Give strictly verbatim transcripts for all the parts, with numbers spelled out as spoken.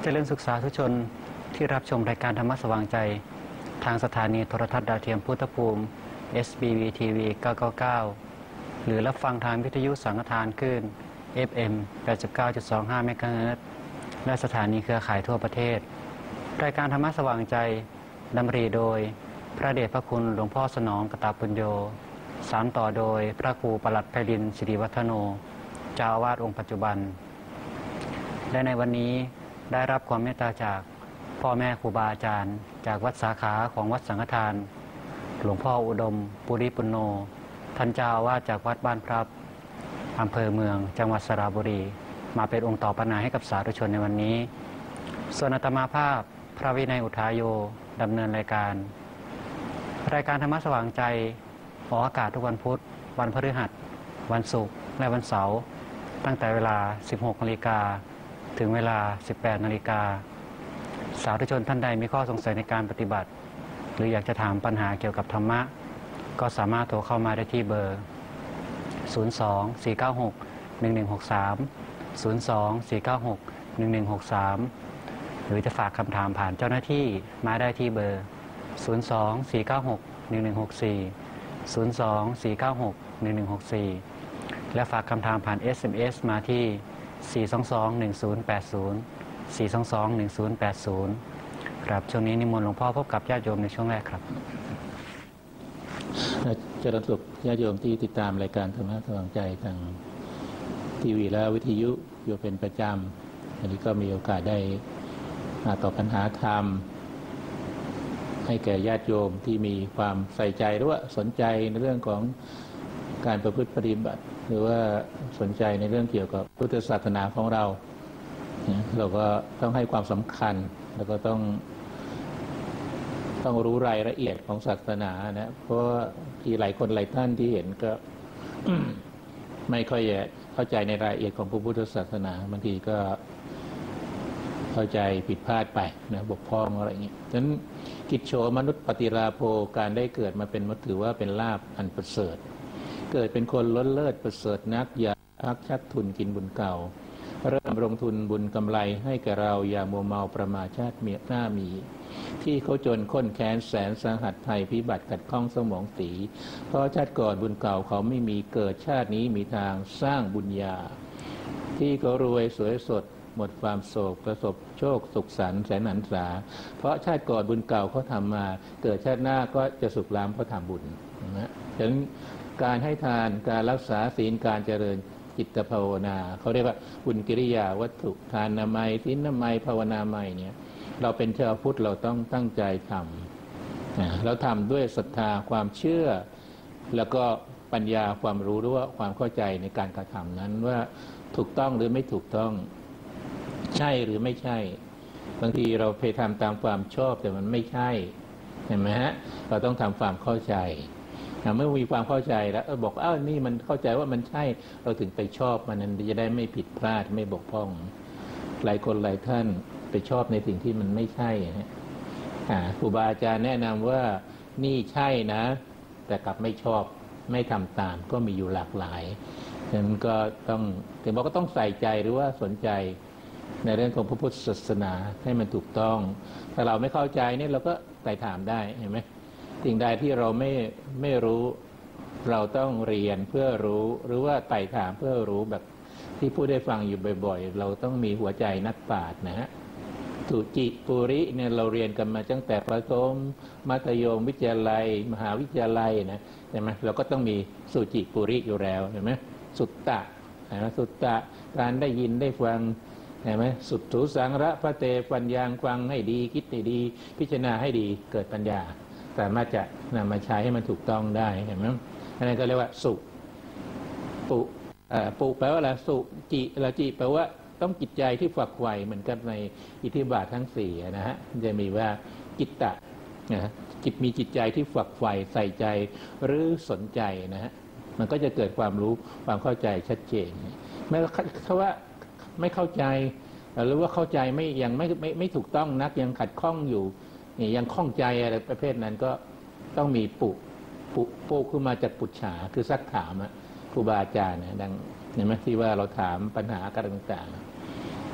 จริญศึกษาทุกชนที่รับชมรายการธรรมะสว่างใจทางสถานีโทรทัศน์ดาวเทียมพุทธภูมิ เอส บี วี ที วี เก้าเก้าเก้า หรือรับฟังทางวิทยุสังฆทานคลื่น เอฟ เอ็ม แปดสิบเก้าจุดสองห้า เมกะเฮิรตซ์และสถานีเครือข่ายทั่วประเทศรายการธรรมะสว่างใจดำริโดยพระเดชพระคุณหลวงพ่อสนองกตปุญโญสานต่อโดยพระครูปลัดไพรินทร์สิริวัฒโนเจ้าอาวาสองค์ปัจจุบันและในวันนี้ได้รับความเมตตาจากพ่อแม่ครูบาอาจารย์จากวัดสาขาของวัดสังฆทานหลวงพ่ออุดมปุริปุณโญท่านเจ้าอาวาสจากวัดบ้านพรับอำเภอเมืองจังหวัดสระบุรีมาเป็นองค์ต่อปนาให้กับสาธุชนในวันนี้ส่วนอาตมาภาพพระวินัยอุทาโยดำเนินรายการรายการธรรมะสว่างใจออกอากาศทุกวันพุธวันพฤหัสวันศุกร์และวันเสาร์ตั้งแต่เวลา สิบหกนาฬิกาถึงเวลา สิบแปดนาฬิกาสาธุชนท่านใดมีข้อสงสัยในการปฏิบัติหรืออยากจะถามปัญหาเกี่ยวกับธรรมะก็สามารถโทรเข้ามาได้ที่เบอร์ ศูนย์ สอง สี่ เก้า หก หนึ่ง หนึ่ง หก สาม ศูนย์ สอง สี่ เก้า หก หนึ่ง หนึ่ง หก สาม หรือจะฝากคำถามผ่านเจ้าหน้าที่มาได้ที่เบอร์ ศูนย์ สอง สี่ เก้า หก หนึ่ง หนึ่ง หก สี่ ศูนย์ สอง สี่ เก้า หก หนึ่ง หนึ่ง หก สี่ และฝากคำถามผ่าน เอส เอ็ม เอส มาที่ สี่ สอง สอง หนึ่ง ศูนย์ แปด ศูนย์ สี่ สอง สอง หนึ่ง ศูนย์ แปด ศูนย์ ครับช่วงนี้นิมนต์หลวงพ่อพบกับญาติโยมในช่วงแรกครับเจริญสุขญาติโยมที่ติดตามรายการธรรมะสว่างใจทางทีวีและวิทยุอยู่เป็นประจำอันนี้ก็มีโอกาสได้มาตอบปัญหาธรรมให้แก่ญาติโยมที่มีความใส่ใจหรือว่าสนใจในเรื่องของการประพฤติปฏิบัติหรือว่าสนใจในเรื่องเกี่ยวกับพุทธศาสนาของเราเราก็ต้องให้ความสำคัญแล้วก็ต้องต้องรู้รายละเอียดของศาสนานะเพราะที่หลายคนหลายท่านที่เห็นก็ ไม่ค่อยเข้าใจในรายละเอียดของพระพุทธศาสนาบางทีก็เข้าใจผิดพลาดไปนะบกพร่องอะไรอย่างนี้ฉะนั้นกิจโฉมนุษย์ปฏิราโภการได้เกิดมาเป็นมนุษย์ถือว่าเป็นลาภอันประเสริฐเกิดเป็นคนล้นเลิศประเสริฐนักอย่าพักชักทุนกินบุญเก่าเริ่มลงทุนบุญกำไรให้แก่เราอย่ามัวเมาประมาทชาติเมียหน้ามีที่เขาจนข้นแค้นแสนสาหัสภัยพิบัติขัดข้องสมองสีเพราะชาติก่อนบุญเก่าเขาไม่มีเกิดชาตินี้มีทางสร้างบุญญาที่เขารวยสวยสดหมดความโศกประสบโชคสุขสันต์แสนหันษาเพราะชาติก่อนบุญเก่าเขาทำมาเกิดชาติหน้าก็จะสุขล้ำเพราะทำบุญนะฉะนั้นการให้ทานการรักษาศีลการเจริญจิตภาวนาเขาเรียกว่าบุญกิริยาวัตถุทานนามัยศีลนามัยภาวนามัยเนี่ยเราเป็นชาวพุทธเราต้องตั้งใจทำเราทำด้วยศรัทธาความเชื่อแล้วก็ปัญญาความรู้หรือว่าความเข้าใจในการกระทำนั้นว่าถูกต้องหรือไม่ถูกต้องใช่หรือไม่ใช่บางทีเราไปทำตามความชอบแต่มันไม่ใช่เห็นไหมฮะเราต้องทำความเข้าใจเมื่อมีความเข้าใจแล้วบอกอ้าวนี่มันเข้าใจว่ามันใช่เราถึงไปชอบมันนั้นจะได้ไม่ผิดพลาดไม่บกพร่องหลายคนหลายท่านไปชอบในสิ่งที่มันไม่ใช่ฮะครูบาอาจารย์แนะนำว่านี่ใช่นะแต่กลับไม่ชอบไม่ทำตามก็มีอยู่หลากหลายฉะนั้นก็ต้องถึงบอกก็ต้องใส่ใจหรือว่าสนใจในเรื่องของพระพุทธศาสนาให้มันถูกต้องถ้าเราไม่เข้าใจเนี่ยเราก็ไต่ถามได้เห็นไหมสิ่งใดที่เราไม่ไม่รู้เราต้องเรียนเพื่อรู้หรือว่าไต่ถามเพื่อรู้แบบที่ผู้ได้ฟังอยู่บ่อยๆเราต้องมีหัวใจนักปราชญ์นะฮะสุจิปุริเนี่ยเราเรียนกันมาตั้งแต่ประถมมัธยมวิทยาลัยมหาวิทยาลัยนะใช่ไหมเราก็ต้องมีสุจิปุริอยู่แล้วเห็นไหมสุตตะนะสุตตะการได้ยินได้ฟังเห็นไหมสุตถุสังระพระเตปัญญาฟังให้ดีคิดให้ดีพิจารณาให้ดีเกิดปัญญาสามารถจะนำมาใช้ให้มันถูกต้องได้เห็นไหมอันนั้นก็เรียกว่าสุปุปุแปลว่าอะไรสุจิละจิแปลว่าต้องจิตใจที่ฝักใฝ่เหมือนกับในอิทธิบาททั้งสี่นะฮะจะมีว่าจิตตะนะจิตมีจิตใจที่ฝักใฝ่ใส่ใจหรือสนใจนะฮะมันก็จะเกิดความรู้ความเข้าใจชัดเจนแม้ถ้าว่าไม่เข้าใจหรือว่าเข้าใจไม่ยังไม่ไม่ไม่ถูกต้องนักยังขัดข้องอยู่นี่ยังข้องใจอะไรประเภทนั้นก็ต้องมีปุปุปุขึ้นมาจากปุจฉาคือซักถามครูบาอาจารย์นะดังเห็นไหมที่ว่าเราถามปัญหาการต่างๆ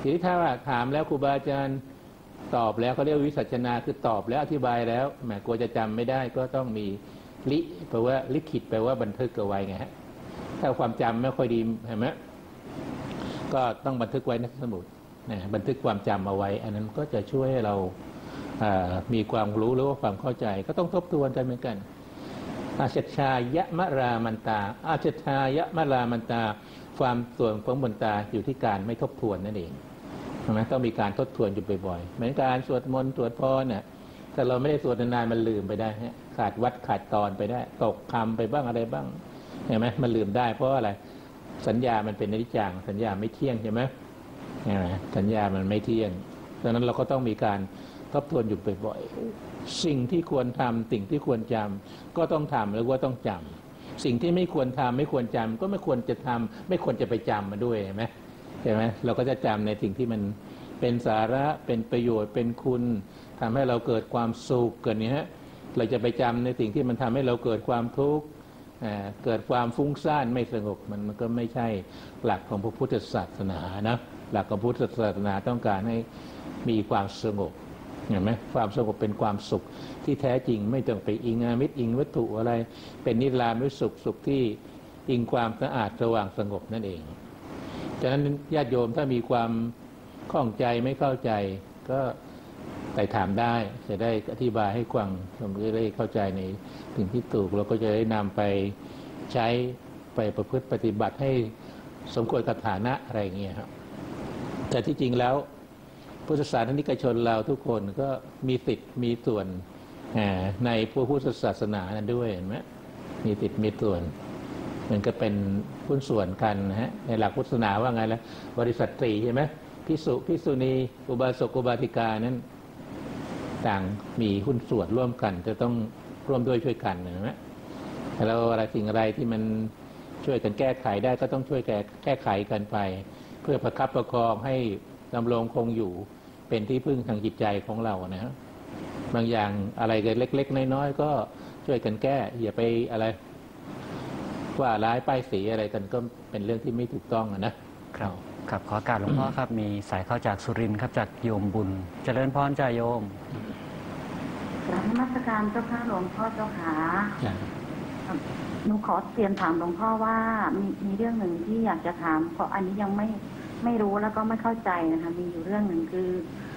ทีนี้ถ้าว่าถามแล้วครูบาอาจารย์ตอบแล้วเขาเรียกวิสัชนาคือตอบแล้วอธิบายแล้วแหมกลัวจะจำไม่ได้ก็ต้องมีลิแปลว่าลิขิตแปลว่าบันทึกเอาไว้ไงฮะถ้าความจำไม่ค่อยดีเห็นไหมก็ต้องบันทึกไว้ในสมุดนะบันทึกความจำเอาไว้อันนั้นก็จะช่วยให้เรามีความรู้หรือว่าความเข้าใจก็ต้องทบทวนกันเหมือนกันอาชชายะมะรามันตาอาชชายะมะรามันตาความส่วนของบนตาอยู่ที่การไม่ทบทวนนั่นเองใช่ไหมต้องมีการทบทวนอยู่บ่อยๆเหมือนการสวดมนต์สวดพรเนี่ยถ้าเราไม่ได้สวดนานๆมันลืมไปได้ฮะขาดวัดขาดตอนไปได้ตกคำไปบ้างอะไรบ้างเห็นไหมมันลืมได้เพราะอะไรสัญญามันเป็นอนิจจังสัญญาไม่เที่ยงใช่ไหมสัญญามันไม่เที่ยงดังนั้นเราก็ต้องมีการทบทวนอยู่บ่อยๆสิ่งที่ควรทำสิ่งที่ควรจำก็ต้องทำแล้วก็ต้องจำสิ่งที่ไม่ควรทำไม่ควรจำก็ไม่ควรจะทำไม่ควรจะไปจำมาด้วยเห็นไหมใช่ไหมเราก็จะจำในสิ่งที่มันเป็นสาระเป็นประโยชน์เป็นคุณทำให้เราเกิดความสุขเกิดนี้ฮะเราจะไปจำในสิ่งที่มันทำให้เราเกิดความทุกข์เกิดความฟุ้งซ่านไม่สงบมันมันก็ไม่ใช่หลักของพระพุทธศาสนานะหลักของพุทธศาสนาต้องการให้มีความสงบเห็นไหมความสงบเป็นความสุขที่แท้จริงไม่ต้องไปอิงอามิตรอิงวัตถุอะไรเป็นนิรามิตสุขสุขที่อิงความสะอาดสว่างสงบนั่นเองฉะนั้นญาติโยมถ้ามีความข้องใจไม่เข้าใจก็ไปถามได้จะได้อธิบายให้ฟังเราจะได้เข้าใจในสิ่งที่ถูกเราก็จะได้นำไปใช้ไปประพฤติปฏิบัติให้สมควรกับฐานะอะไรอย่างเงี้ยครับแต่ที่จริงแล้วพุทธศาสนิกชนเราทุกคนก็มีสิทธิ์มีส่วนในพระพุทธศาสนานั้นด้วยเห็นไหมมีสิทธิ์มีส่วนมันก็เป็นหุ้นส่วนกันนะฮะในหลักพุทธศาสนาว่าไงล่ะบริษัทตรีใช่ไหมภิกษุภิกษุณีอุบาสกอุบาสิกานั้นต่างมีหุ้นส่วนร่วมกันจะต้องร่วมด้วยช่วยกันเห็นไหมแล้วอะไรสิ่งอะไรที่มันช่วยกันแก้ไขได้ก็ต้องช่วยแก้แก้ไขกันไปเพื่อประคับประคองให้ดำรงคงอยู่เป็นที่พึ่งทางจิตใจของเรานะฮะบางอย่างอะไรกันเล็กๆน้อยๆก็ช่วยกันแก้อย่าไปอะไรว่าร้ายป้ายสีอะไรกันก็เป็นเรื่องที่ไม่ถูกต้องนะครับครับขอการหลวงพ่อครับมีสายเข้าจากสุรินทร์ครับจากโยมบุญเจริญพรจ่าโยมกราบนมัสการเจ้าค่ะหลวงพ่อเจ้าขาหนูขอเรียนถามหลวงพ่อว่ามีมีเรื่องหนึ่งที่อยากจะถามเพราะอันนี้ยังไม่ไม่รู้แล้วก็ไม่เข้าใจนะคะมีอยู่เรื่องหนึ่งคือ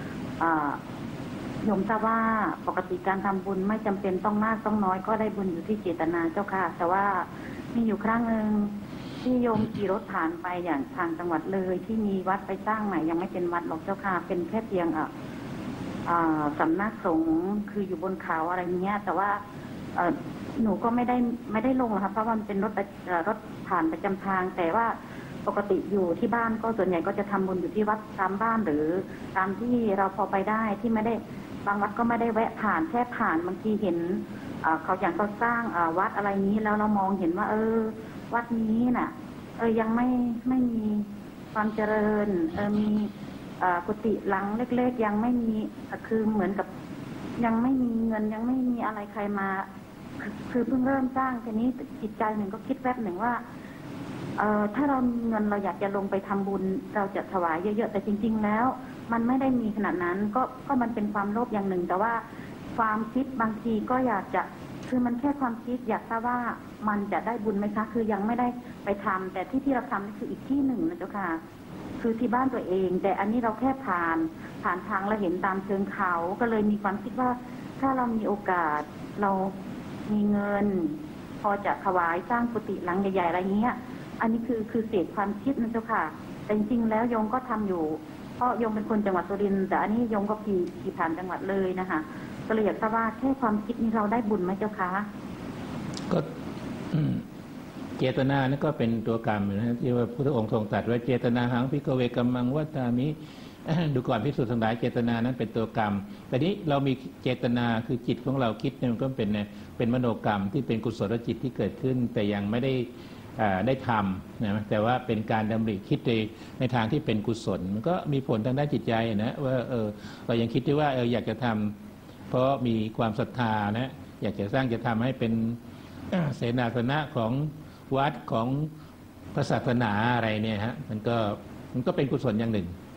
โยมทราบว่าปกติการทำบุญไม่จำเป็นต้องมากต้องน้อยก็ได้บุญอยู่ที่เจตนาเจ้าค่ะแต่ว่ามีอยู่ครั้งหนึ่งที่โยมขี่รถผ่านไปอย่างทางจังหวัดเลยที่มีวัดไปสร้างใหม่ยังไม่เป็นวัดหรอกเจ้าค่ะเป็นแค่เพียงอ่าสำนักสงฆ์คืออยู่บนเขาอะไรเงี้ยแต่ว่าหนูก็ไม่ได้ไม่ได้ลงหรอกค่ะเพราะมันเป็นรถรถผ่านประจำทางแต่ว่าปกติอยู่ที่บ้านก็ส่วนใหญ่ก็จะทำบุญอยู่ที่วัดตามบ้านหรือตามที่เราพอไปได้ที่ไม่ได้บางวัดก็ไม่ได้แวะผ่านแค่ผ่านบางทีเห็นเขาอย่างเขาสร้างวัดอะไรนี้แล้วเรามองเห็นว่าเออวัดนี้น่ะเออยังไม่ไม่มีความเจริญเออมีกุฏิหลังเล็กๆยังไม่มีคือเหมือนกับยังไม่มีเงินยังไม่มีอะไรใครมาคือเพิ่งเริ่มสร้างทีนี้จิตใจหนึ่งก็คิดแวบหนึ่งว่าเอ่อถ้าเรามีเงินเราอยากจะลงไปทำบุญเราจะถวายเยอะๆแต่จริงๆแล้วมันไม่ได้มีขนาดนั้นก็ก็มันเป็นความโลภอย่างหนึ่งแต่ว่าความคิดบางทีก็อยากจะคือมันแค่ความคิดอยากทราบว่ามันจะได้บุญไหมคะคือยังไม่ได้ไปทำแต่ที่ที่เราทำนี่คืออีกที่หนึ่งนะเจ้าค่ะคือที่บ้านตัวเองแต่อันนี้เราแค่ผ่านผ่านทางเราเห็นตามเชิงเขาก็เลยมีความคิดว่าถ้าเรามีโอกาสเรามีเงินพอจะถวายสร้างกุฏิหลังใหญ่ๆอะไรเงี้ยอันนี้คือคือเศษความคิดนะเจ้าค่ะแต่จริงๆแล้วโยมก็ทำอยู่เพราะโยมเป็นคนจังหวัดสุรินทร์แต่อันนี้โยมก็ขี่ขี่ผ่านจังหวัดเลยนะคะก็เลยอยากทราบว่าแค่ความคิดนี้เราได้บุญไหมเจ้าคะก็เจตนานี่ก็เป็นตัวกรรมนะที่ว่าพระพุทธองค์ทรงตรัสว่าเจตนาหังภิกขเวกัมมังวัฏฏามิดูก่อนภิกษุทั้งหลายเจตนานั้นเป็นตัวกรรมแต่นี้เรามีเจตนาคือจิตของเราคิดเนี่ยมันก็เป็นเป็นมโนกรรมที่เป็นกุศลจิตที่เกิดขึ้นแต่ยังไม่ได้ได้ทำนะแต่ว่าเป็นการดำริคิดในในทางที่เป็นกุศลมันก็มีผลทางด้านจิตใจนะว่าเออเรายังคิดว่าเอออยากจะทำเพราะมีความศรัทธานะอยากจะสร้างจะทำให้เป็นเสนาสนะของวัดของพระศาสนาอะไรเนี่ยฮะมันก็มันก็เป็นกุศลอย่างหนึ่ง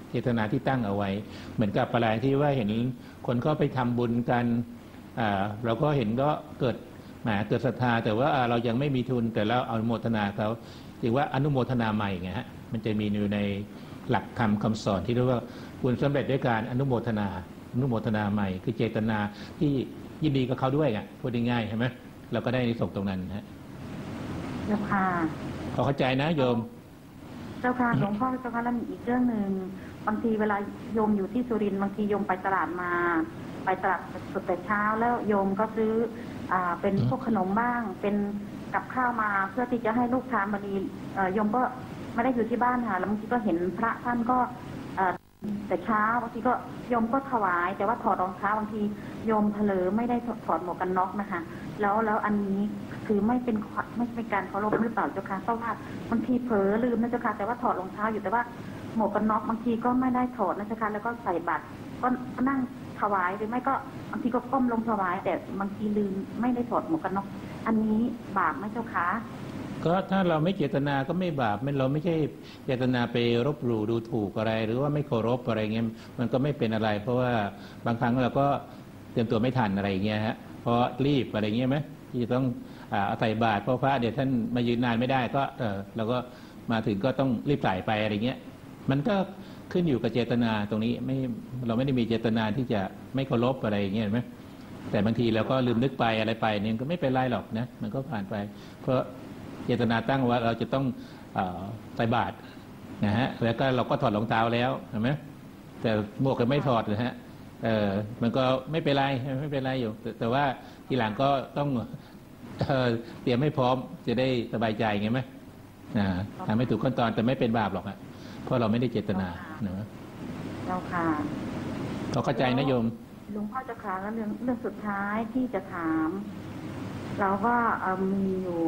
เจตนาที่ตั้งเอาไว้เหมือนกับอะไรที่ว่าเห็นคนก็ไปทำบุญกันอ่าเราก็เห็นก็เกิดแหมเกิดศรัทธาแต่ว่าเรายังไม่มีทุนแต่เราเอาอนุโมทนาเขาเรียกว่าอนุโมทนาใหม่ไงฮะมันจะมีอยู่ในหลักธรรมคำสอนที่เรียกว่าบุญสำเร็จด้วยการอนุโมทนาอนุโมทนาใหม่คือเจตนาที่ยินดีกับเขาด้วยไงพูดง่ายๆใช่ไหมเราก็ได้ในส่งตรงนั้นฮะเจ้าค่ะเขาเข้าใจนะโยมเจ้าค่ะหลวงพ่อเจ้าค่ะแล้วมีอีกเรื่องหนึ่งบางทีเวลาโยมอยู่ที่สุรินทร์บางทีโยมไปตลาดมาไปตลาดสุดแต่เช้าแล้วโยมก็ซื้ออ่าเป็นพวกขนมบ้างเป็นกับข้าวมาเพื่อที่จะให้ลูกทานบางทีโยมก็ไม่ได้อยู่ที่บ้านค่ะแล้วบางทีก็เห็นพระท่านก็แต่เช้าบางทีก็โยมก็ถวายแต่ว่าถอดรองเท้าบางทีโยมเผลอไม่ได้ถอดหมวกกันน็อกนะคะแล้วแล้วอันนี้คือไม่เป็นไม่เป็นการเคารพหรือเปล่าเจ้าค่ะเพราะว่าบางทีเผลอลืมนะเจ้าค่ะแต่ว่าถอดรองเท้าอยู่แต่ว่าหมวกกันน็อกบางทีก็ไม่ได้ถอดนะเจ้าค่ะแล้วก็ใส่บัตรก็นั่งถวายหรือไม่ก็บางทีก็ก้มลงถวายแต่บางทีลืมไม่ได้ถอดหมวกกันน็อกอันนี้บาปไหมเจ้าค่ะก็ถ้าเราไม่เจตนาก็ไม่บาปไม่เราไม่ใช่เจตนาไปรบหลู่ดูถูกอะไรหรือว่าไม่เคารพอะไรเงี้ยมันก็ไม่เป็นอะไรเพราะว่าบางครั้งเราก็เตรียมตัวไม่ทันอะไรเงี้ยฮะเพราะรีบอะไรเงี้ยไหมที่จะต้องเอาใส่บาตรเพราะพระเดี๋ยวท่านมายืนนานไม่ได้ก็เออเราก็มาถึงก็ต้องรีบใส่ไปอะไรเงี้ยมันก็ขึ้นอยู่กับเจตนาตรงนี้ไม่เราไม่ได้มีเจตนาที่จะไม่เคารพอะไรเงี้ยไหมแต่บางทีเราก็ลืมนึกไปอะไรไปเนี่ยก็ไม่เป็นไรหรอกนะมันก็ผ่านไปเพราะเจตนาตั้งว่าเราจะต้องใส่บาตรนะฮะแล้วก็เราก็ถอดรองเท้าแล้วเห็นไหมแต่หมวกก็ไม่ถอดนะฮะเออมันก็ไม่เป็นไรไม่เป็นไรอยู่แต่ว่าทีหลังก็ต้องเตรียมให้พร้อมจะได้สบายใจไงไหมทำให้ถูกขั้นตอนแต่ไม่เป็นบาปหรอกอ่ะเพราะเราไม่ได้เจตนาเนาะเจ้าค่ะเราเข้าใจนะโยมหลวงพ่อเจ้าค่ะแล้วเรื่องเรื่องสุดท้ายที่จะถามเราก็มีอยู่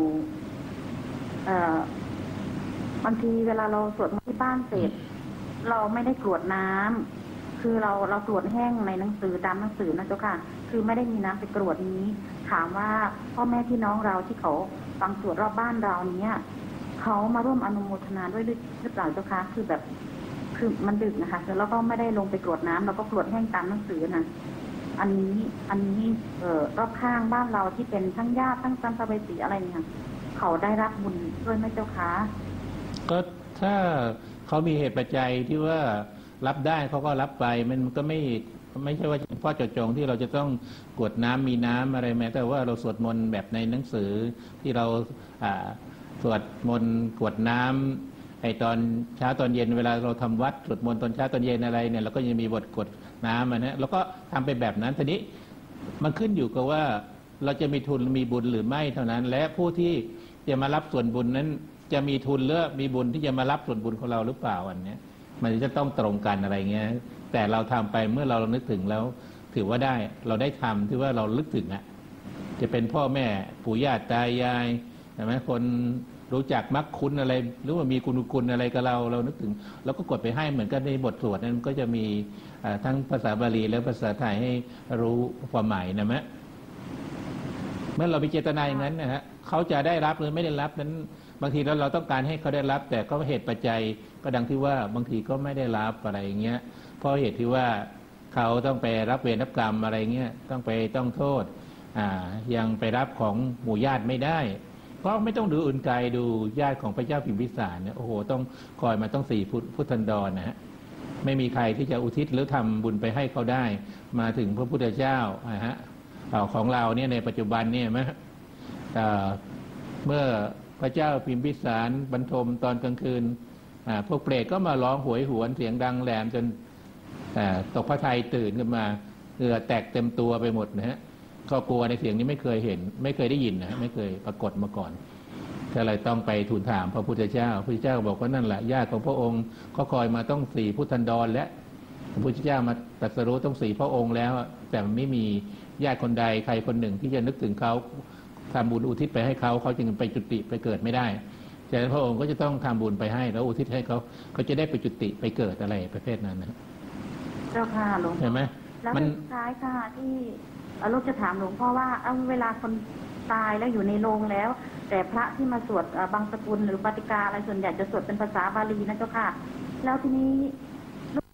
บางทีเวลาเราสวดมนต์ที่บ้านเสร็จเราไม่ได้กรวดน้ำคือเราเรากรวดแห้งในหนังสือตามหนังสือนะเจ้าค่ะคือไม่ได้มีน้ำไปกรวดนี้ถามว่าพ่อแม่พี่น้องเราที่เขาฟังสวดรอบบ้านเราเนี้ยเขามาร่วมอนุโมทนาด้วยหรือเปล่าเจ้าค่ะคือแบบคือมันดึกนะคะแล้วก็ไม่ได้ลงไปกรวดน้ำเราก็กรวดแห้งตามหนังสือนะอันนี้อันนี้เอ่อรอบข้างบ้านเราที่เป็นทั้งญาติทั้งสัมภเวสีอะไรเนี่ยเขาได้รับบุญด้วยไหมเจ้าคะก็ถ้าเขามีเหตุปัจจัยที่ว่ารับได้เขาก็รับไปมันก็ไม่ไม่ใช่ว่าเฉพาะเจาะจงที่เราจะต้องกรวดน้ำมีน้ำอะไรแม้แต่ว่าเราสวดมนต์แบบในหนังสือที่เราสวดมนต์กรวดน้ำไอตอนเช้าตอนเย็นเวลาเราทำวัดสวดมนต์ตอนเช้าตอนเย็นอะไรเนี่ยเราก็ยังมีบทกรวดน้ำนะแล้วก็ทำไปแบบนั้นทีนี้มันขึ้นอยู่กับว่าเราจะมีทุนมีบุญหรือไม่เท่านั้นและผู้ที่จะมารับส่วนบุญนั้นจะมีทุนหรือมีบุญที่จะมารับส่วนบุญของเราหรือเปล่าอันนี้มันจะต้องตรงกันอะไรเงี้ยแต่เราทำไปเมื่อเรานึกถึงแล้วถือว่าได้เราได้ทำที่ว่าเราลึกถึงอ่ะจะเป็นพ่อแม่ปู่ย่าตายายใช่ไหมคนรู้จักมักคุ้นอะไรหรือว่ามีคุณคุณอะไรกับเราเรานึกถึงเราก็กดไปให้เหมือนกันในบทสวดนั้นก็จะมีทั้งภาษาบาลีและภาษาไทยให้รู้ความหมายนะมะเมื่อเรามีเจตนาอย่างนั้นนะฮะเขาจะได้รับหรือไม่ได้รับนั้นบางทีแล้วเราต้องการให้เขาได้รับแต่ก็เหตุปัจจัยก็ดังที่ว่าบางทีก็ไม่ได้รับอะไรอย่างเงี้ยเพราะเหตุที่ว่าเขาต้องไปรับเวรรับกรรมอะไรเงี้ยต้องไปต้องโทษอ่ายังไปรับของหมู่ญาติไม่ได้เพราะไม่ต้องดูอื่นไกลดูญาติของพระเจ้าพิมพิสารเนี่ยโอ้โหต้องคอยมาต้องสี่พุทธันดรนะฮะไม่มีใครที่จะอุทิศหรือทำบุญไปให้เขาได้มาถึงพระพุทธเจ้านะฮะของเราเนี่ยในปัจจุบันเนี่ยไหมเมื่อพระเจ้าพิมพิสารบรรทมตอนกลางคืนพวกเปรตก็มาร้องโหยหวนเสียงดังแหลมจนตกพระทัยตื่นขึ้นมาเหงื่อแตกเต็มตัวไปหมดนะฮะก็กลัวในเสียงนี้ไม่เคยเห็นไม่เคยได้ยินนะไม่เคยปรากฏมาก่อนก็เลยต้องไปทูลถามพระพุทธเจ้าพระพุทธเจ้าบอกว่านั่นแหละญาติของพระองค์ก็คอยมาต้องสี่พุทธันดรและพระพุทธเจ้ามาตรัสรู้ต้องสี่พระองค์แล้วแต่ไม่มีญาติคนใดใครคนหนึ่งที่จะนึกถึงเขาทำบุญอุทิศไปให้เขาเขาจึงไปจุติไปเกิดไม่ได้ฉะนั้นพระองค์ก็จะต้องทำบุญไปให้แล้วอุทิศให้เขาเขาจะได้ไปจุติไปเกิดอะไรประเภทนั้นนะเจ้าค่ะหลวงพ่อเห็นไหมแล้วสุดท้ายค่ะที่ลูกจะถามหลวงพ่อว่าเอาเวลาคนตายแล้วอยู่ในโรงแล้วแต่พระที่มาสวดบางสกุลหรือปาติกาอะไรส่วนใหญ่จะสวดเป็นภาษาบาลีนะเจ้าค่ะแล้วทีนี้ลูก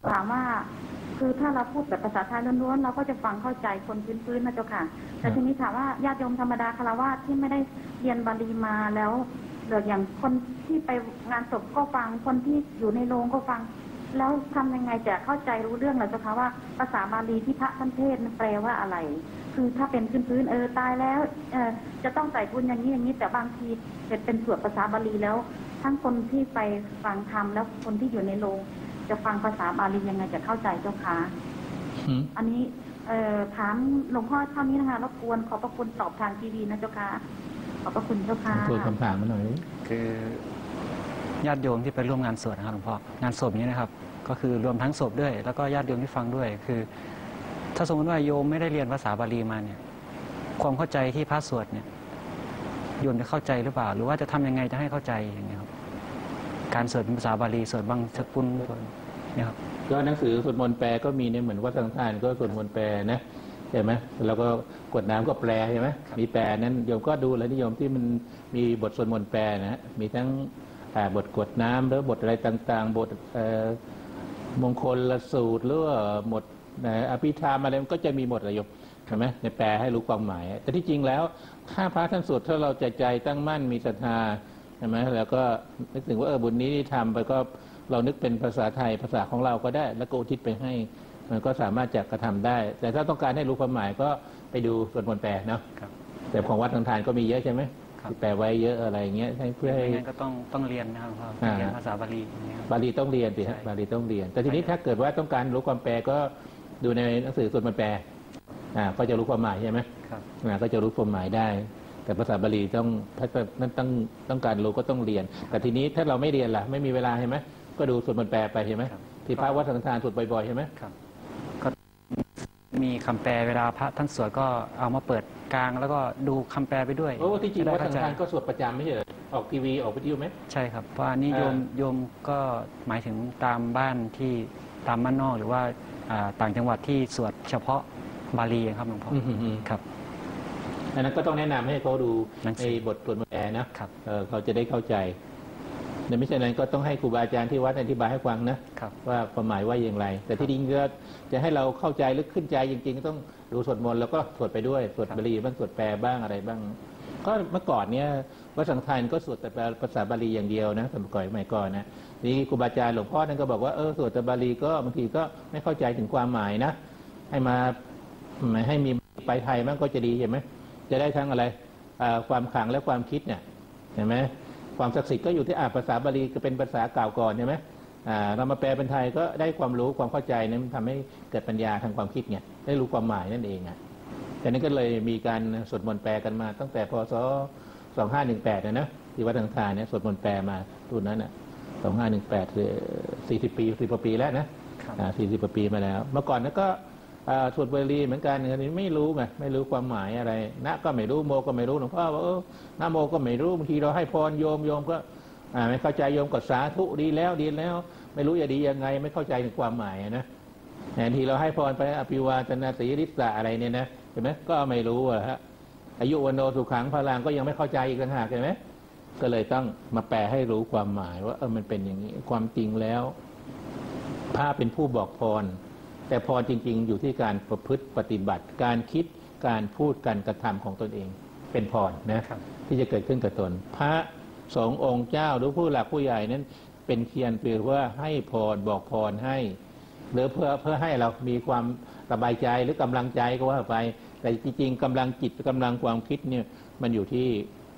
ถามว่าคือถ้าเราพูดแบบภาษาไทยล้วนๆเราก็จะฟังเข้าใจคนพื้นๆนะเจ้าค่ะแต่ทีนี้ถามว่าญาติโยมธรรมดาคฤหัสถ์ที่ไม่ได้เรียนบาลีมาแล้วเดี๋ยวอย่างคนที่ไปงานศพก็ฟังคนที่อยู่ในโรงก็ฟังแล้วทำยังไงจะเข้าใจรู้เรื่องเหรอเจ้าคะว่าภาษาบาลีที่พระท่านเทศน์นั้นแปลว่าอะไรคือถ้าเป็นพื้นๆเออตายแล้วเออจะต้องใส่บุญอย่างนี้อย่างนี้แต่บางทีเป็นเป็นสวดภาษาบาลีแล้วทั้งคนที่ไปฟังธรรมแล้วคนที่อยู่ในโรงจะฟังภาษาบาลียังไงจะเข้าใจเจ้าคะอันนี้เอ่อถามหลวงพ่อเท่านี้นะคะรบกวนขอบพระคุณตอบทางทีวีนะเจ้าค่ะขอบพระคุณเจ้าค่ะตรวจคำถามมาหน่อยคือญาติโยมที่ไปร่วมงานสวดนะครับหลวงพ่องานศพนี้นะครับก็คือรวมทั้งศพด้วยแล้วก็ญาติโยมที่ฟังด้วยคือถ้าสมมติว่าโยมไม่ได้เรียนภาษาบาลีมาเนี่ยความเข้าใจที่พระสวดเนี่ยโยมจะเข้าใจหรือเปล่าหรือว่าจะทำยังไงจะให้เข้าใจอย่างเงี้ยครับการสวดเป็นภาษาบาลีสวดบางสกุลเนี่ยครับก็หนังสือสวดมนต์แปลก็มีเนี่ยเหมือนวัดสังฆทานก็สวดมนต์แปลนะใช่ไหมแล้วก็กวดน้ำก็แปลใช่ไหมมีแปลนั้นโยมก็ดูแล้วนิยมที่มันมีบทสวดมนต์แปลนะมีทั้งบทกวดน้ำหรือบทอะไรต่างๆบทมงคลละสูตรหรือว่าบทอภิธรรมอะไรมันก็จะมีหมดเลยโยมใช่ไหมในแปลให้รู้ความหมายแต่ที่จริงแล้วถ้าพระท่านสวดถ้าเราใจใจตั้งมั่นมีศรัทธาใช่ไหมแล้วก็นึกถึงว่าเออบุญนี้ที่ทำไปก็เรานึกเป็นภาษาไทยภาษาของเราก็ได้แล้วก็อุทิศไปให้มันก็สามารถจะกระทำได้แต่ถ้าต้องการให้รู้ความหมายก็ไปดูสวดมนต์แปลเนาะแต่ของวัดทางทานก็มีเยอะใช่ไหมแปลไว้เยอะอะไรเงี้ยให้เพื่อให้ก็ต้องต้องเรียนนะครับเรียนภาษาบาลีบาลีต้องเรียนสิฮะบาลีต้องเรียนแต่ทีนี้ถ้าเกิดว่าต้องการรู้ความแปลก็ดูในหนังสือสวดมนต์แปลอ่าก็จะรู้ความหมายใช่ไหมครับอ่าก็จะรู้ความหมายได้แต่ภาษาบาลีต้องถ้านั้นต้องต้องการรู้ก็ต้องเรียนแต่ทีนี้ถ้าเราไม่เรียนล่ะไม่มีเวลาใช่ไหมก็ดูสวดมนต์แปลไปใช่ไหมที่พระวัดสังฆทานสวดบ่อยๆใช่ไหมครับก็มีคำแปลเวลาพระท่านสวดก็เอามาเปิดกลางแล้วก็ดูคำแปลไปด้วยโอ้ที่จริงวัดสังฆทานก็สวดประจำไม่ใช่เหรอออกทีวีออกวิทยุไหมใช่ครับเพราะอันนี้โยมโยมก็หมายถึงตามบ้านที่ตามบ้านนอกหรือว่าต่างจังหวัดที่สวดเฉพาะบาลีครับหลวงพ่อครับอันนั้นก็ต้องแนะนำให้เขาดูในบทสวดมนต์แปลนะเขาจะได้เข้าใจแต่ไม่ใช่นั้นก็ต้องให้ครูบาอาจารย์ที่วัดอธิบายให้ฟังนะว่าความหมายว่าอย่างไรแต่ที่จริงก็จะให้เราเข้าใจลึกขึ้นใจจริงๆก็ต้องดูสวดมนต์แล้วก็สวดไปด้วยสวดบาลีบ้างสวดแปลบ้างอะไรบ้างก็เมื่อก่อนเนี้ยวัดสังฆทานก็สวดแต่ภาษาบาลีอย่างเดียวนะสมัยก่อนสมัยก่อนนะนี่ครูบาอาจารย์หลวงพ่อท่านก็บอกว่าเออสวดแต่บาลีก็บางทีก็ไม่เข้าใจถึงความหมายนะให้มาให้มีไปไทยบ้างก็จะดีใช่ไหมจะได้ทั้งอะไรความขลังและความคิดเนี่ยเห็นไหมความศักดิ์สิทธิ์ก็อยู่ที่อ่านภาษาบาลีก็เป็นภาษาเก่าก่อนใช่ไหมเรามาแปลเป็นไทยก็ได้ความรู้ความเข้าใจนั้นทำให้เกิดปัญญาทางความคิดเนี่ยได้รู้ความหมายนั่นเองอ่ะแต่นั้นก็เลยมีการสวดมนต์แปลกันมาตั้งแต่พศสองห้าหนึ่งแปดนะนะที่วัดสังฆทานเนี่ยสวดมนต์แปลมารุ่นนั้นอ่ะสองห้าหนึ่งแปดสี่สิบปีสิบกว่าปีแล้วนะสี่สิบกว่าปีมาแล้วเมื่อก่อนนั้นก็สวดบาลีเหมือนกันนี่ไม่รู้ไงไม่รู้ความหมายอะไรนะก็ไม่รู้โมก็ไม่รู้หลวงพ่อว่าเออนะโมก็ไม่รู้บางทีเราให้พรโยมโยมก็ไม่เข้าใจโยมก็สาธุดีแล้วดีแล้วไม่รู้จะดียังไงไม่เข้าใจถึงความหมายนะแทนที่เราให้พรไปอภิวาทนาสีริสะอะไรเนี่ยนะเห็นไหมก็ไม่รู้อะฮะอายุวันโนสุขังพลังก็ยังไม่เข้าใจอีกต่างหากเห็นไหมก็เลยต้องมาแปลให้รู้ความหมายว่าเออมันเป็นอย่างนี้ความจริงแล้วพระเป็นผู้บอกพรแต่พรจริงๆอยู่ที่การประพฤติปฏิบัติการคิดการพูดการกระทำของตนเองเป็นพรนะที่จะเกิดขึ้นกับตนพระสงฆ์องค์เจ้าหรือผู้หลักผู้ใหญ่นั้นเป็นเพียงเพียงว่าให้พรบอกพรให้หรือเพื่อเพื่อให้เรามีความสบายใจหรือกำลังใจก็ว่าไปแต่จริงๆกำลังจิตกำลังความคิดเนี่ยมันอยู่ที่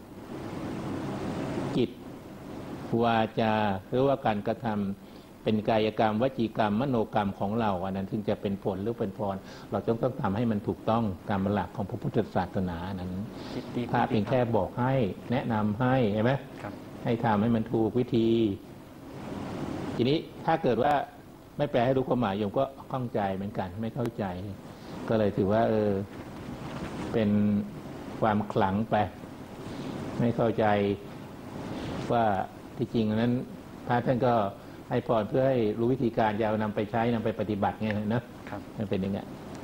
จิตวาจาหรือว่าการกระทำเป็นกายกรรมวจีกรรมมโนกรรมของเราอันนั้นถึงจะเป็นผลหรือเป็นพรเราต้องต้องทำให้มันถูกต้องตามหลักของพระพุทธศาสนานั้นพระเพียงแค่บอกให้แนะนำให้ใช่ไหมให้ทำให้มันถูกวิธีทีนี้ถ้าเกิดว่าไม่แปลให้รู้ความหมายโยมก็ข้องใจเหมือนกันไม่เข้าใจก็เลยถือว่าเออเป็นความขลังไปไม่เข้าใจว่าที่จริงนั้นพระท่านก็ให้พรเพื่อให้รู้วิธีการยาวนำไปใช้นำไปปฏิบัติไงนะครับมันเป็นอย่างเงี้ย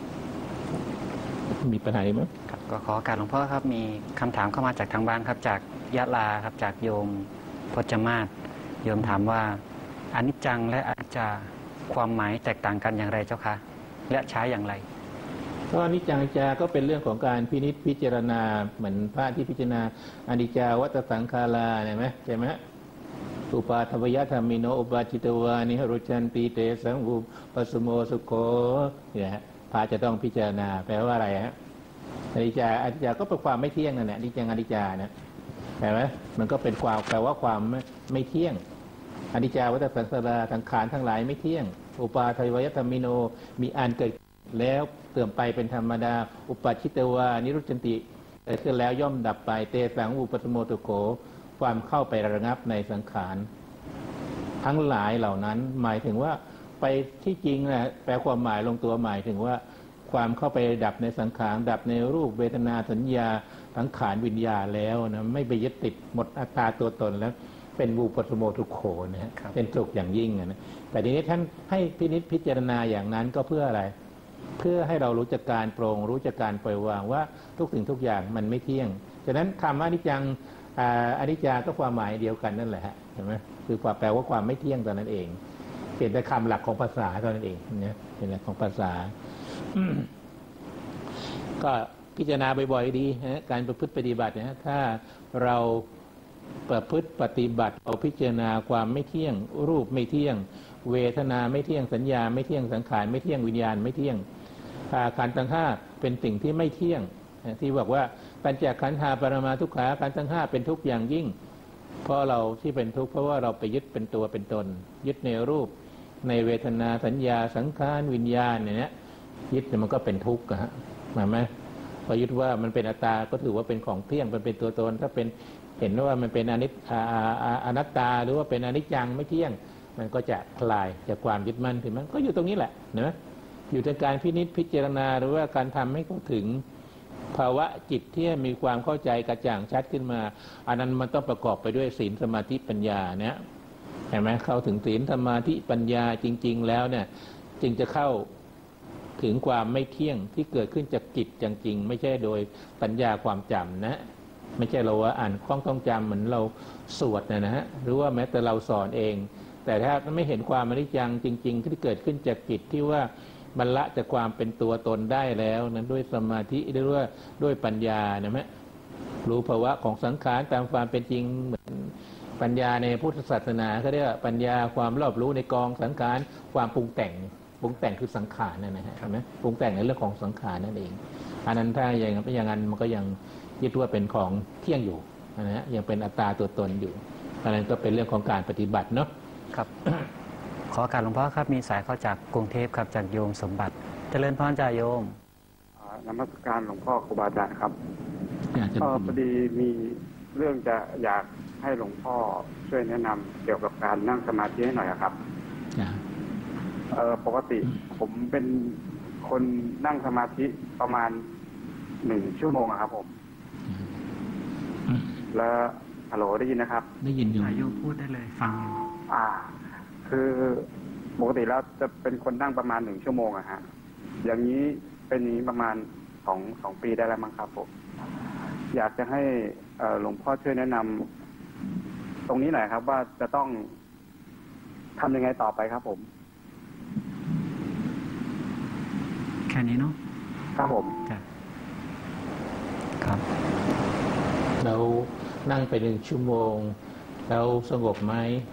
มีปัญหาไหมครับก็ขอการหลวงพ่อครับมีคำถามเข้ามาจากทางบ้านครับจากยะลาครับจากโยมพจมาศโยมถามว่าอนิจจังและอนิจจาความหมายแตกต่างกันอย่างไรเจ้าคะและใช้อย่างไรก็อนิจจังอนิจจาก็เป็นเรื่องของการพินิจพิจารณาเหมือนพระที่พิจารณาอนิจจาวัตสังขาราใช่ไหมใช่ไหมอุปาทวยธรรมิโนอุปาจิตวานิหรุจันติเตสังอุปสโมสุโขเนี่ยฮะพระจะต้องพิจารณาแปลว่าอะไรฮะอนิจจาอนิจจาก็เป็นความไม่เที่ยงนั่นแหละอนิจจังอนิจจานะใช่ไหมมันก็เป็นความแปลว่าความไม่เที่ยงอนิจจาวัตสังขาราสังขารทั้งหลายไม่เที่ยงอุปาทวยธรรมิโนมีอันเกิดแล้วเสื่อมไปเป็นธรรมดาอุปาชิตวานิรุจันติเกิดขึ้นแล้วย่อมดับไปเตสังอุปสโมตุโขความเข้าไประงับในสังขารทั้งหลายเหล่านั้นหมายถึงว่าไปที่จริงนะแปลความหมายลงตัวหมายถึงว่าความเข้าไปดับในสังขารดับในรูปเวทนาสัญญาสังขารวิญญาแล้วนะไม่ไปยึดติดหมดอัตตาตัวตนแล้วเป็นอุปสโมทุโขนะฮะเป็นสุขอย่างยิ่งนะแต่ทีนี้ท่านให้พินิจพิจารณาอย่างนั้นก็เพื่ออะไรเพื่อให้เรารู้จักการปรงรู้จักการปล่อยวางว่าทุกสิ่งทุกอย่างมันไม่เที่ยงฉะนั้นคำอนิจจังอนิจจาก็ความหมายเดียวกันนั่นแหละฮะเห็นไหมคือความแปลว่าความไม่เที่ยงตอนนั้นเองเปลี่ยนแต่คำหลักของภาษาตอนนั้นเองเนี่ยเป็นหลักของภาษาก็พิจารณาบ่อยๆดีนะการประพฤติปฏิบัตินะถ้าเราประพฤติปฏิบัติเอาพิจารณาความไม่เที่ยงรูปไม่เที่ยงเวทนาไม่เที่ยงสัญญาไม่เที่ยงสังขารไม่เที่ยงวิญญาณไม่เที่ยงอาการทั้งห้าเป็นสิ่งที่ไม่เที่ยงที่บอกว่าปัญจขันธาปรมาทุกขาการทั้งห้าเป็นทุกข์อย่างยิ่งเพราะเราที่เป็นทุกข์เพราะว่าเราไปยึดเป็นตัวเป็นตนยึดในรูปในเวทนาสัญญาสังขารวิญญาณเนี่ยยึดมันก็เป็นทุกข์ฮะเห็นไหมพอยึดว่ามันเป็นอัตตาก็ถือว่าเป็นของเที่ยงมันเป็นตัวตนถ้าเป็นเห็นว่ามันเป็นอนิจอนัตตาหรือว่าเป็นอนิจจังไม่เที่ยงมันก็จะคลายจากความยึดมั่นถึงมันก็อยู่ตรงนี้แหละนะอยู่ในการพินิจพิจารณาหรือว่าการทำให้เขาถึงภาวะจิตที่มีความเข้าใจกระจ่างชัดขึ้นมาอันนั้นมันต้องประกอบไปด้วยศีลสมาธิปัญญาเนี่ยเห็นไหมเข้าถึงศีลสมาธิปัญญาจริงๆแล้วเนี่ยจึงจะเข้าถึงความไม่เที่ยงที่เกิดขึ้นจากจิตจริงๆไม่ใช่โดยปัญญาความจำนะไม่ใช่เราว่าอ่านคล่องต้องจำเหมือนเราสวดนะนะฮะหรือว่าแม้แต่เราสอนเองแต่ถ้าไม่เห็นความอนิจจังจริงๆที่เกิดขึ้นจากจิตที่ว่าบรรละจากความเป็นตัวตนได้แล้วนั้นด้วยสมาธิด้วยด้วยปัญญานะฮะรู้ภาวะของสังขารตามความเป็นจริงเหมือนปัญญาในพุทธศาสนาเขาเรียกว่าปัญญาความรอบรู้ในกองสังขารความปรุงแต่งปรุงแต่งคือสังขารนั่นนะฮะใช่ไหมปรุงแต่งในเรื่องของสังขารนั่นเองอันนั้นถ้าอย่างนั้นอย่างนั้นมันก็ยังยึดว่าเป็นของเที่ยงอยู่นะฮะยังเป็นอัตตาตัวตนอยู่อันนั้นก็เป็นเรื่องของการปฏิบัติเนาะครับ ขอการหลวงพ่อครับมีสายเข้าจากกรุงเทพครับจากโยมสมบัติเจริญพรจ่าโยมนมัสการหลวงพ่อครูบาอาจารย์ครับก็พอดีมีเรื่องจะอยากให้หลวงพ่อช่วยแนะนำเกี่ยวกับการนั่งสมาธิให้หน่อยครับเออปกติผมเป็นคนนั่งสมาธิประมาณหนึ่งชั่วโมงครับผมแล้วฮัลโหลได้ยินนะครับได้ยินอยู่โยมพูดได้เลยฟังอ่าคือปกติแล้วจะเป็นคนนั่งประมาณหนึ่งชั่วโมงอะฮะอย่างนี้เป็นนี้ประมาณสองสองปีได้แล้วมั้งครับผมอยากจะให้หลวงพ่อช่วยแนะนำตรงนี้หน่อยครับว่าจะต้องทำยังไงต่อไปครับผมแค่นี้เนาะครับผมครับเรานั่งไปหนึ่งชั่วโมงเราสงบไหม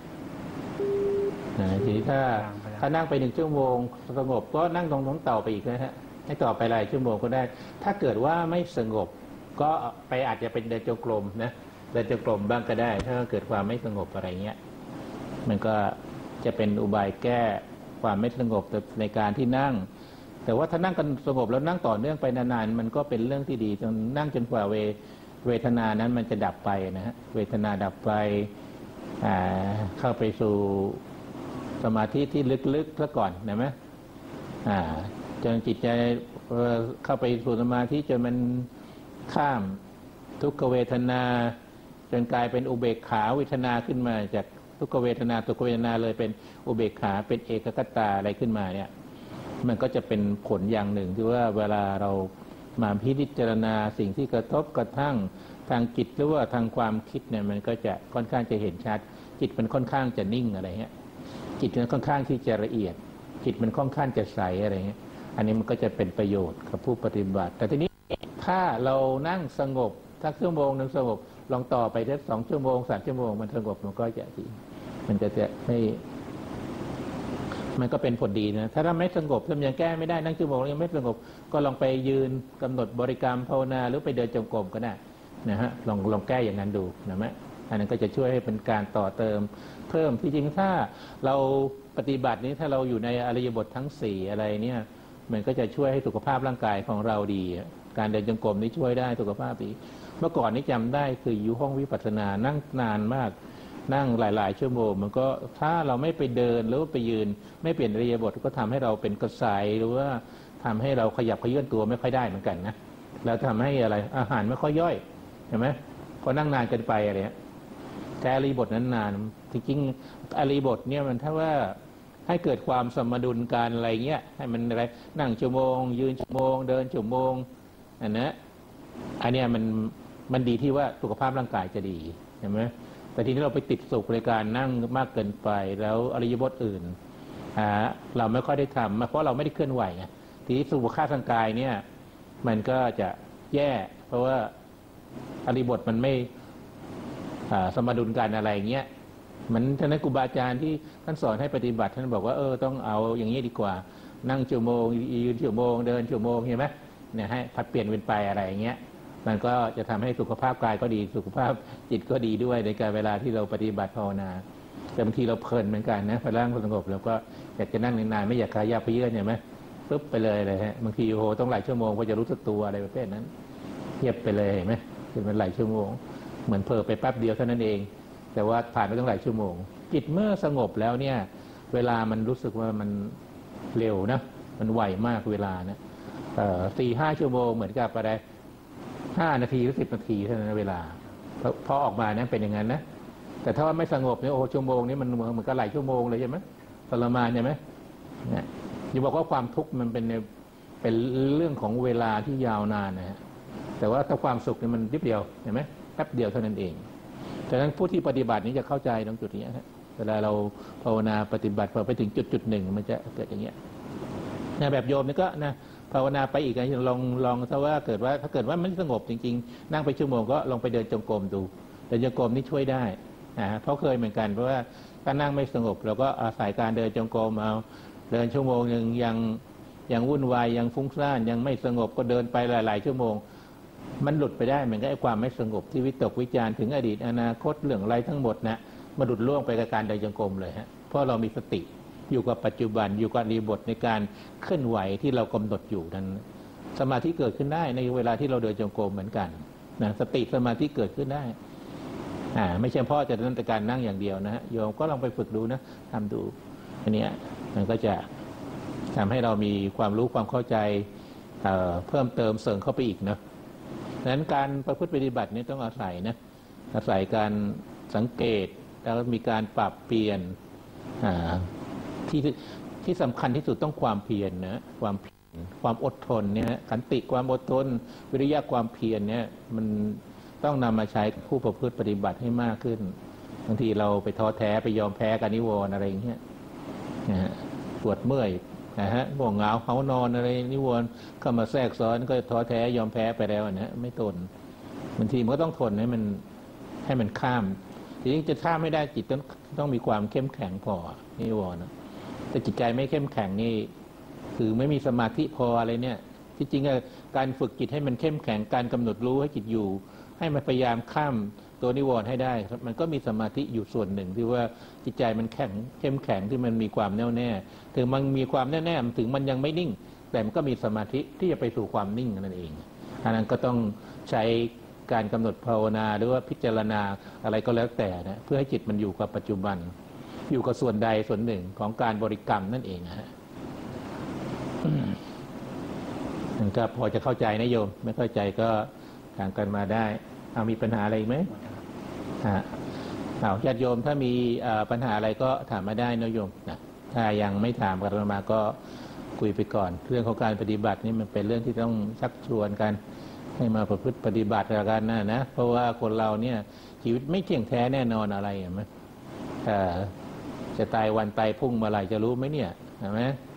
ทีนี้ถ้าถ้านั่งไปหนึ่งชั่วโมงสงบก็นั่งตรงนั้นต่อไปอีกนะฮะให้ต่อไปหลายชั่วโมงก็ได้ถ้าเกิดว่าไม่สงบก็ไปอาจจะเป็นเดินจงกรมนะเดินจงกรมบ้างก็ได้ถ้าเกิดความไม่สงบอะไรเงี้ยมันก็จะเป็นอุบายแก้ความไม่สงบในการที่นั่งแต่ว่าถ้านั่งกันสงบแล้วนั่งต่อเนื่องไปนานๆมันก็เป็นเรื่องที่ดีจนนั่งจนกว่าเวเวทนานั้นมันจะดับไปนะฮะเวทนาดับไปเข้าไปสู่สมาธิที่ลึกๆซะก่อนนะไหมอ่าจนจิตใจเข้าไปสู่สมาธิจนมันข้ามทุกขเวทนาจนกลายเป็นอุเบกขาเวทนาขึ้นมาจากทุกขเวทนาทุกขเวทนาเลยเป็นอุเบกขาเป็นเอกคตาอะไรขึ้นมาเนี่ยมันก็จะเป็นผลอย่างหนึ่งที่ว่าเวลาเรามาพิจารณาสิ่งที่กระทบกระทั่งทางจิตหรือว่าทางความคิดเนี่ยมันก็จะค่อนข้างจะเห็นชัดจิตมันค่อนข้างจะนิ่งอะไรเงี้ยจิตมันค่อนข้างที่จะละเอียดจิตมันค่อนข้างจะใสอะไรเงี้ยอันนี้มันก็จะเป็นประโยชน์กับผู้ปฏิบัติแต่ทีนี้ถ้าเรานั่งสงบถ้าชั่วโมงนึงสงบลองต่อไปสักสองชั่วโมงสามชั่วโมงมันสงบมันก็จะดีมันจะจะไม่มันก็เป็นผลดีนะถ้าเราไม่สงบถ้ายังแก้ไม่ได้นั่งชั่วโมงยังไม่สงบก็ลองไปยืนกำหนดบริกรรมภาวนาหรือไปเดินจงกรมก็ได้นะฮะลองลองแก้อย่างนั้นดูนะไหมอันนั้นก็จะช่วยให้เป็นการต่อเติมเพิ่มที่จริงถ้าเราปฏิบัตินี้ถ้าเราอยู่ในอริยบททั้งสี่อะไรเนี่ยมันก็จะช่วยให้สุขภาพร่างกายของเราดีการเดินจงกรมนี่ช่วยได้สุขภาพดีเมื่อก่อนนี่จำได้คืออยู่ห้องวิปัสสนานั่งนานมากนั่งหลายๆชั่วโมงมันก็ถ้าเราไม่ไปเดินหรือว่าไปยืนไม่เปลี่ยนอริยบทก็ทำให้เราเป็นกระสายหรือว่าทำให้เราขยับเขยื่อนตัวไม่ค่อยได้เหมือนกันนะแล้วทำให้อะไรอาหารไม่ค่อยย่อยเห็นไหมพอนั่งนานเกินไปอะไรเงี้ยแต่อริยบทนั้นนานจริงๆอริยบทเนี่ยมันถ้าว่าให้เกิดความสมดุลการอะไรเงี้ยให้มันอะไรนั่งชั่วโมงยืนชั่วโมงเดินชั่วโมงอันนั้นอันเนี้ยมันมันดีที่ว่าสุขภาพร่างกายจะดีเห็นไหมแต่ทีนี้เราไปติดสุขในการนั่งมากเกินไปแล้วอริยบทอื่นอ่าเราไม่ค่อยได้ทำเพราะเราไม่ได้เคลื่อนไหวไงทีนี้สุขภาพร่างกายเนี่ยมันก็จะแย่เพราะว่าอริยบทมันไม่สมดุลกันอะไรเงี้ยมันท่านครูบาอาจารย์ที่ท่านสอนให้ปฏิบัติท่านบอกว่าเออต้องเอาอย่างนี้ดีกว่านั่งชั่วโมงยืนชั่วโมงเดินชั่วโมงเห็นไหมเนี่ยให้ผัดเปลี่ยนเป็นไปอะไรเงี้ยมันก็จะทำให้สุขภาพกายก็ดีสุขภาพจิตก็ดีด้วยในการเวลาที่เราปฏิบัติภาวนาแต่บางทีเราเพลินเหมือนกันนะพอร่างสงบเราก็อยากจะนั่งนานๆไม่อยากขยับไปเยื่อเห็นไหมปุ๊บไปเลยเลยฮะบางทีโอ้โหต้องหลายชั่วโมงพอจะรู้สึกตัวอะไรประเภทนั้นเทียบไปเลยเห็นไหมเป็นหลายชั่วโมงเหมือนเผลอไปแป๊บเดียวเท่านั้นเองแต่ว่าผ่านไปตั้งหลายชั่วโมงจิตเมื่อสงบแล้วเนี่ยเวลามันรู้สึกว่ามันเร็วนะมันไวมากเวลานะสี่ห้าชั่วโมงเหมือนกับอะไรห้านาทีหรือสิบนาทีเท่านั้นเวลาพอออกมาเนี่ยเป็นอย่างนั้นนะแต่ถ้าว่าไม่สงบเนี่ยโอ้ชั่วโมงนี้มันเหมือนกับหลายชั่วโมงเลยใช่ไหมทรมานใช่ไหมเนี่ยอย่าบอกว่าความทุกข์มันเป็นเป็นเรื่องของเวลาที่ยาวนานนะฮะแต่ว่าถ้าความสุขเนี่ยมันนิดเดียวเห็นไหมแป๊บเดียวเท่านั้นเองดังนั้นผู้ที่ปฏิบัตินี้จะเข้าใจตรงจุดนี้ฮะเวลาเราภาวนาปฏิบัติพอไปถึงจุดจุดหนึ่งมันจะเกิดอย่างเงี้ยนะแบบโยมนี่ก็นะภาวนาไปอีกนะลองลองถ้าว่าเกิดว่าถ้าเกิดว่าไม่สงบจริงๆนั่งไปชั่วโมงก็ลองไปเดินจงกรมดูเดินจงกรมนี่ช่วยได้นะเพราะเคยเหมือนกันเพราะว่าถ้านั่งไม่สงบเราก็อาศัยการเดินจงกรมเอาเดินชั่วโมงหนึ่งยังยังวุ่นวายยังฟุ้งซ่านยังไม่สงบก็เดินไปหลายๆชั่วโมงมันหลุดไปได้เหมือนกับไอ้ความไม่สงบที่วิตกวิจารถึงอดีตอนาคตเรื่องอะไรทั้งหมดนะมาหลุดล่วงไปกับการเดินจงกรมเลยฮะเพราะเรามีสติอยู่กับปัจจุบันอยู่กับอริยบทในการเคลื่อนไหวที่เรากำหนดอยู่นั้นสมาธิเกิดขึ้นได้ในเวลาที่เราเดินจงกรมเหมือนกันนะสติสมาธิเกิดขึ้นได้อ่าไม่ใช่พ่อจะนั่นแต่การนั่งอย่างเดียวนะฮะโยมก็ลองไปฝึกดูนะทำดูอันนี้มันก็จะทำให้เรามีความรู้ความเข้าใจ เอ่อ เพิ่มเติมเสริมเข้าไปอีกนะดังนั้นการประพฤติปฏิบัตินี้ต้องอาศัยนะอาศัยการสังเกตแล้วมีการปรับเปลี่ยนที่ที่สำคัญที่สุดต้องความเพียรนะความเพียรความอดทนเนี่ยขันติความอดทนวิริยะความเพียรเนี่ยมันต้องนำมาใช้ผู้ประพฤติปฏิบัติให้มากขึ้นบางทีเราไปท้อแท้ไปยอมแพ้กับนิวรณ์อะไรอย่างเงี้ยนะฮะปวดเมื่อยนะฮะง่วงเหงาเฮานอนอะไรนิวรณ์เข้ามาแทรกซ้อนก็ท้อแท้ยอมแพ้ไปแล้วนะไม่ทนบางทีมันก็ต้องทนให้มันให้มันข้ามทีนี้จะข้ามไม่ได้จิตต้องต้องมีความเข้มแข็งพอนิวรณ์นะแต่จิตใจไม่เข้มแข็งนี่คือไม่มีสมาธิพออะไรเนี่ยที่จริงการฝึกจิตให้มันเข้มแข็งการกำหนดรู้ให้จิตอยู่ให้มันพยายามข้ามตัวนิวรณ์ให้ได้มันก็มีสมาธิอยู่ส่วนหนึ่งที่ว่าจิตใจมันแข็งเข้มแข็งที่มันมีความแน่วแน่ถึงมันมีความแน่แน่ถึงมันยังไม่นิ่งแต่มันก็มีสมาธิที่จะไปสู่ความนิ่งนั่นเองอันนั้นก็ต้องใช้การกำหนดภาวนาหรือว่าพิจารณาอะไรก็แล้วแต่นะเพื่อให้จิตมันอยู่กับปัจจุบันอยู่กับส่วนใดส่วนหนึ่งของการบริกรรมนั่นเองนะฮะมันก็พอจะเข้าใจนะโยมไม่เข้าใจก็ถามกันมาได้เอามีปัญหาอะไรไหมฮะเอาญาติโยมถ้ามีปัญหาอะไรก็ถามมาได้นะโยมนะถ้ายังไม่ถามกันมาก็คุยไปก่อนเรื่องของการปฏิบัตินี่มันเป็นเรื่องที่ต้องชักชวนกันให้มาประพฤติปฏิบัติกันนะนะเพราะว่าคนเราเนี่ยชีวิตไม่เที่ยงแท้แน่นอนอะไรเห็นไหมจะตายวันตายพุ่งเมื่อไหร่จะรู้ไหมเนี่ยเห็นไหม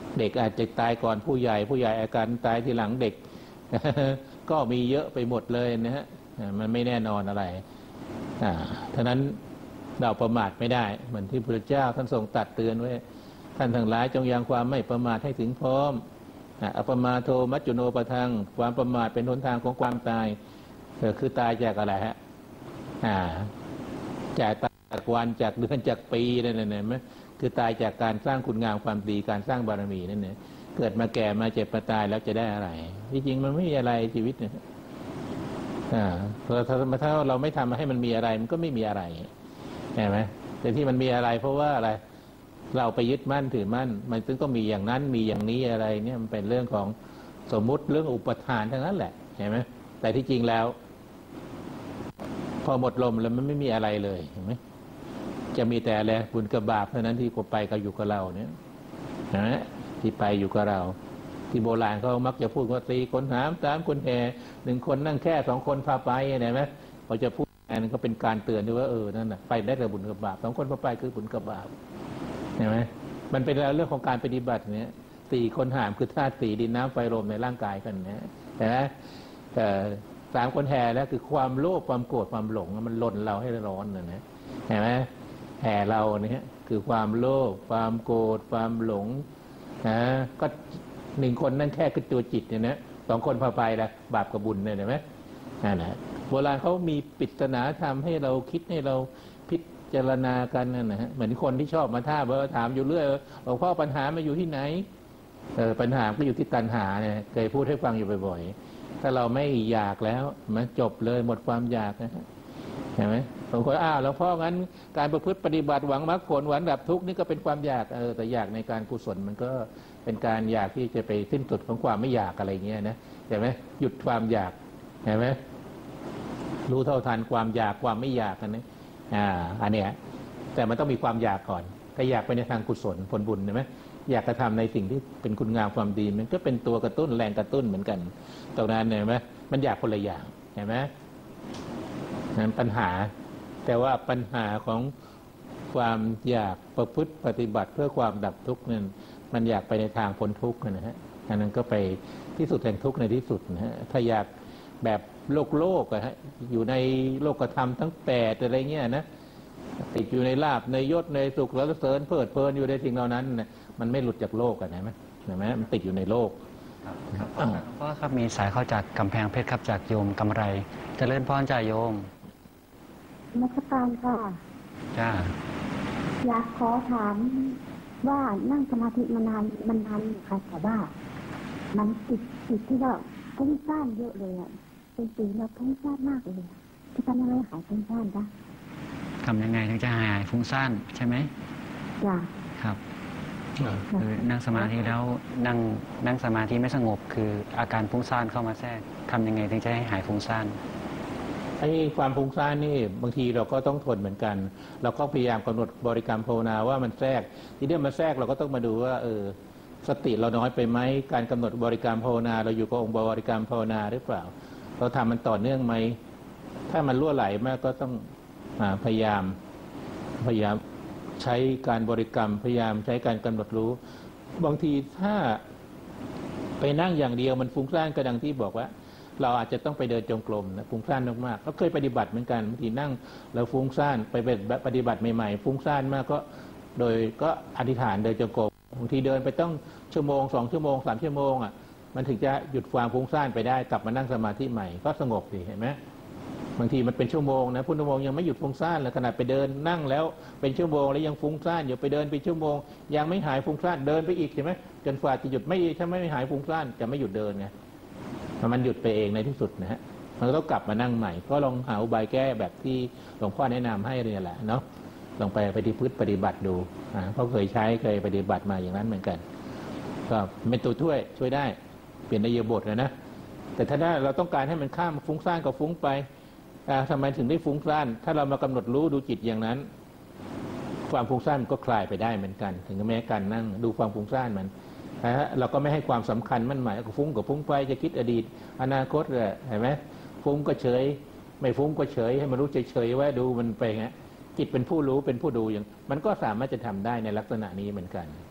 เด็กอาจจะตายก่อนผู้ใหญ่ผู้ใหญ่อาการตายทีหลังเด็ก ก็มีเยอะไปหมดเลยนะฮะมันไม่แน่นอนอะไรอ่าท่านั้นเราประมาทไม่ได้เหมือนที่พระเจ้าท่านทรงตรัสเตือนไว้ท่านทั้งหลายจงยังความไม่ประมาทให้ถึงพร้อมอัปมาโทมัจจุโนปทังความประมาทเป็นหนทางของความตายคือตายจากอะไรฮะอ่าจากตายจากวันจากเดือนจากปีนั่นเองไหมคือตายจากการสร้างคุณงามความดีการสร้างบารมีนั่นเองเกิดมาแก่มาเจ็บมาตายแล้วจะได้อะไรที่จริงมันไม่มีอะไรชีวิตเนี่ยอ่าถ้าถ้าเราไม่ทำให้มันมีอะไรมันก็ไม่มีอะไรเห็นไหมแต่ที่มันมีอะไรเพราะว่าอะไรเราไปยึดมั่นถือมั่นมันถึงต้องมีอย่างนั้นมีอย่างนี้อะไรเนี่ยมันเป็นเรื่องของสมมุติเรื่องอุปทานทั้งนั้นแหละเห็นไหมแต่ที่จริงแล้วพอหมดลมแล้วมันไม่มีอะไรเลยเห็นไหมจะมีแต่อะไรบุญกับบาปเท่านั้นที่ไปกับอยู่กับเราเนี่ยนะที่ไปอยู่กับเราที่โบราณเขามักจะพูดว่าสี่คนหามสามคนแห่หนึ่งคนนั่งแค่สองคนพาไปเห็นไหมเขาจะพูดอันนั้นก็เป็นการเตือนด้วยว่าเออนั่นน่ะไปได้แต่บุญกับบาปสองคนพาไปคือบุญกับบาปเห็นไหมมันเป็นเรื่องของการปฏิบัติเนี่ยสี่คนหามคือธาตุสี่ดินน้ำไฟลมในร่างกายกันเนี่ยเห็นไหมแต่สามคนแห่แล้วคือความโลภความโกรธความหลงมันลนเราให้ร้อนนะนะเห็นไหมแห่เราเนี่ยคือความโลภความโกรธความหลงนะก็หนึ่งคนนั่นแค่คือตัวจิตเนี่ยนะสองคนพาไปละบาปกับบุญเนี่ยเห็นไหมนั่นแหละโบราณเขามีปริศนาธรรมให้เราคิดให้เราพิจารณากันนั่นนะฮะเหมือนคนที่ชอบมาท่าเบอร์ถามอยู่เรื่อยหลวงพ่อปัญหามาอยู่ที่ไหนเออปัญหาก็อยู่ที่ตัณหาเนี่ยเคยพูดให้ฟังอยู่บ่อยๆถ้าเราไม่อยากแล้วมันจบเลยหมดความอยากนะฮะเห็นไหมบางคนอ้าวหลวงพ่องั้นการประพฤติปฏิบัติหวังมรรคผลหวังดับทุกข์นี่ก็เป็นความอยากเออแต่อยากในการกุศลมันก็เป็นการอยากที่จะไปสิ้นสุดของความไม่อยากอะไรเงี้ยนะเห็นไหมหยุดความอยากเห็นไหมรู้เท่าทันความอยากความไม่อยากกันนะอ่าอันเนี้ยแต่มันต้องมีความอยากก่อนถ้าอยากไปในทางกุศลผลบุญใช่ไหมอยากกระทำในสิ่งที่เป็นคุณงามความดีมันก็เป็นตัวกระตุ้นแรงกระตุ้นเหมือนกันตรงนั้นเห็นไหมมันอยากคนละอย่างเห็นไหมนั้นปัญหาแต่ว่าปัญหาของความอยากประพฤติปฏิบัติเพื่อความดับทุกข์นั้นมันอยากไปในทางพ้นทุกข์นะฮะอันนั้นก็ไปที่สุดแห่งทุกข์ในที่สุดนะฮะถ้าอยากแบบโลกโลกอะฮะอยู่ในโลกธรรมทั้งแปดอะไรเงี้ยนะติดอยู่ในลาภในยศในสุขแล้วเสริญเพลิดเพลินอยู่ในสิ่งเหล่านั้นนะมันไม่หลุดจากโลกกันนะไหมเห็นไหมมันติดอยู่ในโลกครับเพราะครับมีสายเข้าจากกำแพงเพชรครับจากโยมกำไรเจริญพรจ่าโยมนักการค่ะจ้าอยากขอถามว่านั่งสมาธิมานานมันนานค่ะแต่ว่ามันติดติดที่ว่าฟุ้งซ่านเยอะเลยอ่ะเป็นปีแล้วฟุ้งซ่านมากเลยที่ทำยังไงหายฟุ้งซ่านจ้ะทำยังไงถึงจะหายฟุ้งซ่านใช่ไหมจ้ะครับคือนั่งสมาธิแล้วนั่งนั่งสมาธิไม่สงบคืออาการฟุ้งซ่านเข้ามาแทรกทำยังไงถึงจะให้หายฟุ้งซ่านไอ้ความฟุ้งซ่านนี่บางทีเราก็ต้องทนเหมือนกันเราก็พยายามกำหนดบริกรรมภาวนาว่ามันแทรกทีเดียวมันแทรกเราก็ต้องมาดูว่าเออสติเราน้อยไปไหมการกำหนดบริกรรมภาวนาเราอยู่กับองค์บริกรรมภาวนาหรือเปล่าเราทำมันต่อเนื่องไหมถ้ามันรั่วไหลมากก็ต้องพยายามพยายามใช้การบริกรรมพยายามใช้การกำหนดรู้บางทีถ้าไปนั่งอย่างเดียวมันฟุ้งซ่านก็ดังที่บอกว่าเราอาจจะต้องไปเดินจงกรมนะฟุ้งซ่านมากๆก็เคยปฏิบัติเหมือนกันบางทีนั่งแล้วฟุ้งซ่านไปปฏิบัติใหม่ๆฟุ้งซ่านมากก็โดยก็อธิษฐานเดินจงกรมบางทีเดินไปต้องชั่วโมงสองชั่วโมงสามชั่วโมงอ่ะมันถึงจะหยุดความฟุ้งซ่านไปได้กลับมานั่งสมาธิใหม่ก็สงบดีเห็นไหมบางทีมันเป็นชั่วโมงนะพุทธโมงยังไม่หยุดฟุ้งซ่านเลยขนาดไปเดินนั่งแล้วเป็นชั่วโมงแล้วยังฟุ้งซ่านอยู่ไปเดินไปชั่วโมงยังไม่หายฟุ้งซ่านเดินไปอีกใช่ไหมจนฝ่าจะหยุดไม่ถ้าไม่หายฟุ้งซ่านจะไม่หยุดเดินไงมันหยุดไปเองในที่สุดนะฮะมันต้องกลับมานั่งใหม่ก็ลองหาอุบายแก้แบบที่หลวงพ่อแนะนำให้นี่แหละเนาะลองไปปฏิพฤติปฏิบัติดูอ่าเพราะเคยใช้เคยปฏิบัติมาอย่างนั้นเหมือนกันก็เป็นตัวช่วยช่วยได้เปลี่ยนอิริยาบถนะนะแต่ถ้าเราต้องการให้มันข้ามฟุ้งซ่านก็ฟุ้งไปทำไมถึงได้ฟุ้งซ่านถ้าเรามากำหนดรู้ดูจิตอย่างนั้นความฟุ้งซ่านก็คลายไปได้เหมือนกันถึงแม้การนั่งดูความฟุ้งซ่านมันนะเราก็ไม่ให้ความสำคัญมั่นหมายก็ฟุ้งกับฟุ้งไปจะคิดอดีตอนาคตเลยเห็นไหมฟุ้งก็เฉยไม่ฟุ้งก็เฉยให้มันรู้เฉยๆไว้ดูมันไปฮะจิตเป็นผู้รู้เป็นผู้ดูอย่างมันก็สามารถจะทำได้ในลักษณะนี้เหมือนกัน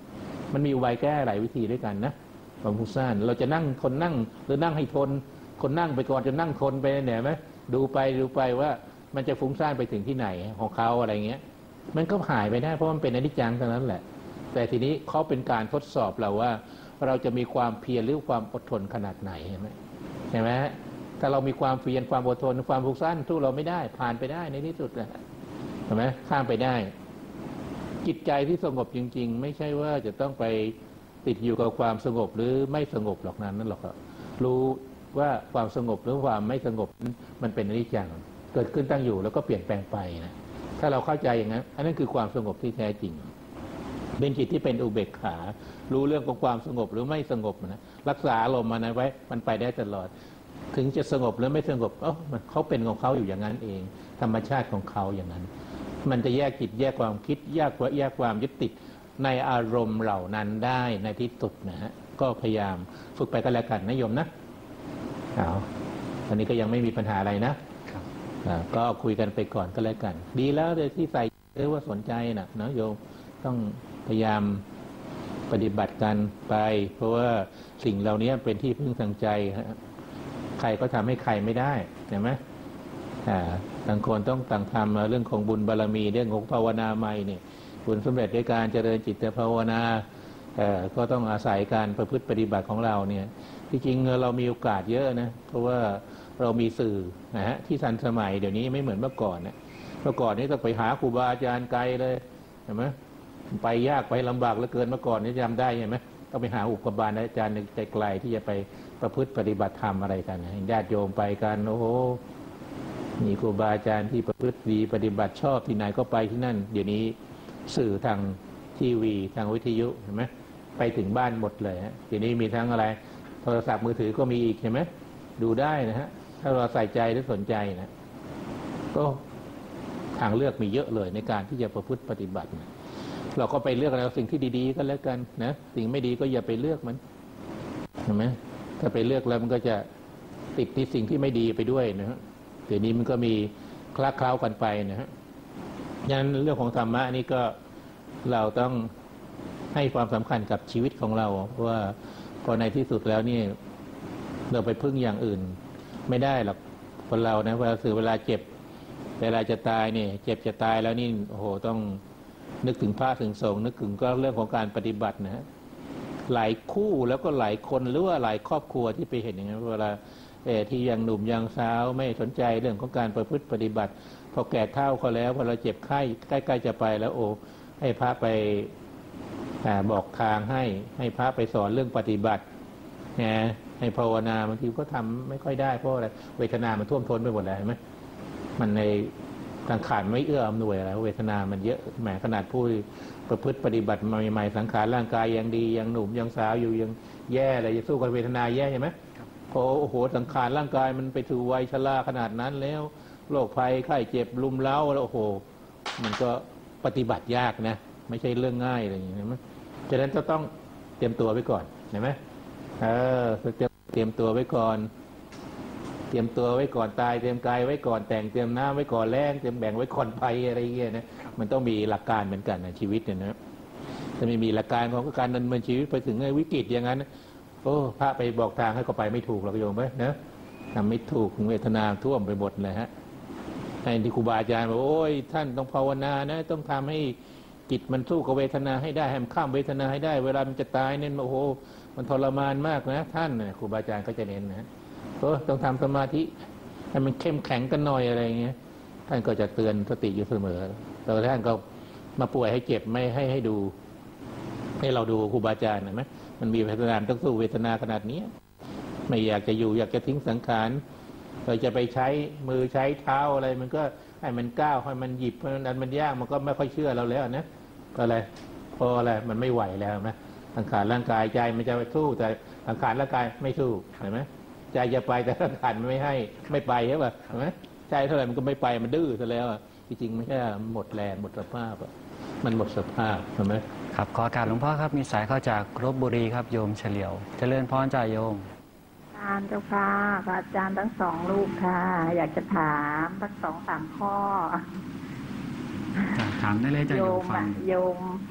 มันมีอุบายแก้หลายวิธีด้วยกันนะความฟุ้งซ่านเราจะนั่งคนนั่งหรือนั่งให้ทนคนนั่งไปก่อนจะนั่งทนไปเนี่ยไหมดูไปดูไปว่ามันจะฟุ้งซ่านไปถึงที่ไหนของเขาอะไรเงี้ยมันก็หายไปได้เพราะมันเป็นอนิจจังเท่านั้นแหละแต่ทีนี้เขาเป็นการทดสอบเราว่าเราจะมีความเพียรหรือความอดทนขนาดไหนเห็นไหมเห็นไหมถ้าเรามีความเพียรความอดทนความฟุ้งซ่านสู้เราไม่ได้ผ่านไปได้ในที่สุดนะเห็นไหมข้ามไปได้จิตใจที่สงบจริงๆไม่ใช่ว่าจะต้องไปติดอยู่กับความสงบหรือไม่สงบหรอกนั้นนั่นหรอกรู้ว่าความสงบหรือความไม่สงบมันเป็นอนิจจังเกิดขึ้นตั้งอยู่แล้วก็เปลี่ยนแปลงไปนะถ้าเราเข้าใจอย่างนั้นอันนั้นคือความสงบที่แท้จริงเป็นจิตที่เป็นอุเบกขารู้เรื่องของความสงบหรือไม่สงบนะรักษาอารมณ์มันไว้มันไปได้ตลอดถึงจะสงบหรือไม่สงบเอ้ามันเขาเป็นของเขาอยู่อย่างนั้นเองธรรมชาติของเขาอย่างนั้นมันจะแยกจิตแยกความคิดแยกว่าแยกความยึดติดในอารมณ์เหล่านั้นได้ในที่สุดนะฮะก็พยายามฝึกไปก็แล้วกันนะโยมนะเอาตอนนี้ก็ยังไม่มีปัญหาอะไรนะก็คุยกันไปก่อนก็แล้วกันดีแล้วเลยที่ใส่หรือว่าสนใจนะนะโยมต้องพยายามปฏิบัติกันไปเพราะว่าสิ่งเหล่านี้เป็นที่พึ่งทางใจใครก็ทำให้ใครไม่ได้เห็นไหมต่างคนต้องต่างทำเรื่องของบุญบารมีเรื่องของภาวนาใหม่เนี่ยบุญสำเร็จด้วยการเจริญจิตภาวนาก็ต้องอาศัยการประพฤติปฏิบัติของเราเนี่ยที่จริงเรามีโอกาสเยอะนะเพราะว่าเรามีสื่อนะฮะที่ทันสมัยเดี๋ยวนี้ไม่เหมือนเมื่อก่อนนะเมื่อก่อนนี้ต้องไปหาครูบาอาจารย์ไกลเลยเห็นไหมไปยากไปลำบากเหลือเกินเมื่อก่อนนี่จำได้ใช่ไหมต้องไปหาอุปบาลอาจารย์ในไกลๆที่จะไปประพฤติปฏิบัติธรรมอะไรกันญาติโยมไปกันโอ้โหมีครูบาอาจารย์ที่ประพฤติดีปฏิบัติชอบที่ไหนก็ไปที่นั่นเดี๋ยวนี้สื่อทางทีวีทางวิทยุเห็นไหมไปถึงบ้านหมดเลยฮะเดี๋ยวนี้มีทั้งอะไรโทรศัพท์มือถือก็มีอีกใช่ไหมดูได้นะฮะถ้าเราใส่ใจหรือสนใจนะก็ทางเลือกมีเยอะเลยในการที่จะประพฤติปฏิบัตินะเราก็ไปเลือกเอาสิ่งที่ดีๆก็แล้วกันนะสิ่งไม่ดีก็อย่าไปเลือกมันเห็นไหมถ้าไปเลือกแล้วมันก็จะติดที่สิ่งที่ไม่ดีไปด้วยนะฮะเดี๋ยวนี้มันก็มีคลาเคล้ากันไปนะฮะฉะนั้นเรื่องของธรรมะนี่ก็เราต้องให้ความสำคัญกับชีวิตของเราเพราะว่าพอในที่สุดแล้วนี่เราไปพึ่งอย่างอื่นไม่ได้หรอกคนเรานะเวลาสื่อเวลาเจ็บเวลาจะตายเนี่ยเจ็บจะตายแล้วนี่โอ้โหต้องนึกถึงพระถึงสงฆ์นึกถึงก็เรื่องของการปฏิบัตินะฮะหลายคู่แล้วก็หลายคนหรือว่าหลายครอบครัวที่ไปเห็นอย่างนั้นเวลาเออที่ยังหนุ่มยังสาวไม่สนใจเรื่องของการประพฤติปฏิบัติพอแก่เฒ่าเขาแล้วพอเราเจ็บไข้ใกล้ๆจะไปแล้วโอ้ให้พระไปบอกทางให้ให้พระไปสอนเรื่องปฏิบัตินะให้ภาวนาบางทีก็ทำไม่ค่อยได้เพราะอะไรเวทนามันท่วมท้นไปหมดเลยเห็นไหมมันในทางขาดไม่เอื้ออำนวยอะไรเวทนามันเยอะแหมขนาดผู้ประพฤติปฏิบัติใหม่ๆสังขารร่างกายยังดียังหนุ่มยังสาวอยู่ยังแย่เลยจะสู้กับเวทนาแย่ใช่ไหมพอโอ้โหสังขารร่างกายมันไปถึงวัยชราขนาดนั้นแล้วโรคภัยไข้เจ็บลุมเล้าแล้วโอ้โหมันก็ปฏิบัติยากนะไม่ใช่เรื่องง่ายอะไรอย่างนี้นะฉะนั้นจะต้องเตรียมตัวไว้ก่อนเห็นไหมเออเตรียมเตรียมตัวไว้ก่อนเตรียมตัวไว้ก่อนตายเตรียมกายไว้ก่อนแต่งเตรียมน้ำไว้ก่อนแรงเตรียมแบ่งไว้ก่อนไปอะไรอย่างเงี้ยนะมันต้องมีหลักการเหมือนกันในชีวิตเนี่ยนะถ้าไม่มีหลักการของการดำเนินชีวิตไปถึงวิกฤตอย่างนั้นโอ้พระไปบอกทางให้ก็ไปไม่ถูกหรอกโยมไหมนะทำไม่ถูกเวทนาท่วมไปหมดเลยฮะให้ที่ครูบาอาจารย์บอกโอ้ยท่านต้องภาวนานะต้องทำให้จิตมันสู้กับเวทนาให้ได้ให้มันข้ามเวทนาให้ได้เวลามันจะตายเนี่ยโอ้โหมันทรมานมากนะท่านครูบาอาจารย์ก็จะเน้นนะเออต้องทำสมาธิให้มันเข้มแข็งกันหน่อยอะไรอย่างเงี้ยท่านก็จะเตือนสติอยู่เสมอแล้วท่านก็มาป่วยให้เจ็บไม่ให้ให้ดูให้เราดูครูบาอาจารย์เห็นไหมมันมีเวทนาต้องสู้เวทนาขนาดนี้ไม่อยากจะอยู่อยากจะทิ้งสังขารเราจะไปใช้มือใช้เท้าอะไรมันก็ให้มันก้าวให้มันหยิบเพราะนั้นมันยากมันก็ไม่ค่อยเชื่อเราแล้วนะก็อะไรพออะไรมันไม่ไหวแล้วนะสังขารร่างกายใจมันจะไปสู้แต่สังขารร่างกายไม่สู้เห็นไหมใจจะไปแต่สังขารมันไม่ให้ไม่ไปใช่ป่ะเห็นไหมใจเท่าไหร่มันก็ไม่ไปมันดื้อซะแล้วจริงๆไม่ใช่หมดแรงหมดสภาพอ่ะมันหมดสภาพเห็นไหมครับขอการหลวงพ่อครับมีสายเข้าจากลพบุรีครับโยมเฉลียวเจริญพรจ่าโยมอาจารย์เจ้าค่ะอาจารย์ทั้งสองลูกค่ะอยากจะถามทั้งสองสามข้อถามได้เลยจ่าโยมฟังโยมพ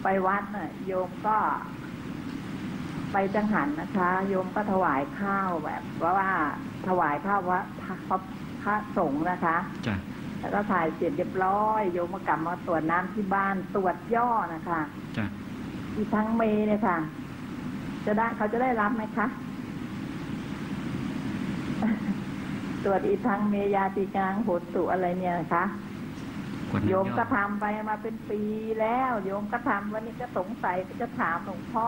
ไปวัดน่ะโยมก็ไปจังหันนะคะโยมก็ถวายข้าวแบบว่าถวายข้าวว่าพระพระสงฆ์นะคะจ้ะแล้วก็ถ่ายเสร็จเรียบร้อยโยมมากลับมาตรวจน้ำที่บ้านตรวจย่อนะคะจ้ะอีทั้งเมย์เนี่ยค่ะจะได้เขาจะได้รับไหมคะตรวจอีทั้งเมยาติกลางโหตุอะไรเนี่ยนะคะโยมก็ทำไปมาเป็นปีแล้วโยมก็ทำวันนี้ก็สงสัยจะถามหลวงพ่อ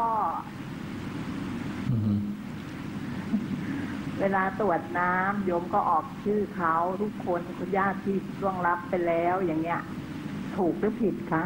เวลาตรวจน้ำโยมก็ออกชื่อเขาทุกคนคุณญาติที่ล่วงลับไปแล้วอย่างเงี้ยถูกหรือผิดคะ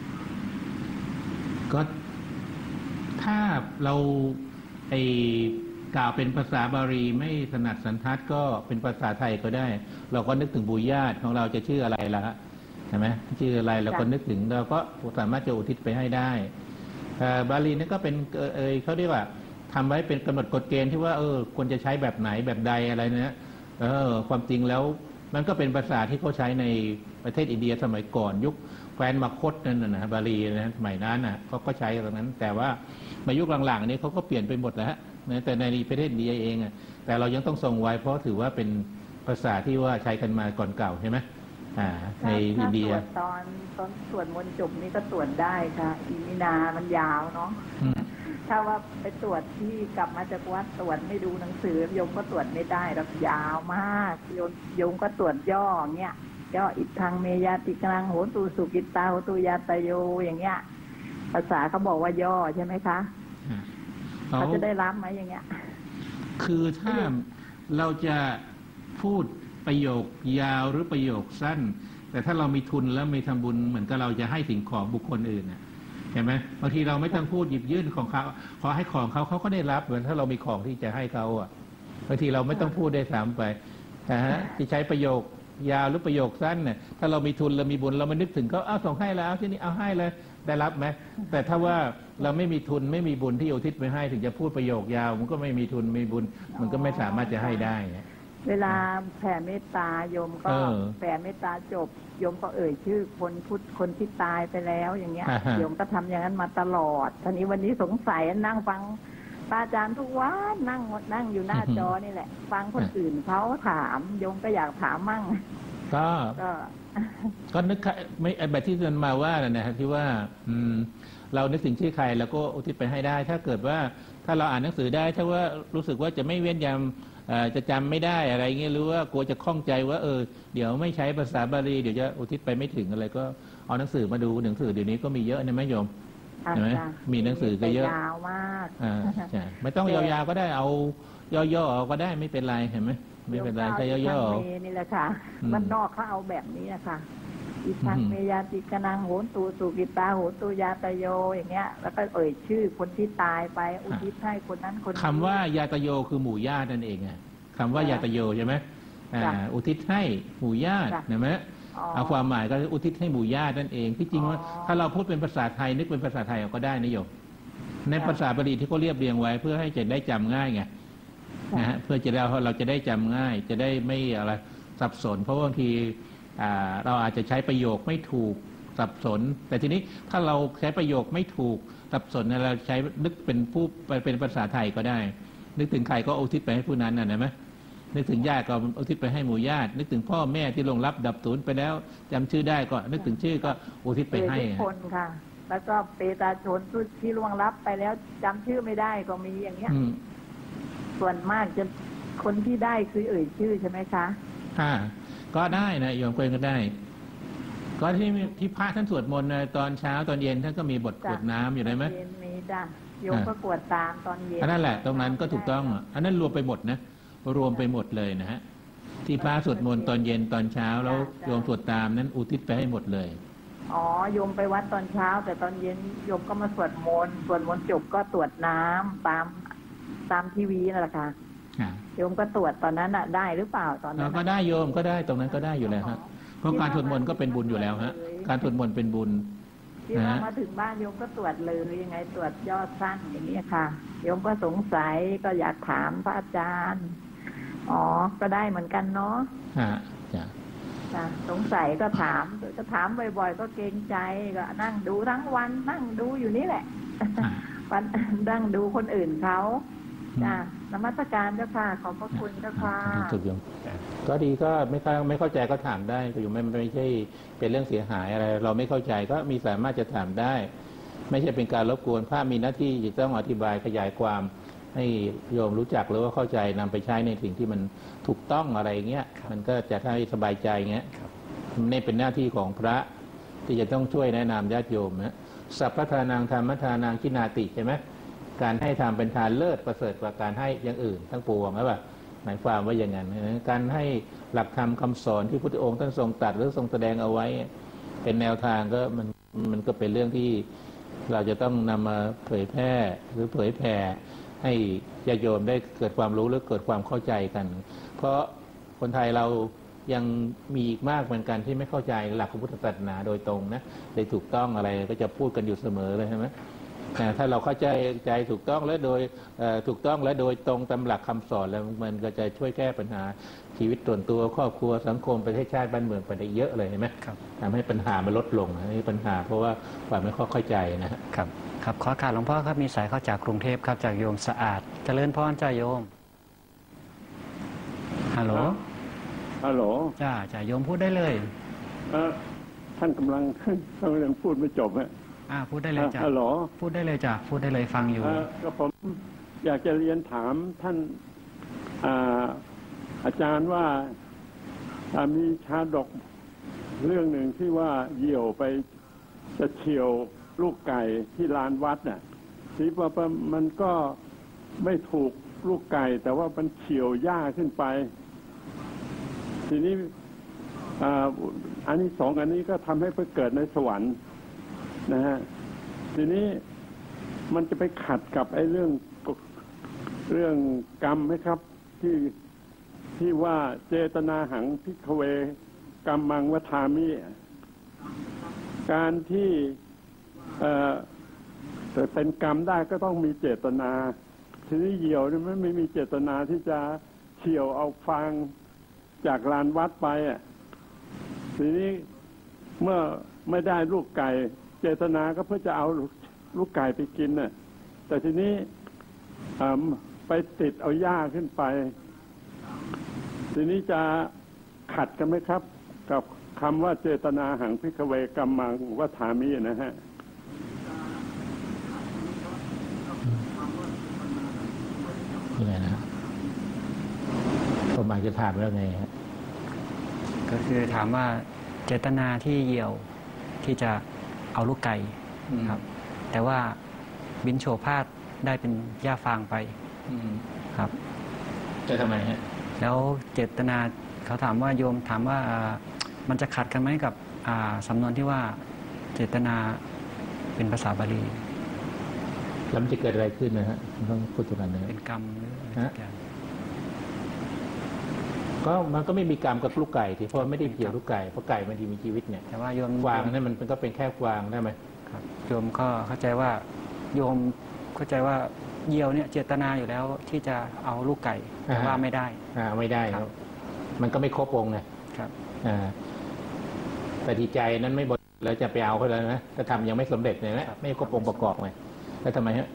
ก็ถ้าเราไอกล่าวเป็นภาษาบาลีไม่ถนัดสันทัดก็เป็นภาษาไทยก็ได้เราก็นึกถึงบุญญาติของเราจะชื่ออะไรล่ะใช่ไหมชื่ออะไรเราก็นึกถึงเราก็สามารถจะอุทิศไปให้ได้บาลีนี่ก็เป็นเออเขาเรียกว่าทำไว้เป็นกำหนดกฎเกณฑ์ที่ว่าเออควรจะใช้แบบไหนแบบใดอะไรเนี่ยเออความจริงแล้วมันก็เป็นภาษาที่เขาใช้ในประเทศอินเดียสมัยก่อนยุคแคว้นมคธนั่นนะบาลีนะสมัยนั้นน่ะเขาก็ใช้ตรงนั้น แต่ว่ามายุคหลังๆนี้เขาก็เปลี่ยนไปหมดแล้วนะแต่ในประเทศอินเดียเองอ่ะแต่เรายังต้องทรงไว้เพราะถือว่าเป็นภาษาที่ว่าใช้กันมาก่อนเก่าใช่ไหมอ่าในอินเดียตอนตอนสวดมนต์จบนี่ก็ตรวจได้ค่ะอิมินามันยาวเนาะถ้าว่าไปตรวจที่กลับมาจากวัดตรวจไม่ดูหนังสือโยมก็ตรวจไม่ได้หรอกยาวมากโยมโยมก็ตรวจย่อเงี้ยย่ออิทธังเมยาติกลังโหตุสุกิตาโหตุยาตโยอย่างเงี้ยภาษาเขาบอกว่าย่อใช่ไหมคะเขาจะได้รับไหมอย่างเงี้ยคือถ้าเราจะพูดประโยคยาวหรือประโยคสั้นแต่ถ้าเรามีทุนแล้วมีทำบุญเหมือนกับเราจะให้สิ่งของบุคคลอื่นน่ะเห็นไหมบางทีเราไม่ต้องพูดหยิบยื่นของเขาขอให้ของเขาเขาก็ได้รับเหมือนถ้าเรามีของที่จะให้เขาอ่ะบางทีเราไม่ต้องพูดได้ซ้ำไปนะฮะที่ใช้ประโยคยาวหรือประโยคสั้นเนี่ยถ้าเรามีทุนเรามีบุญเราไม่นึกถึงเขาเอาส่งให้แล้วที่นี่เอาให้เลยได้รับไหมแต่ถ้าว่าเราไม่มีทุนไม่มีบุญที่อุทิศไปให้ถึงจะพูดประโยคยาวมันก็ไม่มีทุนไม่มีบุญมันก็ไม่สามารถจะให้ได้เวลาแผ่เมตตาโยมก็แผ่เมตตาจบโยมก็เอ่ยชื่อคนพุทธคนที่ตายไปแล้วอย่างเงี้ยโยมก็ทำอย่างนั้นมาตลอดทีนี้วันนี้สงสัยนั่งฟังพระอาจารย์ทุกวันนั่งนั่งอยู่หน้าจอนี่แหละฟังคนอื่นเขาถามโยมก็อยากถามมั่งก็ก็นึกไม่แบบที่เดินมาว่านะฮะที่ว่าอืมเรานึกถึงชื่อใครแล้วก็อุทิศไปให้ได้ถ้าเกิดว่าถ้าเราอ่านหนังสือได้ถ้าว่ารู้สึกว่าจะไม่เว้นยำจะจำไม่ได้อะไรเงี้ยหรือว่ากลัวจะคล่องใจว่าเออเดี๋ยวไม่ใช้ภาษาบาลีเดี๋ยวจะอุทิศไปไม่ถึงอะไรก็เอาหนังสือมาดูหนังสือเดี๋ยวนี้ก็มีเยอะนะแม่โยมใช่ไหมมีหนังสือก็เยอะยาวมากอ่าใช่ไม่ต้องยาวๆก็ได้เอาย่อๆก็ได้ไม่เป็นไรเห็นไหมไม่เป็นไรแค่ย่อๆนี่แหละค่ะบ้านนอกเขาเอาแบบนี้นะคะอิทังเมยาติกนังโหตุสุกิตาโหตุยาตโยอย่างเงี้ยแล้วก็เอ่ยชื่อคนที่ตายไปอุทิศให้คนนั้นคนนี้คำว่ายาตโยคือหมู่ญาตินั่นเองไงคำว่ายาตโยใช่ไหมอุทิศให้หมู่ญาติเห็นไหมเอาความหมายก็อุทิศให้หมู่ญาตินั่นเองที่จริงว่าถ้าเราพูดเป็นภาษาไทยนึกเป็นภาษาไทยก็ได้นะโยมในภาษาบาลีที่เขาเรียบเรียงไว้เพื่อให้จะได้จำง่ายไงนะฮะเพื่อจะได้เราจะได้จำง่ายจะได้ไม่อะไรสับสนเพราะบางทีเราอาจจะใช้ประโยคไม่ถูกสับสนแต่ทีนี้ถ้าเราใช้ประโยคไม่ถูกสับสนเราใช้นึกเป็นผู้เป็นภาษาไทยก็ได้นึกถึงใครก็อุทิศไปให้ผู้นั้นน่ะนะไหมนึกถึงญาติก็อุทิศไปให้หมู่ญาตินึกถึงพ่อแม่ที่ลงรับดับสูญไปแล้วจำชื่อได้ก็นึกถึงชื่อก็อุทิศไปให้ทุกคนค่ะแล้วก็เปตาชนที่ล่วงลับไปแล้วจำชื่อไม่ได้ก็มีอย่างเงี้ยส่วนมากจะคนที่ได้คือเอ่ยชื่อใช่ไหมคะค่ะก็ได้นะโยมเพื่อนก็ได้ก็ที่ที่พระท่านสวดมนต์ตอนเช้าตอนเย็นท่านก็มีบทกรวดน้ำอยู่ได้ไหมเย็นมีจ้ะโยมก็กรวดตามตอนเย็นอันนั้นแหละตรงนั้นก็ถูกต้องอันนั้นรวมไปหมดนะรวมไปหมดเลยนะฮะที่พระสวดมนต์ตอนเย็นตอนเช้าแล้วโยมสวดตามนั้นอุทิศไปให้หมดเลยอ๋อโยมไปวัดตอนเช้าแต่ตอนเย็นโยมก็มาสวดมนต์สวดมนต์จบก็ตรวจน้ำตามตามทีวีนั่นแหละค่ะโยมก็ตรวจตอนนั้นอ่ะได้หรือเปล่าตอนนั้นก็ได้โยมก็ได้ตรงนั้นก็ได้อยู่แล้วฮะเพราะการสวดมนต์ก็เป็นบุญอยู่แล้วฮะการสวดมนต์เป็นบุญที่เรามาถึงบ้านโยมก็ตรวจเลยยังไงตรวจยอดสั้นอย่างนี้ค่ะโยมก็สงสัยก็อยากถามพระอาจารย์อ๋อก็ได้เหมือนกันเนาะฮะจ้ะจ้ะสงสัยก็ถามก็ถามบ่อยๆก็เกรงใจก็นั่งดูทั้งวันนั่งดูอยู่นี่แหละวันนั่งดูคนอื่นเขาจ้ะนมัสการเจ้าค่ะขอบพระคุณเจ้าค่ะถูกโยมก็ดีก็ไม่เข้าไม่เข้าใจก็ถามได้ก็อยู่ไม่ไม่ใช่เป็นเรื่องเสียหายอะไรเราไม่เข้าใจก็มีสามารถจะถามได้ไม่ใช่เป็นการรบกวนพระมีหน้าที่จะต้องอธิบายขยายความให้โยมรู้จักหรือว่าเข้าใจนำไปใช้ในสิ่งที่มันถูกต้องอะไรเงี้ยมันก็จะให้สบายใจเงี้ยนี่เป็นหน้าที่ของพระที่จะต้องช่วยแนะนำญาติโยมนะสัพพทานังธรรมทานังขินาติใช่ไหมการให้ทำเป็นทานเลิศประเสริฐกว่าการให้อย่างอื่นทั้งปวงแล้วแบบหมายความว่าอย่างนั้นการให้หลักธรรมคำสอนที่พระพุทธองค์ท่านทรงตรัสหรือทรงแสดงเอาไว้เป็นแนวทางก็มันมันก็เป็นเรื่องที่เราจะต้องนำมาเผยแพร่หรือเผยแผ่ให้ญาติโยมได้เกิดความรู้หรือเกิดความเข้าใจกันเพราะคนไทยเรายังมีอีกมากเหมือนกันที่ไม่เข้าใจหลักของพุทธศาสนาโดยตรงนะโดยถูกต้องอะไรก็จะพูดกันอยู่เสมอเลยใช่ไหมถ้าเราเข้าใจใจถูกต้องและโดยถูกต้องและโดยตรงตามหลักคำสอนแล้วมันก็จะช่วยแก้ปัญหาชีวิตส่วนตัวครอบครัวสังคมประเทศชาติบ้านเมืองไปได้เยอะเลยเห็นไหมทำให้ปัญหามันลดลงนี่ปัญหาเพราะว่าความไม่เข้าใจนะครับครับขอการหลวงพ่อครับมีสายเข้าจากกรุงเทพครับจากโยมสะอาดเจริญพรจ้าโยมฮัลโหลฮัลโหลจ้าจ้าโยมพูดได้เลยเออท่านกำลังกำลังพูดไม่จบฮะอ่าพูดได้เลยจ้าฮัลโหลพูดได้เลยจ้าพูดได้เลยฟังอยู่ก็ผมอยากจะเรียนถามท่านอ่าอาจารย์ว่ามีชาดกเรื่องหนึ่งที่ว่าเหยี่ยวไปจะเฉี่ยวลูกไก่ที่ลานวัดน่ะที่ว่ามันก็ไม่ถูกลูกไก่แต่ว่ามันเฉี่ยวหญ้าขึ้นไปทีนี้อ่าอันนี้สองอันนี้ก็ทำให้ไปเกิดในสวรรค์นะฮะทีนี้มันจะไปขัดกับไอ้เรื่องเรื่องกรรมไหมครับที่ที่ว่าเจตนาหังภิกขเวกัมมังวัฏามิการที่เอ่อแต่เป็นกรรมได้ก็ต้องมีเจตนาทีนี้เหยี่ยวนี่ไม่มีเจตนาที่จะเฉี่ยวเอาฟางจากลานวัดไปอ่ะทีนี้เมื่อไม่ได้ลูกไก่เจตนาก็เพื่อจะเอาลูกไก่ไปกินน่ะแต่ทีนี้ไปติดเอาหญ้าขึ้นไปทีนี้จะขัดกันไหมครับกับคำว่าเจตนาหังภิกขเวกัมมังวัฏามินะฮะยังไงนะผมอาจจะถามแล้วไงฮะก็คือถามว่าเจตนาที่เหยี่ยวที่จะเอาลูกไก่ครับแต่ว่าบินโฉพาดได้เป็นหญ้าฟางไปครับจะทำไมฮะแล้วเจตนาเขาถามว่าโยมถามว่ามันจะขัดกันไหมกับสำนวนที่ว่าเจตนาเป็นภาษาบาลีแล้วมันจะเกิดอะไรขึ้นนะฮะต้องพูดตรงนั้นเป็นกรรมหรืออะไรสักอย่างก็มันก็ไม่มีกรรมกับลูกไก่ที่เพราะไม่ได้เกี่ยวลูกไก่เพราะไก่มันดีมีชีวิตเนี่ยแต่ว่าโยมฟางนั่นมันก็เป็นแค่ฟางได้ไหมครับโยมก็เข้าใจว่าโยมเข้าใจว่าเหยี่ยวเนี่ยเจตนาอยู่แล้วที่จะเอาลูกไก่แต่ว่าไม่ได้อ่าไม่ได้ครับมันก็ไม่ครบองค์ไงครับอ่าแต่ที่ใจนั้นไม่บริแล้วจะไปเอาเขาแล้วนะถ้าทำยังไม่สำเร็จเนี่ยนะไม่ครบองค์ประกอบไงแล้วทำไมฮะ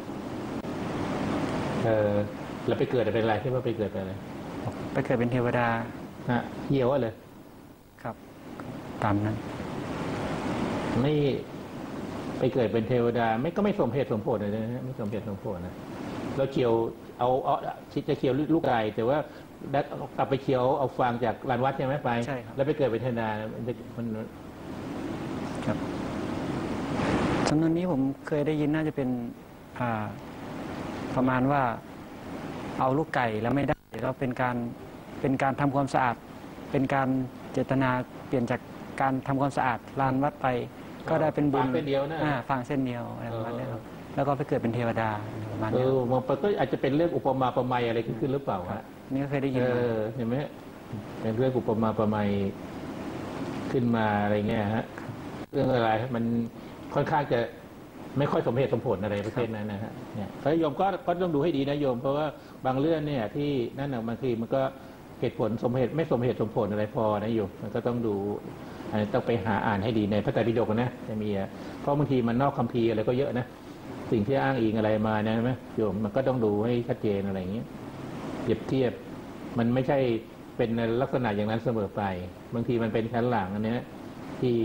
เออแล้วไปเกิดเป็นอะไรที่ว่าไปเกิดเป็นอะไรไปเกิดเป็นเทวดาฮะเหี้ยวเลยครับตามนั้นไม่ไปเกิดเป็นเทวดาไม่ก็ไม่สมเหตุสมผลเลยนะไม่สมเหตุสมผลนะเราเคี่ยวเอาเอาคิดจะเคี่ยวลูกไก่แต่ว่ากลับไปเคี่ยวเอาฟางจากลานวัดใช่ไหมไปใช่ครับแล้วไปเกิดเป็นเทวดามันมันครับสำนวนนี้ผมเคยได้ยินน่าจะเป็นอ่าประมาณว่าเอาลูกไก่แล้วไม่ได้แล้วเป็นการเป็นการทำความสะอาดเป็นการเจตนาเปลี่ยนจากการทำความสะอาดลานวัดไปก็ได้เป็นบุญฟางเส้นเดียวนะฟางเส้นเดียวอะไรประมาณนี้ครับแล้วก็ไปเกิดเป็นเทวดาประมาณนี้เออมันก็อาจจะเป็นเรื่องอุปมาประไมยอะไรขึ้นหรือเปล่าฮะนี่ก็เคยได้ยินเออเห็นไหมเป็นเรื่องอุปมาประไมยขึ้นมาอะไรเงี้ยฮะเรื่องอะไรมันค่อนข้างจะไม่ค่อยสมเหตุสมผลอะไรประเภทนั้นนะฮะเนี่ยพระโยมก็ก็ต้องดูให้ดีนะโยมเพราะว่าบางเรื่องเนี่ยที่นั่นน่ะบางทีมันก็เหตุผลสมเหตุไม่สมเหตุสมผลอะไรพอนะโยมมันก็ต้องดูอันนี้ต้องไปหาอ่านให้ดีในพระไตรปิฎกนะจะมีเพราะบางทีมันนอกคัมภีร์อะไรก็เยอะนะสิ่งที่อ้างอิงอะไรมาเนี่ยใช่ไหมโยมมันก็ต้องดูให้ชัดเจนอะไรอย่างเงี้ยเปรียบเทียบมันไม่ใช่เป็นลักษณะอย่างนั้นเสมอไปบางทีมันเป็นชั้นหลังอันนี้ที่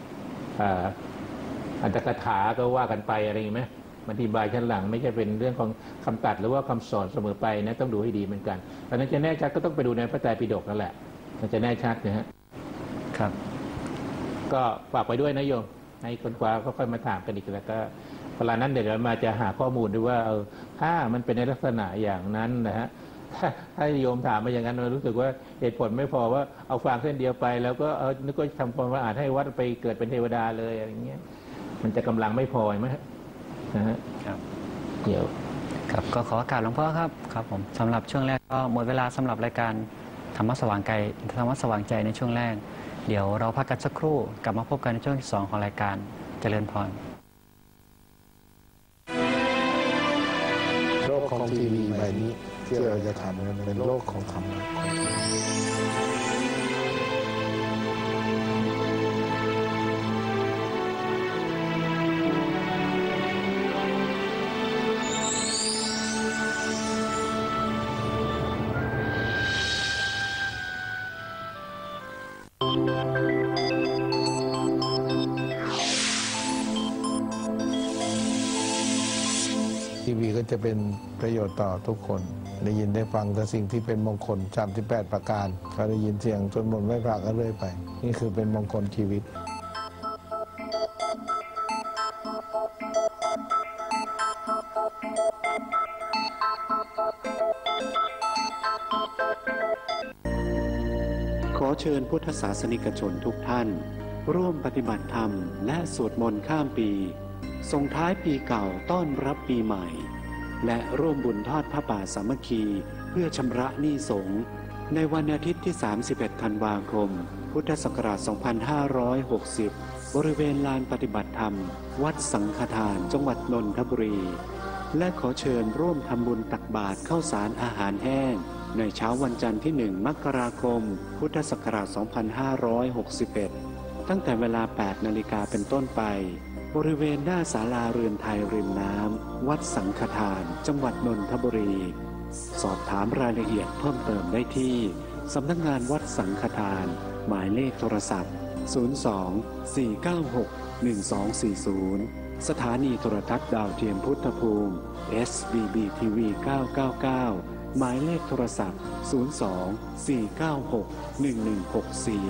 อัตถกถาก็ว่ากันไปอะไรอย่างนี้ไหมมันอธิบายชั้นหลังไม่ใช่เป็นเรื่องของคำตัดหรือว่าคำสอนเสมอไปนะต้องดูให้ดีเหมือนกันเพราะนั้นจะแน่ชัดก็ต้องไปดูในพระไตรปิฎกนั่นแหละมันจะแน่ชัดนะฮะครับก็ฝากไว้ด้วยนะโยมให้คนกว่าก็ค่อยมาถามกันอีกแล้วก็เวลานั้นเดี๋ยวเรามาจะหาข้อมูลด้วยว่าเออถ้ามันเป็นในลักษณะอย่างนั้นนะฮะถ้าถ้าโยมถามมาอย่างนั้นเรารู้สึกว่าเหตุผลไม่พอว่าเอาฟางเส้นเดียวไปแล้วก็เออนึกว่าทำความสะอาดให้วัดไปเกิดเป็นเทวดาเลยอะไรเงี้ยมันจะกำลังไม่พอไหมนะฮะครับเดี๋ยวครับก็ขอการหลวงพ่อครับครับผมสำหรับช่วงแรกก็หมดเวลาสำหรับรายการธรรมะสว่างใจธรรมะสว่างใจในช่วงแรกเดี๋ยวเราพักกันสักครู่กลับมาพบกันในช่วงที่สองของรายการเจริญพรโลกของทีวีใบนี้ที่เราจะทำเป็นโลกของธรรมะทีวีก็จะเป็นประโยชน์ต่อทุกคนได้ยินได้ฟังแต่สิ่งที่เป็นมงคลสามสิบแปดประการก็ได้ยินเสียงจนหมดไม่พลาดก็เรื่อยไปนี่คือเป็นมงคลชีวิตขอเชิญพุทธศาสนิกชนทุกท่านร่วมปฏิบัติธรรมและสวดมนต์ข้ามปีส่งท้ายปีเก่าต้อนรับปีใหม่และร่วมบุญทอดพระป่าสามัคคีเพื่อชำระหนี้สงฆ์ในวันอาทิตย์ที่สามสิบเอ็ดธันวาคมพุทธศักราชสองพันห้าร้อยหกสิบบริเวณลานปฏิบัติธรรมวัดสังฆทานจังหวัดนนทบุรีและขอเชิญร่วมทำบุญตักบาตรข้าวสารอาหารแห้งในเช้าวันจันทร์ที่หนึ่งมกราคมพุทธศักราชสองพันห้าร้อยหกสิบเอ็ดตั้งแต่เวลาแปดนาฬิกาเป็นต้นไปบริเวณหน้าศาลาเรือนไทยริมน้ำวัดสังฆทานจังหวัดนนทบุรีสอบถามรายละเอียดเพิ่มเติมได้ที่สำนักงานวัดสังฆทานหมายเลขโทรศัพท์ศูนย์ สอง สี่ เก้า หก หนึ่ง สอง สี่ ศูนย์สถานีโทรทัศน์ดาวเทียมพุทธภูมิ เอส บี บี ที วี เก้า เก้า เก้าหมายเลขโทรศัพท์ศูนย์ สอง สี่ เก้า หก หนึ่ง หนึ่ง หก สี่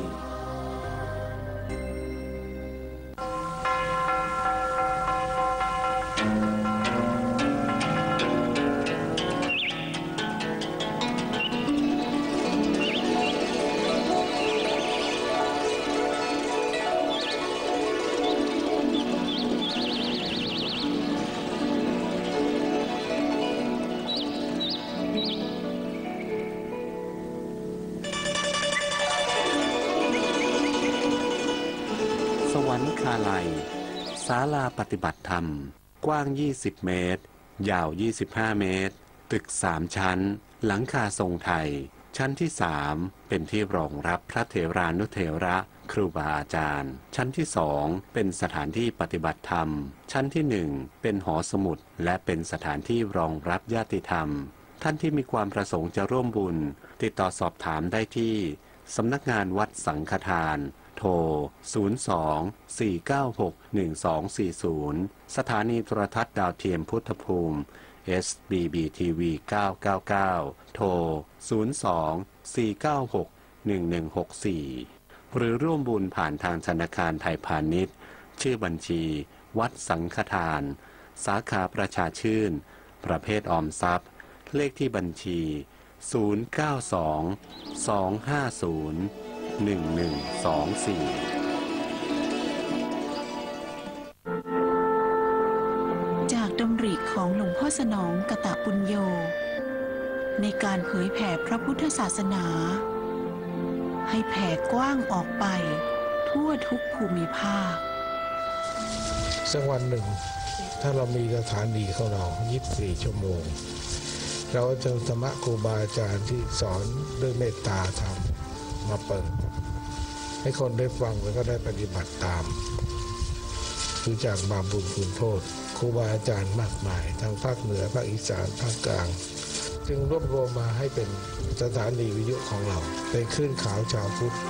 สวรรคาลัยศาลาปฏิบัติธรรมกว้างยี่สิบเมตรยาวยี่สิบห้าเมตรตึกสามชั้นหลังคาทรงไทยชั้นที่สามเป็นที่รองรับพระเถรานุเถระครูบาอาจารย์ชั้นที่สองเป็นสถานที่ปฏิบัติธรรมชั้นที่หนึ่งเป็นหอสมุดและเป็นสถานที่รองรับญาติธรรมท่านที่มีความประสงค์จะร่วมบุญติดต่อสอบถามได้ที่สำนักงานวัดสังฆทานโทร ศูนย์ สอง สี่ เก้า หก หนึ่ง สอง สี่ ศูนย์ สถานีโทรทัศน์ดาวเทียมพุทธภูมิ เอส บี บี ที วี เก้า เก้า เก้า โทร ศูนย์ สอง สี่ เก้า หก หนึ่ง หนึ่ง หก สี่ หรือร่วมบุญผ่านทางธนาคารไทยพาณิชย์ชื่อบัญชีวัดสังฆทานสาขาประชาชื่นประเภทออมทรัพย์เลขที่บัญชีศูนย์ เก้า สอง สอง ห้า ศูนย์ หนึ่ง หนึ่ง สอง สี่จากดำริของหลวงพ่อสนองกตปุญโญในการเผยแผ่พระพุทธศาสนาให้แผ่กว้างออกไปทั่วทุกภูมิภาคสักวันหนึ่งถ้าเรามีสถานีของเรายี่สิบสี่ชั่วโมงเราจะธรรมะครูบาอาจารย์ที่สอนด้วยเมตตาธรรมมาเปิดให้คนได้ฟังแล้วก็ได้ปฏิบัติตามรู้จักบาปบุญคุณโทษครูบาอาจารย์มากมายทั้งภาคเหนือภาคอีสานภาคกลางจึงรวบรวมมาให้เป็นสถานีวิทยุของเราเป็นคลื่นข่าวชาวพุทธ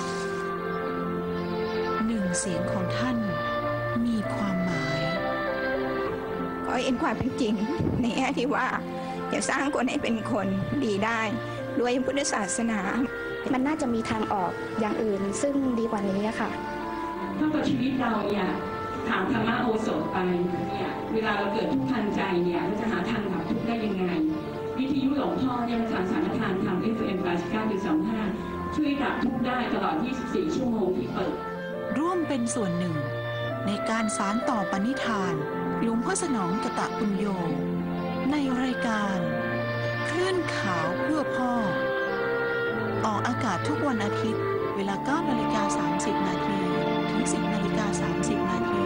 หนึ่งเสียงของท่านมีความหมายก็เห็นความเป็นจริงในแง่ที่ว่าจะสร้างคนให้เป็นคนดีได้ด้วยพุทธศาสนามันน่าจะมีทางออกอย่างอื่นซึ่งดีกว่านี้ค่ะถ้ากับชีวิตเราเนี่ยถามธรรมะโอสถไปเนี่ยเวลาเราเกิดทุกข์ทันใจเนี่ยเราจะหาทางดับทุกข์ได้ยังไงวิทยุหลวงพ่อเนี่ยทางสารทานทาง เอฟ เอ็ม แปดสิบเก้าจุดสองห้า ช่วยดับทุกข์ได้ตลอดยี่สิบสี่ชั่วโมงที่เปิดร่วมเป็นส่วนหนึ่งในการสานต่อปณิธานหลวงพ่อสนองกตปุญโญในรายการคลื่นข่าวเพื่อพ่อออกอากาศทุกวันอาทิตย์เวลา เก้านาฬิกาสามสิบนาที ถึง สิบนาฬิกาสามสิบนาที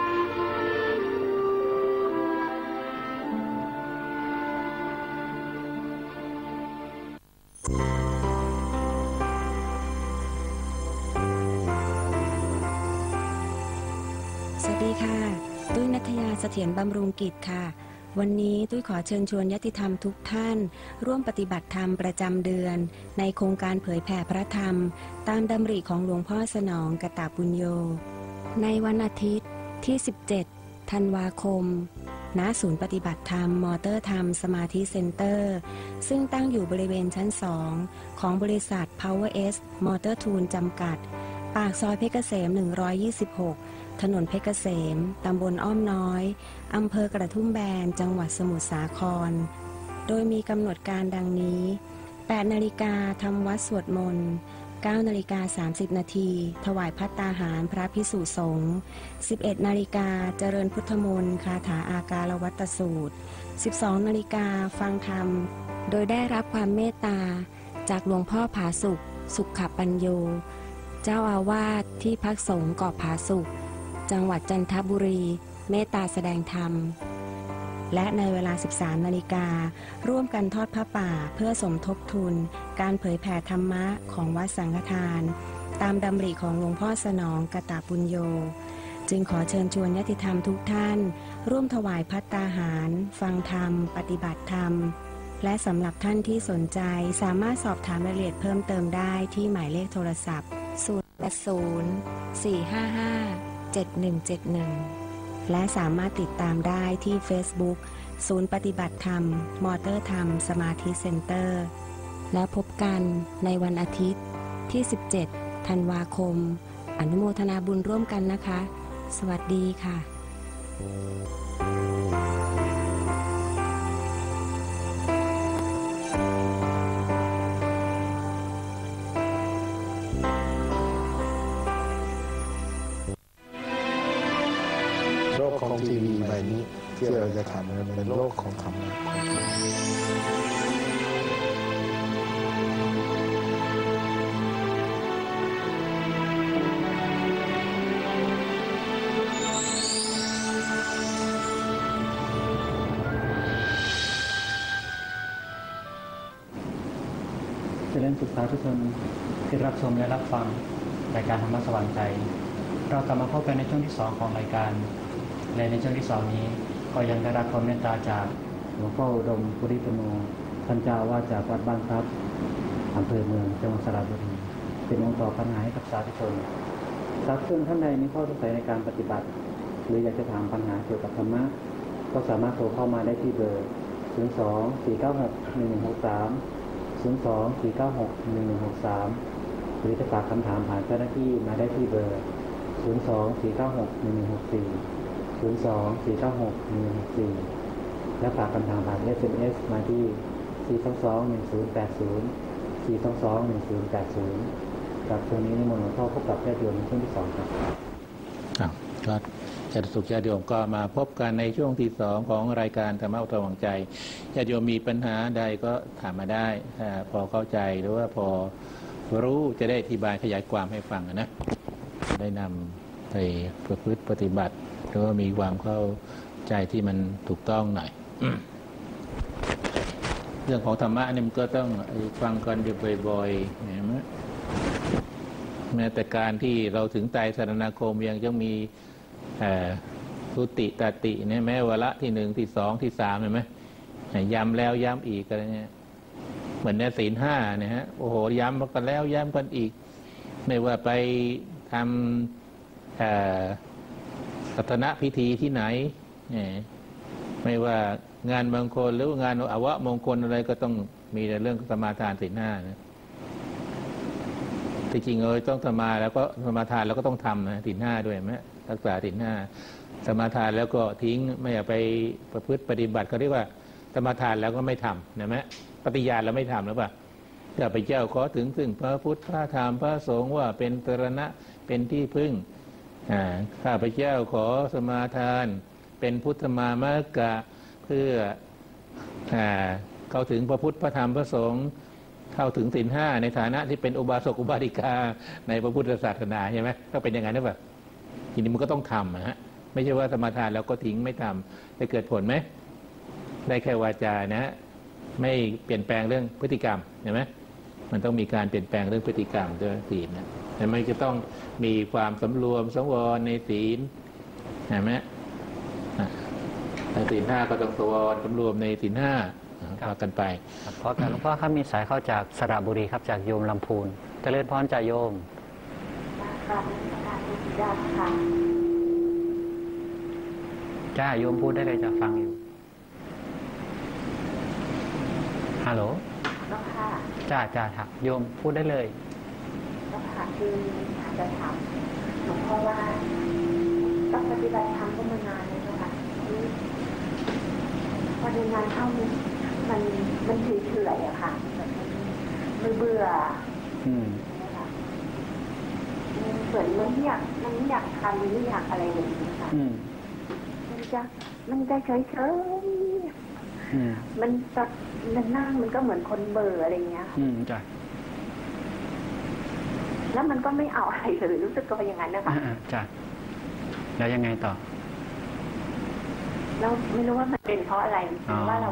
สวัสดีค่ะตุ้ยณัฐยาเสถียรบำรุงกิจค่ะวันนี้ตุ้ยขอเชิญชวนญาติธรรมทุกท่านร่วมปฏิบัติธรรมประจำเดือนในโครงการเผยแผ่พระธรรมตามดำริของหลวงพ่อสนองกตปุญโญในวันอาทิตย์ที่สิบเจ็ดธันวาคมณศูนย์ปฏิบัติธรรมมอเตอร์ธรรมสมาธิเซ็นเตอร์ซึ่งตั้งอยู่บริเวณชั้นสองของบริษัท Power S Motor Tool จำกัดปากซอยเพชรเกษมหนึ่งร้อยยี่สิบหกถนนเพชรเกษมตำบลอ้อมน้อยอำเภอกระทุ่มแบนจังหวัดสมุทรสาครโดยมีกำหนดการดังนี้แปดนาฬิกาทำวัดสวดมนต์เก้านาฬิกาสามสิบนาทีถวายภัตตาหารพระภิกษุสงฆ์สิบเอ็ดนาฬิกาเจริญพุทธมนต์คาถาอาการวัตสูตรสิบสองนาฬิกาฟังธรรมโดยได้รับความเมตตาจากหลวงพ่อผาสุกสุขปัญโยเจ้าอาวาสที่พักสงฆ์เกาะผาสุกจังหวัดจันทบุรีเมตตาแสดงธรรมและในเวลา สิบสามนาฬิการ่วมกันทอดผ้าป่าเพื่อสมทบทุนการเผยแผ่ธรรมะของวัดสังฆทานตามดำริของหลวงพ่อสนองกตปุญโญจึงขอเชิญชวนญาติธรรมทุกท่านร่วมถวายภัตตาหารฟังธรรมปฏิบัติธรรมและสำหรับท่านที่สนใจสามารถสอบถามรายละเอียดเพิ่มเติมได้ที่หมายเลขโทรศัพท์ศูนย์ แปด ศูนย์ สี่ ห้า ห้า เจ็ด หนึ่ง เจ็ด หนึ่งและสามารถติดตามได้ที่ Facebook ศูนย์ปฏิบัติธรรมมอเตอร์ธรรมสมาธิเซ็นเตอร์แล้วพบกันในวันอาทิตย์ที่สิบเจ็ดธันวาคมอนุโมทนาบุญร่วมกันนะคะสวัสดีค่ะโลกของทีวีใบนี้ที่เราจะทำเป็นโลกของธรรมะเจริญสุขสาธุชนที่รับชมและรับฟังรายการธรรมะสว่างใจเรากลับมาพบกันในช่วงที่สองของรายการและในช่วงที่สองนี้ก็ยังได้รับความเมตตาจากหลวงพ่ออุดมปุริปโนท่านเจ้าว่าจากวัดบ้านครับอำเภอเมืองจังหวัดสระบุรีเป็นองค์ต่อปัญหาให้กับสาธุชนสาธุชนท่านใดมีข้อสงสัยในการปฏิบัติหรืออยากจะถามปัญหาเกี่ยวกับธรรมะก็สามารถโทรเข้ามาได้ที่เบอร์ศูนย์ สอง สี่ เก้า หก หนึ่ง หนึ่ง หก สาม ศูนย์ สอง สี่ เก้า หก หนึ่ง หนึ่ง หก สามหรือจะฝากคำถามผ่านเจ้าหน้าที่มาได้ที่เบอร์ศูนย์ สอง สี่ เก้า หก หนึ่ง หนึ่ง หก สี่ ศูนย์ สอง สี่ เก้า หก หนึ่ง หนึ่ง หก สี่และฝากคำถามผ่าน เอส เอ็ม เอส มาที่ สี่ สอง สอง หนึ่ง ศูนย์ แปด ศูนย์ สี่ สอง สอง หนึ่ง ศูนย์ แปด ศูนย์กับช่วงนี้นิมนต์หลวงพ่อพบกับญาติโยมในช่วงที่สองครับครับก็ญาติสุขญาติโยมก็มาพบกันในช่วงที่สองของรายการธรรมะสว่างใจญาติโยมมีปัญหาใดก็ถามมาได้ถ้าพอเข้าใจหรือว่าพอรู้จะได้อธิบายขยายความให้ฟังนะได้นำไปประพฤติปฏิบัติหรือว่ามีความเข้าใจที่มันถูกต้องหน่อยรื่องของธรรมะเนี่ยมันก็ต้องฟังกันอยู่บ่อยๆเห็นไหมแม้แต่การที่เราถึงไตรสรณคมยังต้องมีทุติตติเนี่ยแม้วาระที่หนึ่งที่สองที่สามเห็นไหมย้ำแล้วย้ำอีกอะไรเงี้ยเหมือนในศีลห้าเนี่ยฮะโอ้โหย้ำกันแล้วย้ำกันอีกไม่ว่าไปทำสัทนพิธีที่ไหนไม่ว่างานมงคลหรืองานอวมงคลอะไรก็ต้องมีในเรื่องสมาทานศีลห้านะที่จริงเลยต้องสมาแล้วก็สมาทานแล้วก็ต้องทำนะศีลห้าด้วยไหมรักษาศีลห้าสมาทานแล้วก็ทิ้งไม่อยากไปประพฤติปฏิบัติเขาเรียกว่าสมาทานแล้วก็ไม่ทำนะไหมปฏิญาณแล้วไม่ทำหรือเปล่าข้าพเจ้าขอถึงซึ่งพระพุทธพระธรรมพระสงฆ์ว่าเป็นตรณะเป็นที่พึ่งข้าพเจ้าขอสมาทานเป็นพุทธมามกะเพื่อเข้าถึงพระพุทธพระธรรมพระสงฆ์เข้าถึงศีลห้าในฐานะที่เป็นอุบาสกอุบาสิกาในพระพุทธศาสนาใช่ไหมก็เป็นอย่างนั้นหรือเปล่าทีนี้มันก็ต้องทำฮะไม่ใช่ว่าสมาทานแล้วก็ทิ้งไม่ทำจะเกิดผลไหมได้แค่วาจานะไม่เปลี่ยนแปลงเรื่องพฤติกรรมเห็นไหมมันต้องมีการเปลี่ยนแปลงเรื่องพฤติกรรมด้วยศีลนะแต่มันจะต้องมีความสำรวมสังวรในศีลเห็นไหมในศีลห้าก็ต้องสังวรสำรวมในศีลห้าพากันไปขอการหลวงพ่อครับมีสายเข้าจากสระบุรีครับจากโยมลำพูนเจริญพรจากโยมจ้าโยมพูดได้เลยจะฟังอยู่ฮัลโหลจ้าจ้าครับโยมพูดได้เลยก็ค่ะคือจะถามหลวงพ่อว่าต้องปฏิบัติธรรมก็มานานเลยนะคะพอเดินงานเข้ามันมันมันเฉยเฉยอะค่ะมันเบื่ออืมเหมือนมันไม่อยากมันไม่อยากทำมันไม่อยากอะไรเลยค่ะมันจะมันจะเฉยเฉยมันจะมันนั่งมันก็เหมือนคนเบื่ออะไรเงี้ยอืมจ้ะแล้วมันก็ไม่เอาอะไรเลยรู้สึกตัวอย่างนั้นนะคะจ้ะแล้วยังไงต่อเราไม่รู้ว่ามันเป็นเพราะอะไรว่าเรา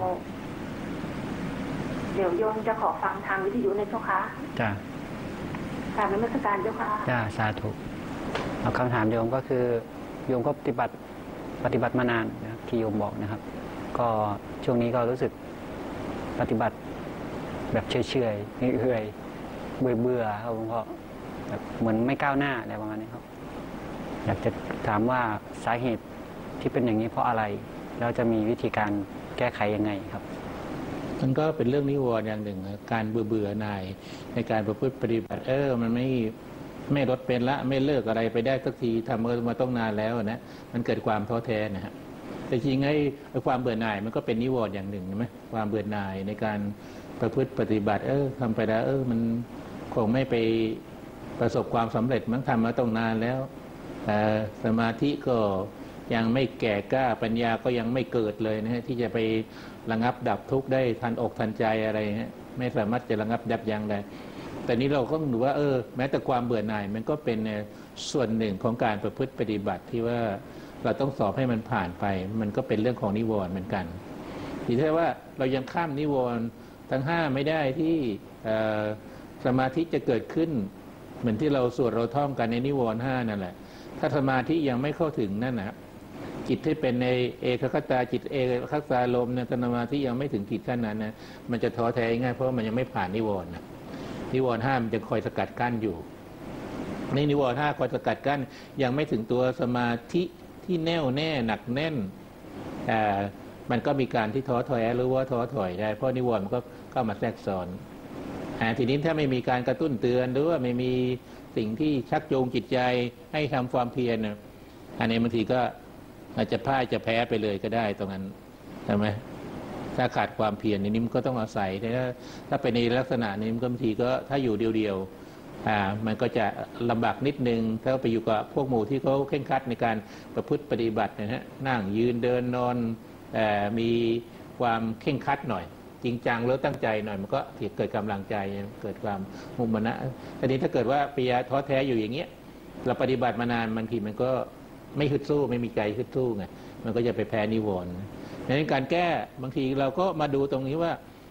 เดี๋ยวโยมจะขอฟังทางวิทยุในเจ้าค่ะจ้ะกราบนมัสการเจ้าค่ะจ้ะสาธุเอาคำถามโยมก็คือโยมก็ปฏิบัติปฏิบัติมานานนะครับที่โยมบอกนะครับก็ช่วงนี้ก็รู้สึกปฏิบัติแบบเฉยๆเอื่อยๆเบื่อๆครับหลวงพ่อแบบเหมือนไม่ก้าวหน้าอะไรประมาณนี้ครับอยากจะถามว่าสาเหตุที่เป็นอย่างนี้เพราะอะไรแล้วจะมีวิธีการแก้ไขยังไงครับมันก็เป็นเรื่องนิวรณ์อย่างหนึ่งการเบื่อเบื่อหน่ายในการประพฤติปฏิบัติเออมันไม่ไม่ลดเป็นละไม่เลิกอะไรไปได้สักทีทำมาต้องนานแล้วนะมันเกิดความท้อแท้นะฮะแต่จริงไอ้ความเบื่อหน่ายมันก็เป็นนิวรณ์อย่างหนึ่งใช่ไหมความเบื่อหน่ายในการประพฤติปฏิบัติเออทำไปแล้วเออมันคงไม่ไปประสบความสำเร็จมันทำมาต้องนานแล้วแต่สมาธิก็ยังไม่แก่กล้าปัญญาก็ยังไม่เกิดเลยนะฮะที่จะไประงับดับทุกข์ได้ทันอกทันใจอะไรฮะไม่สามารถจะระงับดับยั้งได้แต่นี้เราก็ดูว่าเออแม้แต่ความเบื่อหน่ายมันก็เป็นส่วนหนึ่งของการประพฤติปฏิบัติที่ว่าเราต้องสอบให้มันผ่านไปมันก็เป็นเรื่องของนิวรณ์เหมือนกันที่แท้ว่าเรายังข้ามนิวรณ์ทั้งห้าไม่ได้ที่สมาธิจะเกิดขึ้นเหมือนที่เราสวดเราท่องกันในนิวรณ์ห้านั่นแหละถ้าสมาธิยังไม่เข้าถึงนั่นนะจิตที่เป็นในเอกคตาจิตเอกคตาลมเนี่ยสมาธิยังไม่ถึงจิตขั้นนั้นนะมันจะท้อแท้ง่ายเพราะมันยังไม่ผ่านนิวรณ์นะนิวรณ์ห้ามันจะคอยสกัดกั้นอยู่ในนิวรณ์ห้าคอยสกัดกั้นยังไม่ถึงตัวสมาธิที่แน่วแน่หนักแน่นแต่มันก็มีการที่ท้อถอยหรือว่าท้อถอยได้เพราะนิวรณ์มันก็เข้ามาแทรกซ้อนทีนี้ถ้าไม่มีการกระตุ้นเตือนหรือว่าไม่มีสิ่งที่ชักจูงจิตใจให้ทำความเพียรอันนี้บางทีก็อาจจะพ่ายจะแพ้ไปเลยก็ได้ตรงนั้นใช่ไหมถ้าขาดความเพียรนี้มันก็ต้องอาศัยถ้าถ้าเป็นในลักษณะนี้มันก็บางทีก็ถ้าอยู่เดียวๆอ่ามันก็จะลำบากนิดนึงถ้าไปอยู่กับพวกหมู่ที่เขาเคร่งครัดในการประพฤติปฏิบัตินะฮะนั่งยืนเดินนอนแต่มีความเคร่งครัดหน่อยจริงจังแล้วตั้งใจหน่อยมันก็เกิดกำลังใจเกิดความมุ่งมั่นนะทีนี้ถ้าเกิดว่าปียาท้อแท้อยู่อย่างเงี้ยเราปฏิบัติมานานบางทีมันก็ไม่ฮึดสู้ไม่มีใจฮึดสู้ไงมันก็จะไปแพ้นิวรณ์ดังนั้นการแก้บางทีเราก็มาดูตรงนี้ว่า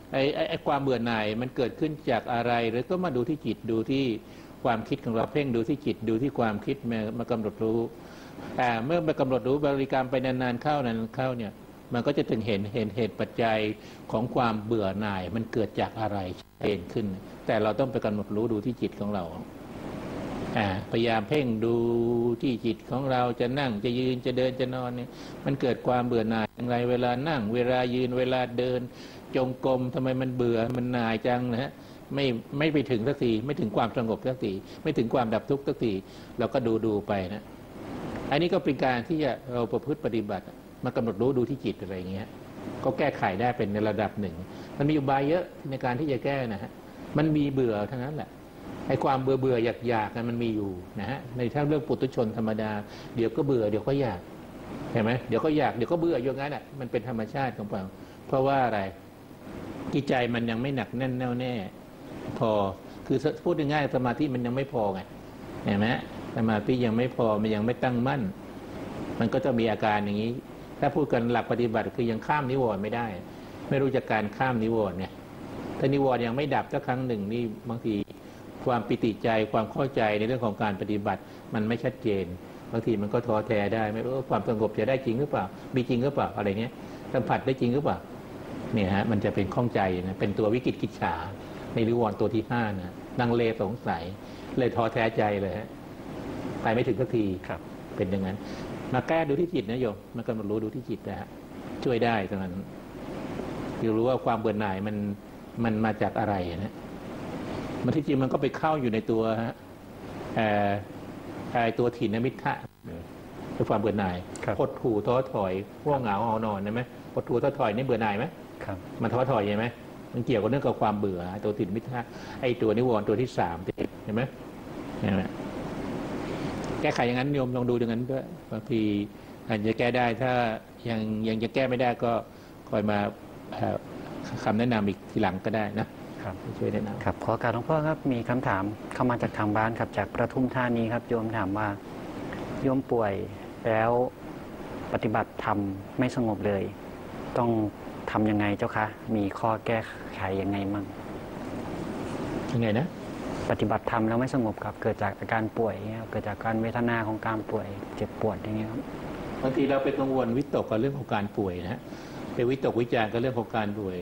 ไอ้ไอ้ความเบื่อหน่ายมันเกิดขึ้นจากอะไรหรือก็มาดูที่จิตดูที่ความคิดของเราเพ่งดูที่จิตดูที่ความคิดมามากำหนดรู้แต่เมื่อมากำหนดรู้บริกรรมไปนานๆเข้านานๆเข้าเนี่ยมันก็จะถึงเห็นเห็นเหตุปัจจัยของความเบื่อหน่ายมันเกิดจากอะไรเองขึ้นแต่เราต้องไปกำหนดรู้ดูที่จิตของเราพยายามเพ่งดูที่จิตของเราจะนั่งจะยืนจะเดินจะนอนเนี่ยมันเกิดความเบื่อหน่ายอย่างไรเวลานั่งเวลายืนเวลาเดินจงกรมทำไมมันเบื่อมันหน่ายจังนะฮะไม่ไม่ไปถึงสักทีไม่ถึงความสงบสักทีไม่ถึงความดับทุกข์สักทีเราก็ดูดูไปนะอันนี้ก็เป็นการที่จะเราประพฤติปฏิบัติมากำหนดรู้ดูที่จิตอะไรเงี้ยก็แก้ไขได้เป็นในระดับหนึ่งมันมีอุบายเยอะในการที่จะแก้นะฮะมันมีเบื่อทั้งนั้นแหละไอ้ความเบื่อเบื่ออยากอยากนั้นมันมีอยู่นะฮะในถ้าเรื่องปุถุชนธรรมดาเดี๋ยวก็เบื่อเดี๋ยวก็อยากเห็นไหมเดี๋ยวก็อยากเดี๋ยวก็เบื่ออย่างนั้นอ่ะมันเป็นธรรมชาติของเราเพราะว่าอะไรจิตใจมันยังไม่หนักแน่นแน่วแน่พอคือพูดง่ายๆสมาธิมันยังไม่พอไงเห็นไหมสมาธิยังไม่พอมันยังไม่ตั้งมั่นมันก็จะมีอาการอย่างนี้ถ้าพูดกันหลักปฏิบัติคือยังข้ามนิวรณ์ไม่ได้ไม่รู้จักการข้ามนิวรณ์เนี่ยถ้านิวรณ์ยังไม่ดับสักครั้งหนึ่งนี่บางทีความปิติใจความเข้าใจในเรื่องของการปฏิบัติมันไม่ชัดเจนบางทีมันก็ท้อแท้ได้ไม่รู้ความสงบจะได้จริงหรือเปล่ามีจริงหรือเปล่าอะไรเนี้ยสัมผัสได้จริงหรือเปล่าเนี่ยฮะมันจะเป็นข้องใจนะเป็นตัววิกิตกิจฉาในนิวรณ์ตัวที่ห้านะนังเลสงสัยเลยท้อแท้ใจเลยฮะไปไม่ถึงสักทีครับเป็นอย่างนั้นมาแก้ดูที่จิตนะโยมมากำหนดรู้ดูที่จิตนะฮะช่วยได้ตรงนั้นคือรู้ว่าความเบื่อหน่ายมันมันมาจากอะไรนะมันที่จริงมันก็ไปเข้าอยู่ในตัวฮะไอ้ตัวถิ่นมิทธะคือความเบื่อหน่ายหดหู่ท้อถอยง่วงเหงาหอนอนใช่ไหมหดหู่ท้อถอยนี่เบื่อหน่ายไหมครับมันท้อถอยใช่ไหมมันเกี่ยวกับเรื่องกับความเบื่อตัวถิ่นมิทธะไอ้ตัวนิวรณ์ตัวที่สามเห็นไหมเห็นไหมแก้ไขอย่างนั้นโยมลองดูอย่างนั้นก็บางทีอาจจะแก้ได้ถ้ายังยังจะแก้ไม่ได้ก็คอยมาคำแนะนำอีกทีหลังก็ได้นะครับช่วยแนะนำครับขอการหลวงพ่อครับมีคำถามเข้ามาจากทางบ้านครับจากประทุมธานีครับโยมถามว่าโยมป่วยแล้วปฏิบัติธรรมไม่สงบเลยต้องทำยังไงเจ้าคะมีข้อแก้ไขยังไงมั่งยังไงนะปฏิบัติธรรมแล้วไม่สงบครับเกิดจากอาการป่วยเกิดจากการเวทนาของการป่วยเจ็บปวดอย่างเงี้ยครับบางทีเราไปกังวลวิตกกับเรื่องของการป่วยนะไปวิตกวิจารกับเรื่องของการป่วย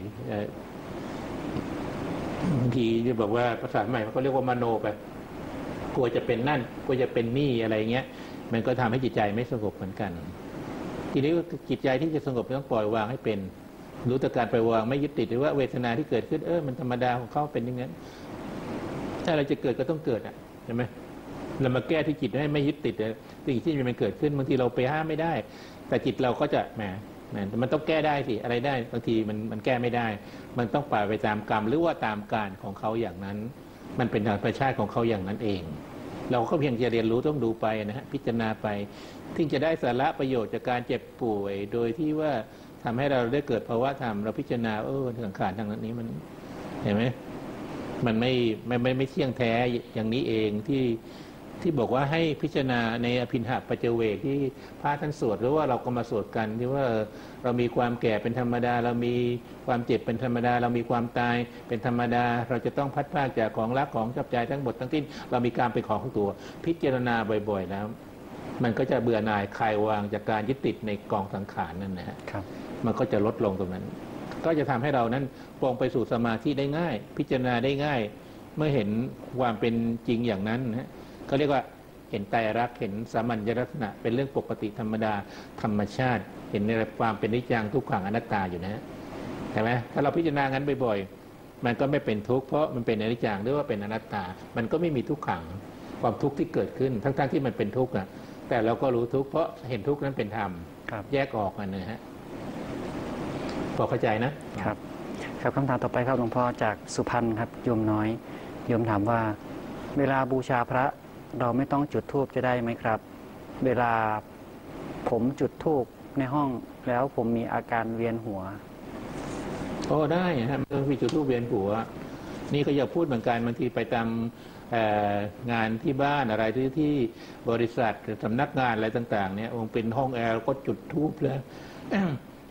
บางทีจะบอกว่าภาษาใหม่เขาเรียกว่ามโนไปกลัวจะเป็นนั่นกลัวจะเป็นนี่อะไรเงี้ยมันก็ทำให้จิตใจไม่สงบเหมือนกันทีนี้จิตใจที่จะสงบต้องปล่อยวางให้เป็นรู้แต่การปล่อยวางไม่ยึดติดหรือว่าเวทนาที่เกิดขึ้นเออมันธรรมดาของเขาเป็นอย่างนั้นถ้าอะไรจะเกิดก็ต้องเกิดอ่ะใช่ไหมเรามาแก้ที่จิตให้ไม่ยึดติดสิ่งที่มันเกิดขึ้นบางทีเราไปห้ามไม่ได้แต่จิตเราก็จะแหมมันต้องแก้ได้สิอะไรได้บางทีมันมันแก้ไม่ได้มันต้องปล่อยไปตามกรรมหรือว่าตามการของเขาอย่างนั้นมันเป็นธรรมชาติของเขาอย่างนั้นเองเราก็เพียงจะเรียนรู้ต้องดูไปนะฮะพิจารณาไปที่จะได้สาระประโยชน์จากการเจ็บป่วยโดยที่ว่าทำให้เราได้เกิดภาวะธรรมเราพิจารณาเออสังขารทางนี้มันเห็นไหมมันไม่ไม่ไม่ไม่เที่ยงแท้อย่างนี้เองที่ที่บอกว่าให้พิจารณาในอภินหปัจเจเวกที่พระท่านสวดหรือว่าเราก็มาสวดกันที่ว่าเรามีความแก่เป็นธรรมดาเรามีความเจ็บเป็นธรรมดาเรามีความตายเป็นธรรมดาเราจะต้องพัดพรากจากของรักของชอบใจทั้งหมดทั้งสิ้นเรามีการเป็นของของตัวพิจารณาบ่อยๆแล้วมันก็จะเบื่อหน่ายคลายวางจากการยึดติดในกองสังขารนั่นนะฮะมันก็จะลดลงตรงนั้นก็จะทำให้เรานั้นปลงไปสู่สมาธิได้ง่ายพิจารณาได้ง่ายเมื่อเห็นความเป็นจริงอย่างนั้นนะเขาเรียกว่าเห็นไตรลักษณ์เห็นสามัญลักษณะเป็นเรื่องปกติธรรมดาธรรมชาติเห็นในความเป็นนิจจังทุกขังอนัตตาอยู่นะใช่ไหมถ้าเราพิจารณางั้นบ่อยๆมันก็ไม่เป็นทุกข์เพราะมันเป็นอนิจจังหรือว่าเป็นอนัตตามันก็ไม่มีทุกขังความทุกข์ที่เกิดขึ้นทั้งๆที่มันเป็นทุกข์อ่ะแต่เราก็รู้ทุกข์เพราะเห็นทุกข์นั้นเป็นธรรมแยกออกกันนะฮะพอเข้าใจนะครับครับคำถามต่อไปครับหลวงพ่อจากสุพรรณครับโยมน้อยโยมถามว่าเวลาบูชาพระเราไม่ต้องจุดธูปจะได้ไหมครับเวลาผมจุดธูปในห้องแล้วผมมีอาการเวียนหัวโอ้ได้ฮะมันมีจุดธูปเวียนหัวนี่ก็อย่าพูดเหมือนกันบางทีไปตามงานที่บ้านอะไรที่ที่บริษัทสำนักงานอะไรต่างๆเนี่ยองค์เป็นห้องแอร์ก็จุดธูปแล้ว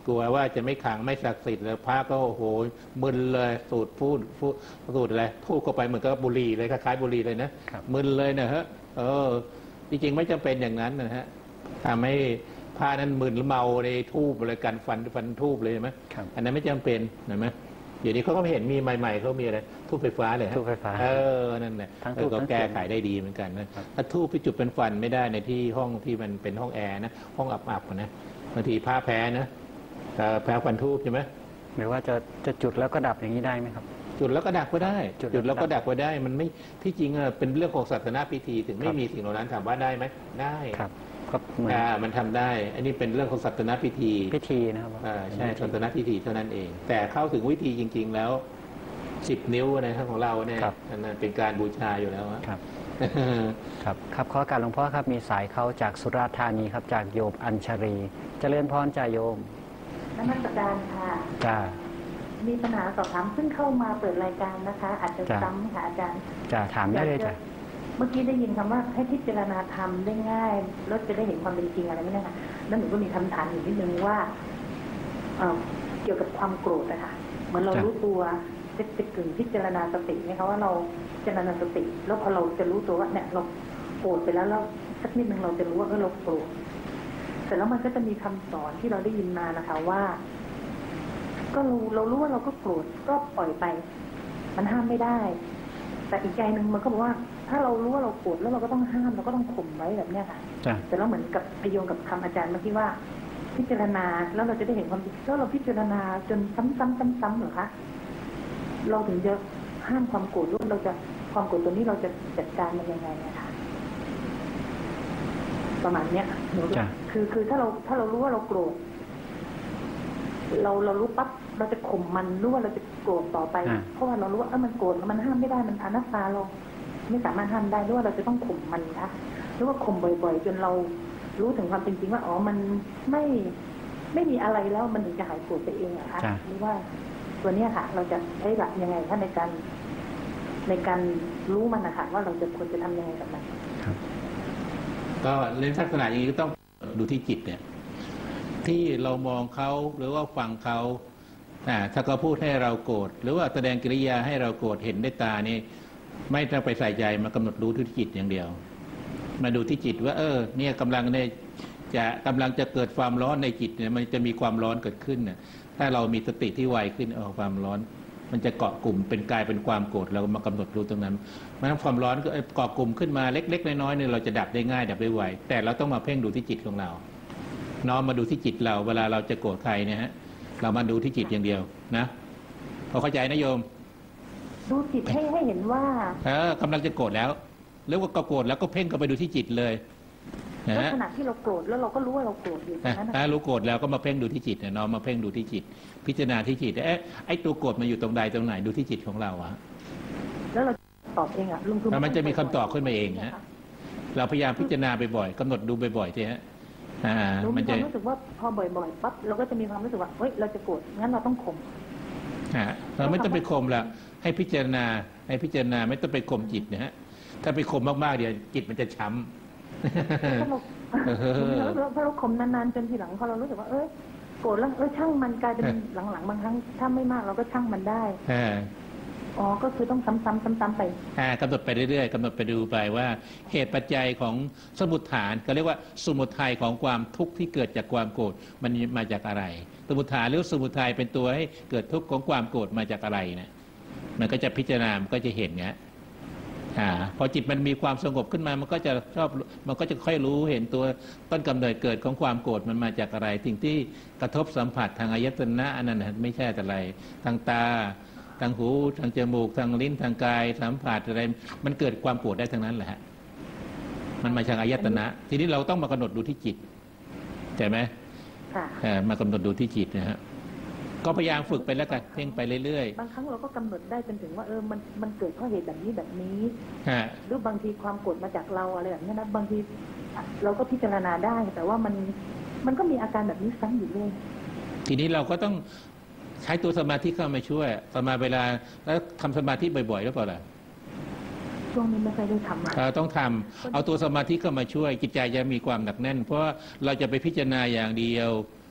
กลัวว่าจะไม่ขังไม่ศักดิ์สิทธิ์แล้วพระก็โอ้โหมึนเลยสูดพูดพูดสูดอะไรพูดเข้าไปเหมือนกับบุหรี่เลยคล้ายๆบุหรี่เลยนะมึนเลยนะฮะเออจริงๆไม่จำเป็นอย่างนั้นนะฮะทำให้พระนั้นมึนหรือเมาในทูบเลยกันฟันฟันทูบเลยใช่ไหมอันนั้นไม่จำเป็นเห็นไหมเดี๋ยวนี้เขาก็เห็นมีใหม่ๆเขามีอะไรทูบไฟฟ้าเลยฮะทูบไฟฟ้าเออนั่นแหละก็แก้ไขได้ดีเหมือนกันนะถ้าทูบไปจุดเป็นฟันไม่ได้ในที่ห้องที่มันเป็นห้องแอร์นะห้องอับๆนะบางทีผ้าแพ้นะแพ้ฟันทูบใช่ไหมหรือว่าจะจะจุดแล้วก็ดับอย่างนี้ได้ไหมครับจุดแล้วก็ดับก็ได้จุดแล้วก็ดับก็ได้มันไม่ที่จริงอ่ะเป็นเรื่องของศาสนาพิธีถึงไม่มีสิ่งเหล่านั้นถามว่าได้ไหมได้ครับอ่ามันทำได้อันนี้เป็นเรื่องของศาสนาพิธีพิธีนะครับอ่าใช่ศาสนาพิธีเท่านั้นเองแต่เข้าถึงวิธีจริงๆแล้วสิบนิ้วนะของเราเนี่ยนั่นเป็นการบูชาอยู่แล้วครับครับครับขอการหลวงพ่อครับมีสายเข้าจากสุราษฎร์ธานีครับจากโยมอัญชรีเจริญพรจ่าโยมนมัสการค่ะจ้ามีปัญหาสอบถามซึ่งเข้ามาเปิดรายการนะคะอาจจะซ้ำค่ะอาจารย์จ้าถามได้เลยจ้ะเมื่อกี้ได้ยินคำว่าให้พิจารณาธรรมได้ง่ายแล้วจะได้เห็นความเป็นจริงอะไรไม่ได้ค่ะแล้วหนูก็มีคำถามอยู่นิดนึงว่าเอ่อเกี่ยวกับความโกรธนะคะเหมือนเรารู้ตัวจะจะกึ่งพิจารณาสติไหมคะว่าเราพิจารณาสติแล้วพอเราจะรู้ตัวว่าเนี่ยเราโกรธไปแล้วแล้วสักนิดนึงเราจะรู้ว่าเออเราโกรธเสร็จแล้วมันก็จะมีคำสอนที่เราได้ยินมานะคะว่าก็รู้เรารู้ว่าเราก็โกรธก็ปล่อยไปมันห้ามไม่ได้แต่อีกใจหนึ่งมันก็บอกว่าถ้าเรารู้ว่าเราโกรธแล้วเราก็ต้องห้ามเราก็ต้องข่มไว้แบบเนี้ยค่ะแต่แล้วเหมือนกับประโยชน์กับคำอาจารย์เมื่อกี้ว่าพิจารณาแล้วเราจะได้เห็นความจริงแล้วเราพิจารณาจนซ้ำๆซ้ำๆเหรอคะเราถึงจะห้ามความโกรธรู้เราจะความโกรธตัวนี้เราจะจัดการมันยังไงนะคะประมาณเนี้ยหนูคือคือถ้าเราถ้าเรารู้ว่าเราโกรธเราเรารู้ปั๊บเราจะข่มมันรู้ว่าเราจะโกรธต่อไปเพราะว่าเรารู้ว่าเออมันโกรธมันห้ามไม่ได้มันอนัตตาเราไม่สามารถห้ามได้หรือว่าเราจะต้องข่มมันคะหรือว่าข่มบ่อยๆจนเรารู้ถึงความเป็นจริงว่าอ๋อมันไม่ไม่มีอะไรแล้วมันถึงจะหายโกรธไปเองอะคะหรือว่าตัวเนี้ยค่ะเราจะใช้หลักยังไงถ้าในการในการรู้มันนะคะว่าเราจะควรจะทำยังไงกับมันก็เล่นลักษณะอย่างนี้ก็ต้องดูที่จิตเนี่ยที่เรามองเขาหรือว่าฟังเขาถ้าเขาพูดให้เราโกรธหรือว่าแสดงกิริยาให้เราโกรธเห็นด้วยตานี่ไม่ต้องไปใส่ใจมากำหนดรู้ที่จิตอย่างเดียวมาดูที่จิตว่าเออเนี่ยกำลังเนี่ยจะกำลังจะเกิดความร้อนในจิตเนี่ยมันจะมีความร้อนเกิดขึ้นเนี่ยถ้าเรามีสติที่ไวขึ้นเอาความร้อนมันจะเกาะกลุ่มเป็นกลายเป็นความโกรธเรามากำหนดรู้ตรงนั้นมันความร้อนก็เกาะกลุ่มขึ้นมาเล็กๆน้อยๆเนี่ยเราจะดับได้ง่ายดับได้ไวแต่เราต้องมาเพ่งดูที่จิตของเราน้อมมาดูที่จิตเราเวลาเราจะโกรธใครเนี่ยฮะเรามาดูที่จิตอย่างเดียวนะพอเข้าใจนะโยมดูจิตให้ให้เห็นว่าเออกำลังจะโกรธแล้วหรือว่าก็โกรธแล้วก็เพ่งเข้าไปดูที่จิตเลยนะขณะที่เราโกรธแล้วเราก็รู้ว่าเราโกรธอยู่ตรงนั้นนะรู้โกรธแล้วก็มาเพ่งดูที่จิตเนี่ยน้อมมาเพ่งดูที่จิตพิจารณาที่จิตเอ๊ะไอ้ตัวโกรธมันอยู่ตรงใดตรงไหนดูที่จิตของเราอะแล้วเราตอบเองอะลุงคือมันจะมีคำตอบขึ้นมาเองฮะเราพยายามพิจารณาบ่อยๆกำหนดดูบ่อยๆใช่ไหมมันจะรู้สึกว่าพอบ่อยๆปั๊บเราก็จะมีความรู้สึกว่าเฮ้ยเราจะโกรธงั้นเราต้องข่มเราไม่ต้องไปข่มละให้พิจารณาให้พิจารณาไม่ต้องไปข่มจิตนะฮะถ้าไปข่มมากๆเดี๋ยวจิตมันจะช้ำพอเราข่มนานๆจนทีหลังพอเรารู้สึกว่าเอ้ยโกรธแล้วเออช่างมันกลายเป็นหลังๆบางครั้งถ้าไม่มากเราก็ช่างมันได้อ๋อก็คือต้องซ้ำๆซ้ำๆไปกำหนดไปเรื่อยๆกำหนดไปดูไปว่าเหตุปัจจัยของสมุฏฐานก็เรียกว่าสมุทัยของความทุกข์ที่เกิดจากความโกรธมันมาจากอะไรสมุฏฐานหรือสมุทัยเป็นตัวให้เกิดทุกข์ของความโกรธมาจากอะไรนะมันก็จะพิจารณามันก็จะเห็นเงี้ยอ่าพอจิตมันมีความสงบขึ้นมามันก็จะชอบมันก็จะค่อยรู้เห็นตัวต้นกำเนิดเกิดของความโกรธมันมาจากอะไรสิ่งที่กระทบสัมผัสทางอายตนะอันนั้นไม่ใช่อะไรทางตาทางหูทางจมูกทางลิ้นทางกายสัมผัสอะไรมันเกิดความโกรธได้ทั้งนั้นแหละมันมาจากอายตนะทีนี้เราต้องมากำหนดดูที่จิตใช่ไหมค่ะมากำหนดดูที่จิตนะฮะก็พยายามฝึกไปแล้วกันเพ่งไปเรื่อยๆบางครั้งเราก็กำหนดได้จนถึงว่าเออมันมันเกิดเพราะเหตุแบบนี้แบบนี้หรือบางทีความโกรธมาจากเราอะไรแบบนี้นะบางทีเราก็พิจารณาได้แต่ว่ามันมันก็มีอาการแบบนี้ซ้ำอยู่เลยทีนี้เราก็ต้องใช้ตัวสมาธิเข้ามาช่วยสมาเวลาแล้วทำสมาธิบ่อยๆหรือเปล่าล่ะช่วงนี้ไม่เคยได้ทำเราต้องทำเอาตัวสมาธิเข้ามาช่วยจิตใจจะมีความหนักแน่นเพราะเราจะไปพิจารณาอย่างเดียว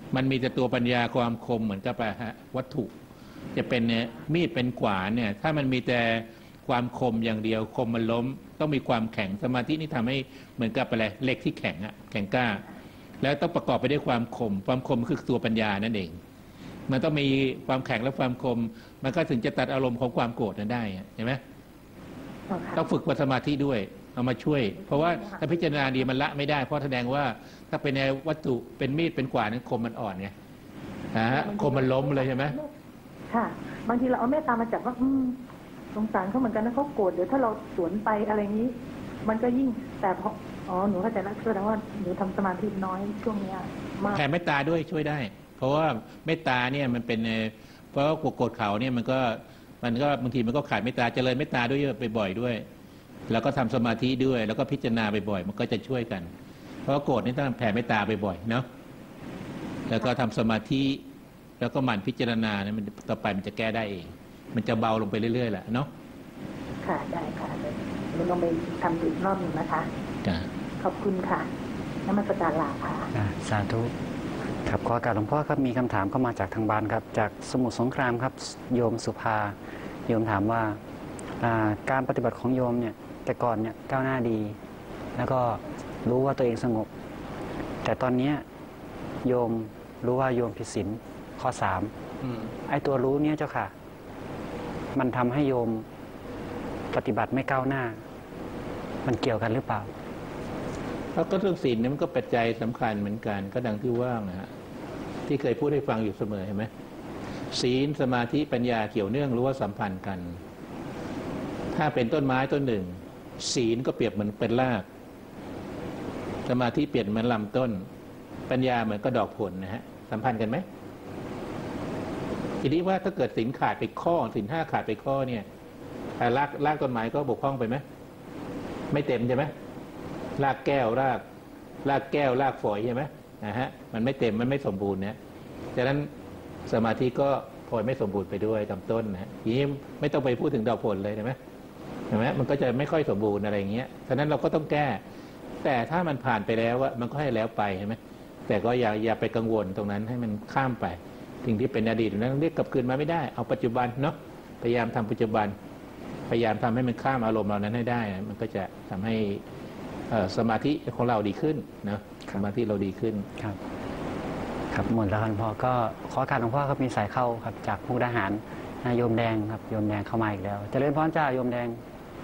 มันมีแต่ตัวปัญญาความคมเหมือนกับฮะวัตถุจะเป็นเนี่ยมีดเป็นขวานเนี่ยถ้ามันมีแต่ความคมอย่างเดียวคมมันล้มต้องมีความแข็งสมาธินี่ทำให้เหมือนกับอะไรเหล็กที่แข็งอะแข็งกล้าแล้วต้องประกอบไปด้วยความคมความคมคือตัวปัญญานั่นเองมันต้องมีความแข็งและความคมมันก็ถึงจะตัดอารมณ์ของความโกรธนั้นได้เห็นไหมต้องฝึกสมาธิด้วยเอามาช่วยเพราะว่าถ้าพิจารณาดีมันละไม่ได้เพราะแสดงว่าถ้าเป็นในวัตถุเป็นมีดเป็นขวานนั้นคมมันอ่อนไงฮะคมมันล้มเลยใช่ไหมค่ะบางทีเราเอาเมตตามาจับว่าสงสารเขาเหมือนกันนะเขาโกรธเดี๋ยวถ้าเราสวนไปอะไรอย่างนี้ มันก็ยิ่งแต่พออ๋อหนูเข้าใจแล้วแสดงว่าหนูทำสมาธิน้อยช่วงนี้มากแผ่เมตตาด้วยช่วยได้เพราะว่าเมตตาเนี่ยมันเป็นเพราะว่าโกรธเขาเนี่ยมันก็มันก็บางทีมันก็ขาดเมตตาเจริญเมตตาด้วยไปบ่อยด้วยแล้วก็ทำสมาธิด้วยแล้วก็พิจารณาไปบ่อยมันก็จะช่วยกันเพราะโกรธนี่ต้องแผ่เมตตาไปบ่อยเนาะแล้วก็ทำสมาธิแล้วก็หมั่นพิจารณาเนี่ยมันต่อไปมันจะแก้ได้เองมันจะเบาลงไปเรื่อยๆแหละเนาะค่ะได้ค่ะเราลองไปทำอีกรอบหนึ่งนะคะขอบคุณค่ะนมัสการลาค่ะสาธุครับขอการหลวงพ่อครับมีคำถามเข้ามาจากทางบ้านครับจากสมุทรสงครามครับโยมสุภาโยมถามว่าการปฏิบัติของโยมเนี่ยแต่ก่อนเนี่ยก้าวหน้าดีแล้วก็รู้ว่าตัวเองสงบแต่ตอนนี้โยมรู้ว่าโยมผิดศีลข้อสามไอ้ตัวรู้เนี่ยเจ้าค่ะมันทำให้โยมปฏิบัติไม่ก้าวหน้ามันเกี่ยวกันหรือเปล่าแล้วก็เรื่องศีลนี่มันก็ปัจจัยสำคัญเหมือนกันก็ดังที่ว่านะฮะที่เคยพูดให้ฟังอยู่เสมอเห็นไหมศีลสมาธิปัญญาเกี่ยวเนื่องรู้ว่าสัมพันธ์กันถ้าเป็นต้นไม้ต้นหนึ่งศีลก็เปรียบเหมือนเป็นรากสมาธิเปรียบเหมือนลำต้นปัญญาเหมือนก็ดอกผลนะฮะสัมพันธ์กันไหมทีนี้ว่าถ้าเกิดศีลขาดไปข้อศีลห้าขาดไปข้อเนี่ยรากรากต้นไม้ก็บกพร่องไปไหมไม่เต็มใช่ไหมรากแก้วรากรากแก้วรากฝอยใช่ไหมนะฮะมันไม่เต็มมันไม่สมบูรณ์เนี่ยฉะนั้นสมาธิก็พลอยไม่สมบูรณ์ไปด้วยลำต้นนะทีนี้ไม่ต้องไปพูดถึงดอกผลเลยใช่ไหมเห็นไหมมันก็จะไม่ค่อยสมบูรณ์อะไรอย่างเงี้ยฉะนั้นเราก็ต้องแก้แต่ถ้ามันผ่านไปแล้วว่ามันก็ให้แล้วไปใช่ไหมแต่ก็อย่าอย่าไปกังวลตรงนั้นให้มันข้ามไปสิ่งที่เป็นอดีตนั้นเรียกกลับคืนมาไม่ได้เอาปัจจุบันเนาะพยายามทำปัจจุบันพยายามทำให้มันข้ามอารมณ์เรานั้นให้ได้มันก็จะทำให้สมาธิของเราดีขึ้นนะสมาธิเราดีขึ้นครับครับหมดแล้วหลวงพ่อก็ขอการหลวงพ่อครับมีสายเข้าครับจากมุกดาหารโยมแดงครับโยมแดงเข้ามาอีกแล้วเจริญพรจ้าโยมแดง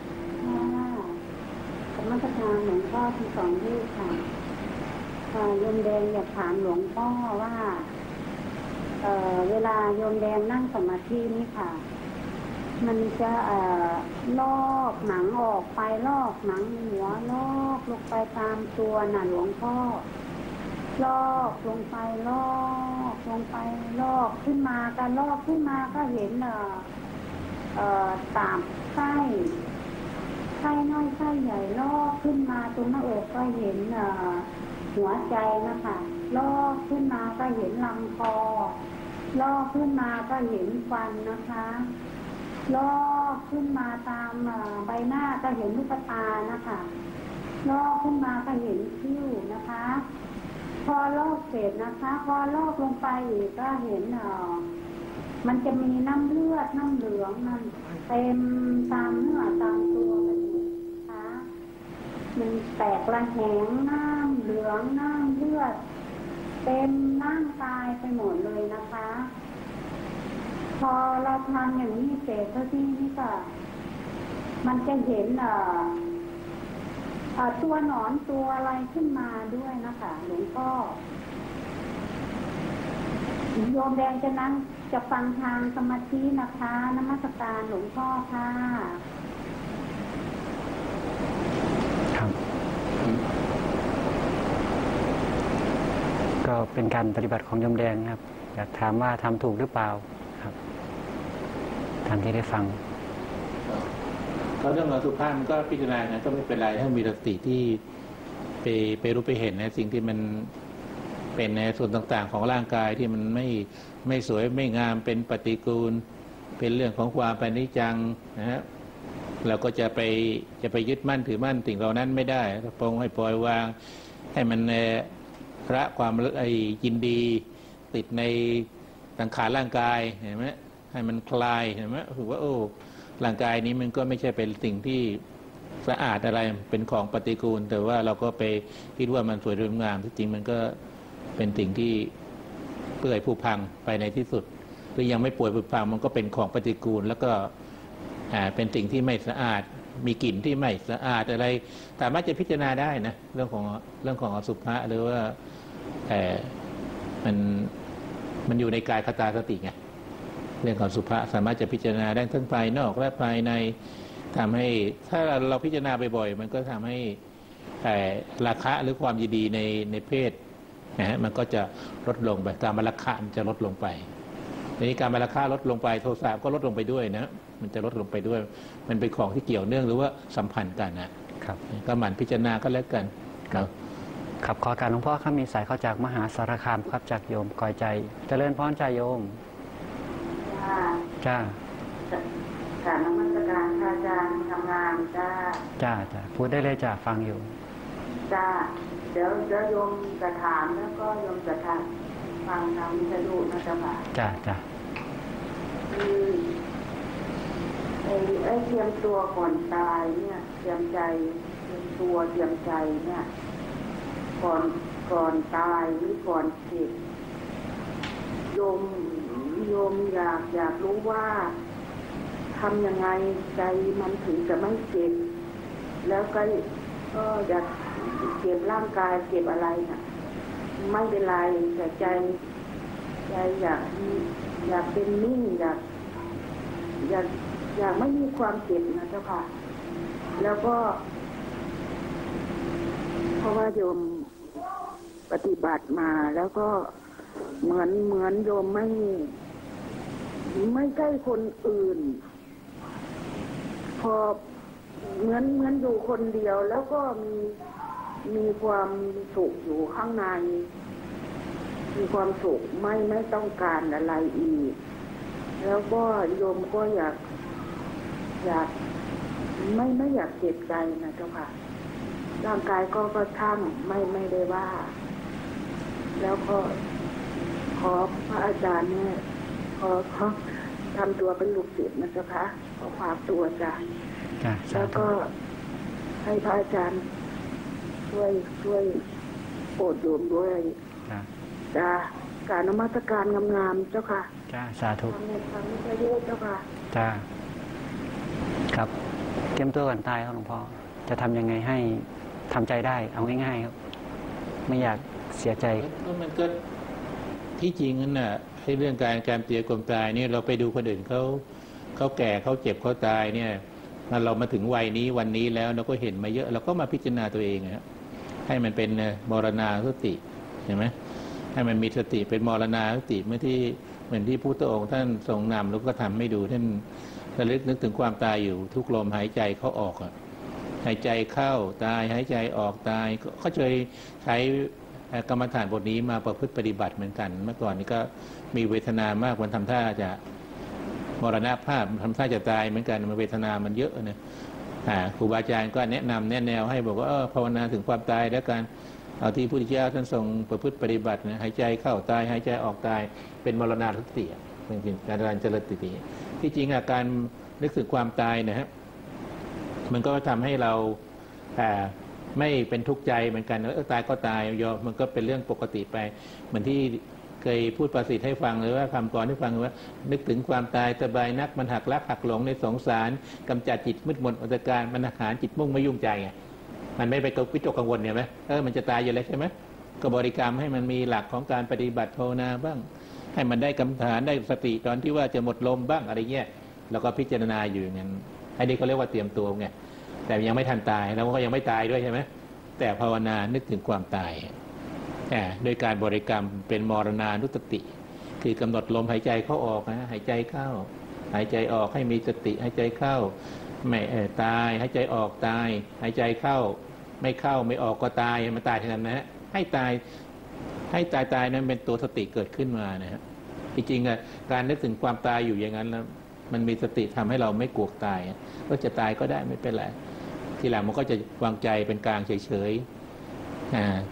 กรรมฐานหลวงพ่อที่สองที่ค่ะโยมแดงอยากถามหลวงพ่อว่าเอ่อเวลาโยมแดงนั่งสมาธินี่ค่ะมันจะเอ่อลอกหนังออกไปลอกหนังหัวลอกลงไปตามตัวน่ะหลวงพ่อลอกลงไปลอกลงไปลอกขึ้นมาการลอกขึ้นมาก็เห็นเอ่อเอ่อตามไส้ไส้น้อยไส้ใหญ่ลอกขึ้นมาตรงหน้าอกก็เห็นเอ่อหัวใจนะคะลอกขึ้นมาก็เห็นลำคอลอกขึ้นมาก็เห็นฟันนะคะลอกขึ้นมาตามใบหน้าก็เห็นลูกตานะคะลอกขึ้นมาก็เห็นคิ้วนะคะพอลอกเสร็จนะคะพอลอกลงไปอีกก็เห็นเอ่อมันจะมีน้ำเลือดน้ำเหลืองนั่นเต็มตามเนื้อตามตัวไปหมดนะคะมันแตกระแหงน้ำเหลืองน้ำเลือดเต็มร่างกายไปหมดเลยนะคะพอเราทำอย่างนี้เสร็จเท่าที่นี่ก็มันจะเห็นเอ่อตัวหนอนตัวอะไรขึ้นมาด้วยนะคะหลวงพ่อโยมแดงจะนั่งจะฟังทางสมาธินะคะนมัสการหลวงพ่อค่ะครับก็เป็นการปฏิบัติของโยมแดงครับอยากถามว่าทำถูกหรือเปล่าครับทำที่ได้ฟังก็เรื่องของสุภาพมันก็พิจารณานะก็ไม่เป็นไรถ้ามีสติที่ไปไปรู้ไปเห็นนะสิ่งที่มันเป็นในส่วนต่างๆของร่างกายที่มันไม่ไม่สวยไม่งามเป็นปฏิกูลเป็นเรื่องของความเป็นนิจจังนะฮะเราก็จะไปจะไปยึดมั่นถือมั่นสิ่งเหล่านั้นไม่ได้ปรงให้ปล่อยวางให้มันละความไอ้ยินดีติดในสังขารร่างกายเห็นไหมให้มันคลายเห็นไหมถือว่าโอ้ร่างกายนี้มันก็ไม่ใช่เป็นสิ่งที่สะอาดอะไรเป็นของปฏิกูลแต่ว่าเราก็ไปคิดว่ามันสวยงามที่จริงมันก็เป็นสิ่งที่เปื่อยผุพังไปในที่สุดหรือยังไม่ป่วยผุพังมันก็เป็นของปฏิกูลแล้วก็เป็นสิ่งที่ไม่สะอาดมีกลิ่นที่ไม่สะอาดอะไรสามารถจะพิจารณาได้นะเรื่องของเรื่องของอสุภะหรือว่าแต่มันมันอยู่ในกายคตาสติไงเรื่องของสุภะสามารถจะพิจารณาได้ทั้งภายนอกและภายในทำให้ถ้าเราพิจารณาบ่อยๆมันก็ทำให้ราคะหรือความยินดีในในเพศนะฮะมันก็จะลดลงไปการมาราคะมันจะลดลงไปในนี้การมาราคะลดลงไปโทสะก็ลดลงไปด้วยนะมันจะลดลงไปด้วยมันเป็นของที่เกี่ยวเนื่องหรือว่าสัมพันธ์กันนะครับก็หมั่นพิจารณาก็แล้วกันครับครับขอการหลวงพ่อข้ามีสายเข้าจากมหาสารคามครับจากโยมกอยใจเจริญพรใจโยมจ้าการนมัสการพระอาจารย์ทำงานจ้าจ้าจ้าพูดได้เลยจ้าฟังอยู่จ้าเดี๋ยวเดี๋ยวโยมจะถามแล้วก็โยมจะถามฟังทางวิทยุนะเจ้าค่ะจ้าจ้าคือไอ้ไอ้เตรียมตัวก่อนตายเนี่ยเตรียมใจเตรียมตัวเตรียมใจเนี่ยก่อนก่อนตายหรือก่อนเจ็บโยมโยมอยากอยากรู้ว่าทำยังไงใจมันถึงจะไม่เจ็บแล้วก็ก็อยากเจ็บร่างกายเจ็บอะไรน่ะไม่เป็นไรแต่ใจใจอยากอยากเป็นนิ่งอยากอยากอยากไม่มีความเจ็บนะเจ้าค่ะแล้วก็เพราะว่าโยมปฏิบัติมาแล้วก็เหมือนเหมือนโยมไม่ไม่ใช่คนอื่นพอเหมือนเหมือนอยู่คนเดียวแล้วก็มีมีความสุขอยู่ข้างในมีความสุขไม่ไม่ต้องการอะไรอีกแล้วก็โยมก็อยากอยากไม่ไม่อยากเจ็บใจนะเจ้าค่ะร่างกายก็ก็ช่างไม่ไม่ได้ว่าแล้วก็ขอพระอาจารย์เนี่ยขอขอทำตัวเป็นลูกศิษย์นะเจ้าค่ะขอฝากตัวจ้ะแล้วก็ให้พระอาจารย์ช่วยช่วยโปรดโยมด้วยจ้ะการนมัสการงามๆเจ้าค่ะจ้าสาธุทำในทางวิทยุเจ้าค่ะจ้าครับเตรียมตัวก่อนตายครับหลวงพ่อจะทำยังไงให้ทำใจได้เอาง่ายๆครับไม่อยากเสียใจมันก็ที่จริงนั่นน่ะให้เรื่องการการเตรียมความตายเนี่ยเราไปดูคนอื่นเขาเขาแก่เขาเจ็บเขาตายเนี่ยเรามาถึงวัยนี้วันนี้แล้วเราก็เห็นมาเยอะเราก็มาพิจารณาตัวเองนะให้มันเป็นมรณาสติเห็นไหมให้มันมีสติเป็นมรณาสติเมื่อที่เหมือนที่พุทธองค์ท่านทรงนำแล้วก็ทำให้ดูท่านระลึกนึกถึงความตายอยู่ทุกลมหายใจเขาออกหายใจเข้าตายหายใจออกตายก็เคยใช้กรรมฐานบทนี้มาประพฤติปฏิบัติเหมือนกันเมื่อก่อนนี้ก็มีเวทนามากมันทำท่าจะมรณภาพทำท่าจะตายเหมือนกันมันเวทนามันเยอะนะครูบาอาจารย์ก็แนะนำแนะแนวให้บอกว่าภาวนาถึงความตายแล้วกันเอาที่พระพุทธเจ้าท่านทรงประพฤติปฏิบัตินะหายใจเข้าตายหายใจออกตายเป็นมรณาสติเป็นการเจริญสติที่จริงอาการนึกถึงความตายนะฮะมันก็ทำให้เราไม่เป็นทุกข์ใจเหมือนกันเออตายก็ตายยอมมันก็เป็นเรื่องปกติไปเหมือนที่เคยพูดประสิทธิ์ให้ฟังหรือว่าคำก่อนให้ฟังว่านึกถึงความตายสบายนักมันหักลักหักหลงในสงสารกำจัดจิตมืดมนอันตรการมันหารจิตมุ่งไม่ยุ่งใจไงมันไม่ไปกวิตกกังวลเนี่ยไหมเออมันจะตายอยู่แล้วใช่ไหมก็บริกรรมให้มันมีหลักของการปฏิบัติภาวนาบ้างให้มันได้กรรมฐานได้สติตอนที่ว่าจะหมดลมบ้างอะไรเงี้ยแล้วก็พิจารณาอยู่อย่างนั้นไอ้นี่เขาเรียกว่าเตรียมตัวไงแต่ยังไม่ทันตายแล้วก็ยังไม่ตายด้วยใช่ไหมแต่ภาวนานึกถึงความตายโดยการบริกรรมเป็นมรณานุสติคือกำหนดลมหายใจเข้าออกนะหายใจเข้าหายใจออกให้มีสติหายใจเข้าไม่ตายหายใจออกตายหายใจเข้าไม่เข้าไม่ออกก็ตายมันตายทั้งนั้นนะให้ตายให้ตายตายนั้นเป็นตัวสติเกิดขึ้นมานะฮะจริงๆอ่ะการนึกถึงความตายอยู่อย่างนั้นแล้วมันมีสติทำให้เราไม่กลัวตายก็จะตายก็ได้ไม่เป็นไรทีหลังมันก็จะวางใจเป็นกลางเฉยๆอ่า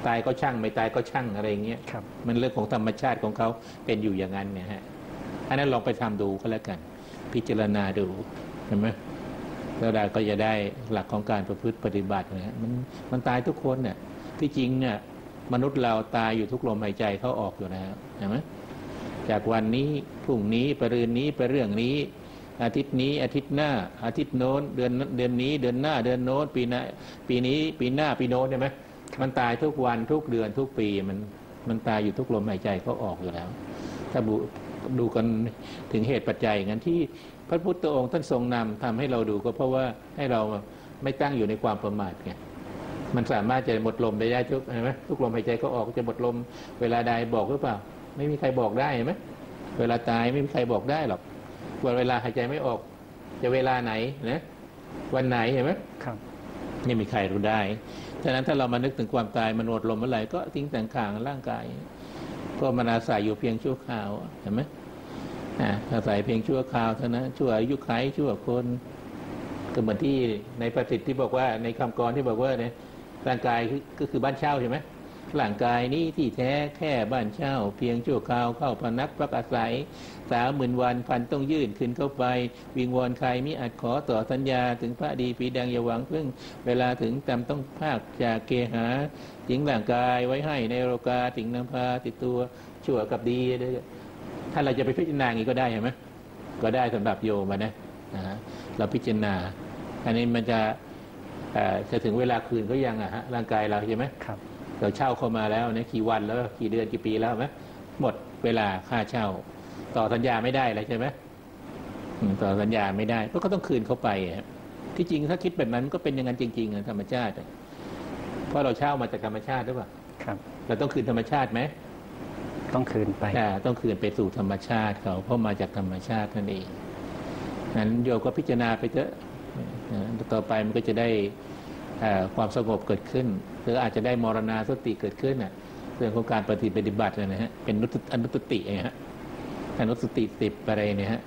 ตายก็ช่างไม่ตายก็ช่างอะไรอย่างเงี้ยมันเรื่องของธรรมชาติของเขาเป็นอยู่อย่างนั้นเนี่ยฮะอันนั้นลองไปทำดูก็แล้วกันพิจารณาดูเห็นไหมแล้วเราก็จะได้หลักของการประพฤติปฏิบัตินะมันมันตายทุกคนเนี่ยที่จริงเนี่ยมนุษย์เราตายอยู่ทุกลมหายใจเขาออกอยู่แล้วเห็นไหมจากวันนี้พรุ่งนี้ปรืนนี้ไปเรื่องนี้อาทิตย์นี้อาทิตย์หน้าอาทิตย์โน้นเดือนเดือนนี้เดือนหน้าเดือนโน้นปีหน้าปีนี้ปีหน้าปีโน้นใช่ไหมมันตายทุกวันทุกเดือนทุกปีมันมันตายอยู่ทุกลมหายใจเขาออกอยู่แล้วถ้าดูกันถึงเหตุปัจจัยงั้นที่พระพุทธองค์ท่านทรงนำทำให้เราดูก็เพราะว่าให้เราไม่ตั้งอยู่ในความประมาทไงมันสามารถจะหมดลมได้ทุกเห็นไหมทุกลมหายใจก็ออกจะหมดลมเวลาใดบอกหรือเปล่าไม่มีใครบอกได้เห็นไหมเวลาตายไม่มีใครบอกได้หรอกว่าเวลาหายใจไม่ออกจะเวลาไหนนะวันไหนเห็นไหมครับไม่มีใครรู้ได้ฉะนั้นถ้าเรามานึกถึงความตายมันหมดลมเมื่อไหร่ก็ทิ้งแต่งข่างร่างกายก็มันอาศัยอยู่เพียงชั่วคราวเห็นไหมอาศัยเพียงชั่วคราวเท่านั้นชั่วอายุขัยชั่วคนก็เหมือนที่ในประสิทธิ์ที่บอกว่าในคำกรที่บอกว่าเนี่ยร่างกายก็คือบ้านเช่าใช่ไหมร่างกายนี้ที่แท้แค่บ้านเช่าเพียงชั่วคราวเข้าพนักพักอาศัยสามหมื่นวันพันต้องยื่นขึ้นเข้าไปวิงวอนใครมิอาจขอต่อสัญญาถึงพระดีปีดังอย่าหวังพึ่งเวลาถึงจำต้องภาคจากเกหาทิ้งร่างกายไว้ให้ในโลกาถึงนำพาติดตัวชั่วกับดีถ้าเราจะไปพิจารณาอย่างนี้ก็ได้เห็นไหมก็ได้สำหรับโยมนะนะเราพิจารณาอันนี้มันจะจะถึงเวลาคืนก็ยังอ่ะฮะร่างกายเราใช่ไหมครับเราเช่าเข้ามาแล้วเนี่ยกี่วันแล้วกี่เดือนกี่ปีแล้วไหมหมดเวลาค่าเช่าต่อสัญญาไม่ได้เลยใช่ไหมต่อสัญญาไม่ได้ก็ต้องคืนเข้าไปที่จริงถ้าคิดแบบนั้นก็เป็นอย่างนั้นจริงๆธรรมชาติเพราะเราเช่ามาจากธรรมชาติหรือเปล่าครับเราต้องคืนธรรมชาติไหมต้องคืนไปต้องคืนไปสู่ธรรมชาติเขาเพราะมาจากธรรมชาตินั่นเองนั้นโยมก็พิจารณาไปเถอะต่อไปมันก็จะได้ความสงบเกิดขึ้นหรืออาจจะได้มรณาสติเกิดขึ้นน่ะเรื่องของการปฏิบัตินะฮะเป็นอนุสตินะฮะอนุสติสิบอะไรเนี่ยฮะ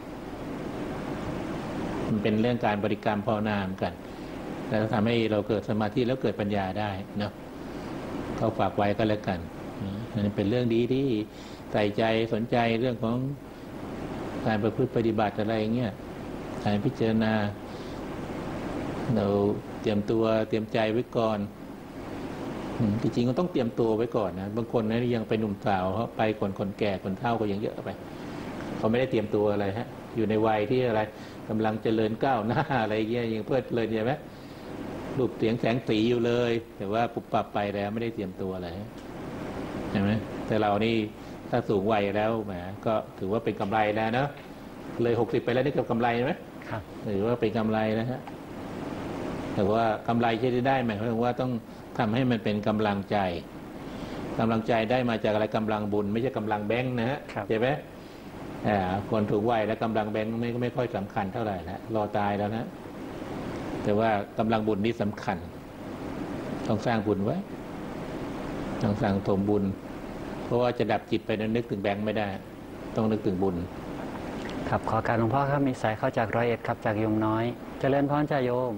มันเป็นเรื่องการบริกรรมภาวนาเหมือนกันแล้วทำให้เราเกิดสมาธิแล้วเกิดปัญญาได้เนาะเขาฝากไว้ก็แล้วกันนี่เป็นเรื่องดีที่ใส่ใจสนใจเรื่องของการประพฤติปฏิบัติอะไรเงี้ยการพิจารณาเราเตรียมตัวเตรียมใจไว้ก่อนจริงๆก็ต้องเตรียมตัวไว้ก่อนนะบางคนนะยังไปหนุ่มสาวเขาไปคนคนแก่คนเฒ่าก็ยังเยอะไปเขาไม่ได้เตรียมตัวอะไรฮะอยู่ในวัยที่อะไรกำลังเจริญก้าวหน้าอะไรเงี้ยยังเพลิดเพลินใช่ไหมรูปเสียงแสงสีอยู่เลยแต่ว่าปุบปับไปแล้วไม่ได้เตรียมตัวอะไรใช่ไหมแต่เรานี่ถ้าสูงวัยแล้วแหมก็ถือว่าเป็นกำไรแล้วนะเลยหกสิบไปแล้วนี่ก็กำไรไหมครับหรือว่าเป็นกำไรนะฮะแต่ว่ากำไรที่จะได้หมายความว่าต้องทำให้มันเป็นกำลังใจกำลังใจได้มาจากอะไรกำลังบุญไม่ใช่กำลังแบงค์นะฮะใช่ไหมคนถูกวัยแล้วกำลังแบงค์ไม่ไม่ค่อยสำคัญเท่าไหร่แล้วรอตายแล้วนะแต่ว่ากำลังบุญนี่สำคัญต้องสร้างบุญไว้ต้องสร้างถมบุญเพราะว่าจะดับจิตไปนึกถึงแบงค์ไม่ได้ต้องนึกถึงบุญครับขอการหลวงพ่อครับมีสายเข้าจากร้อยเอ็ดครับจากโยมน้อยเจริญพรจ้าโยม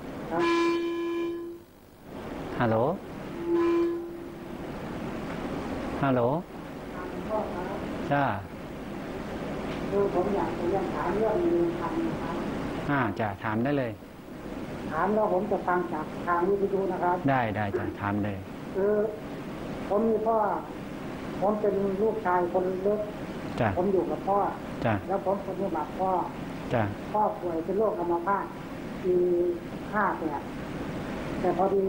ฮัลโหลฮัลโหลจ้าคือผมอยากจะเรียนถามเรื่องมีธรรมนะครับอ่าจะถามได้เลยถามแล้วผมจะฟังจากทางวิทยุนะครับได้ได้จะถามเลยคือผมมีพ่อผมเป็นลูกชายคนเล็กผมอยู่กับพ่อแล้วผมปฏิบัติพ่อพ่อป่วยเป็นโรคอัมพาตปีห้าแปดแต่พอดี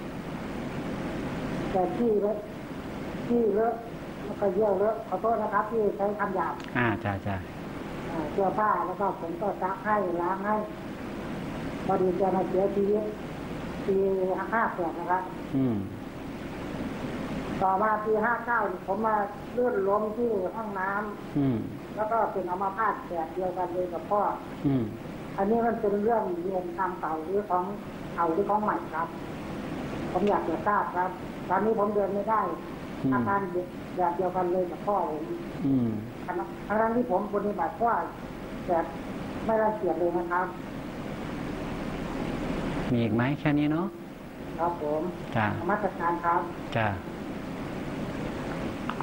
แต่ที่เลอะที่เลอะแล้วก็เยี่ยวเลอะขอโทษนะครับที่ใช้คำหยาบอ่าจ้าจ้าเสื้อผ้าแล้วก็ผมก็ซักให้ล้างให้พอดีจะมาเสียชีวิตปีห้าแปดนะครับอืมต่อมาปีห้าเก้าผมมาเลื่อนล้มที่ห้องน้ำอืมแล้วก็เป็นอัมพาตแบบเดียวกันเลยกับพ่ออืมอันนี้มันเป็นเรื่องเรียนตามเก่าหรือของเก่าหรือของใหม่ครับผมอยากจะทราบครับตอนนี้ผมเดินไม่ได้อาการแบบเดียวกันเลยกับพ่อผมทั้งนั้นที่ผมปฏิบัติพ่อแบบไม่รังเกียจเลยนะครับมีอีกไหมแค่นี้เนาะครับผมจ้ามาตรการครับจ้า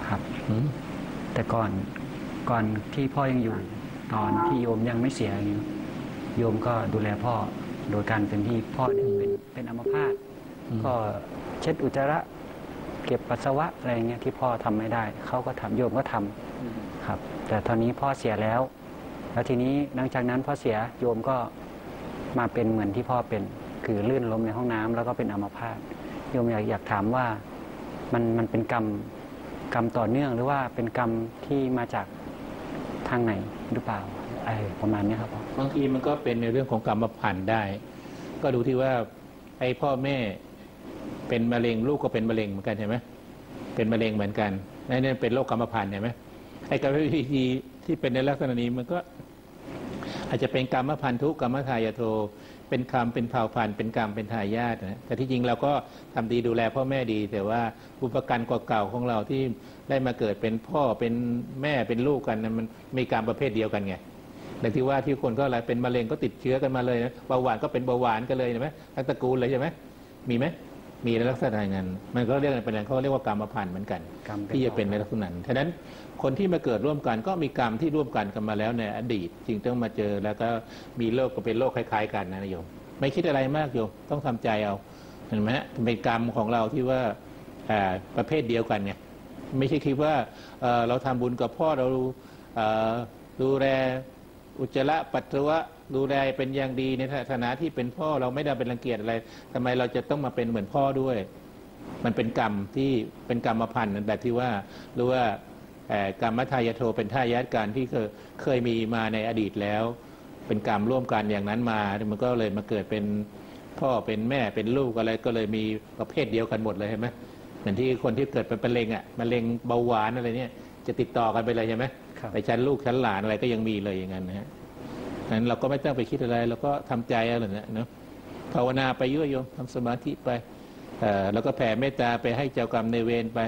ครับแต่ก่อนก่อนที่พ่อยังอยู่ตอนที่โยมยังไม่เสียอย่างนี้โยมก็ดูแลพ่อโดยการเป็นที่พ่อเนี่ยเป็นเป็นอัมพาตก็เช็ดอุจจาระเก็บปัสสาวะอะไรเงี้ยที่พ่อทำไม่ได้เขาก็ทำโยมก็ทำครับแต่ตอนนี้พ่อเสียแล้วแล้วทีนี้หลังจากนั้นพ่อเสียโยมก็มาเป็นเหมือนที่พ่อเป็นคือลื่นล้มในห้องน้ำแล้วก็เป็นอัมพาตโยมอยากอยากถามว่ามันมันเป็นกรรมกรรมต่อเนื่องหรือว่าเป็นกรรมที่มาจากทางไหนหรือเปล่าไอ้ประมาณนี้ครับบางทีมันก็เป็นในเรื่องของกรรมพันธุ์ได้ ก็ดูที่ว่าไอ้พ่อแม่เป็นมะเร็งลูกก็เป็นมะเร็งเหมือนกันใช่ไหมเป็นมะเร็งเหมือนกันนั่นเป็นโรคกรรมพันธุ์ใช่ไหมไอ้กรรมวิธีที่เป็นในลักษณะนี้มันก็อาจจะเป็นกรรมพันธุกรรมทายาโทเป็นคำเป็นเผ่าพันธุ์เป็นกรรมเป็นทายาทนะแต่ที่จริงเราก็ทำดีดูแลพ่อแม่ดีแต่ว่าบุพการเก่าๆของเราที่ได้มาเกิดเป็นพ่อเป็นแม่เป็นลูกกันนะมันมีกรรมประเภทเดียวกันไงแต่ที่ว่าที่คนก็อะไรเป็นมะเร็งก็ติดเชื้อกันมาเลยนะเบาหวานก็เป็นเบาหวานกันเลยใช่ไหมทั้งตระกูลเลยใช่ไหมมีไหมมีในลักษณะนั้นมันก็เรียกเป็นอะไรเขาเรียกว่ากรรมพันธุ์เหมือนกันที่จะเป็นในลักษณะนั้นฉะนั้นคนที่มาเกิดร่วมกันก็มีกรรมที่ร่วมกันกันมาแล้วในอดีตจึงต้องมาเจอแล้วก็มีโรคก็เป็นโรคคล้ายๆกันนะโยมไม่คิดอะไรมากโยมต้องทำใจเอาเห็นไหมเป็นกรรมของเราที่ว่าประเภทเดียวกันไงไม่ใช่คิดว่าเราทำบุญกับพ่อเราดูแลอุจจาระปัสสาวะดูแลเป็นอย่างดีในฐานะที่เป็นพ่อเราไม่ได้เป็นรังเกียจอะไรทำไมเราจะต้องมาเป็นเหมือนพ่อด้วยมันเป็นกรรมที่เป็นกรรมพันธุ์แบบที่ว่าหรือว่ากรรมทายาโทเป็นทายาทการที่เคยเคยมีมาในอดีตแล้วเป็นกรรมร่วมกันอย่างนั้นมามันก็เลยมาเกิดเป็นพ่อเป็นแม่เป็นลูกอะไรก็เลยมีประเภทเดียวกันหมดเลยใช่ไหมเหมือนที่คนที่เกิดเป็นมะเร็งอ่ะมะเร็งเบาหวานอะไรเนี่ยจะติดต่อกันไปเลยใช่ไหมไปชั้นลูกชั้นหลานอะไรก็ยังมีเลยอย่างนั้นนะฮะนั้นเราก็ไม่ต้องไปคิดอะไรเราก็ทำใจเอาเลยนะเนาะภาวนาไปยั่วโยมทำสมาธิไปแล้วก็แผ่เมตตาไปให้เจ้ากรรมในเวรไป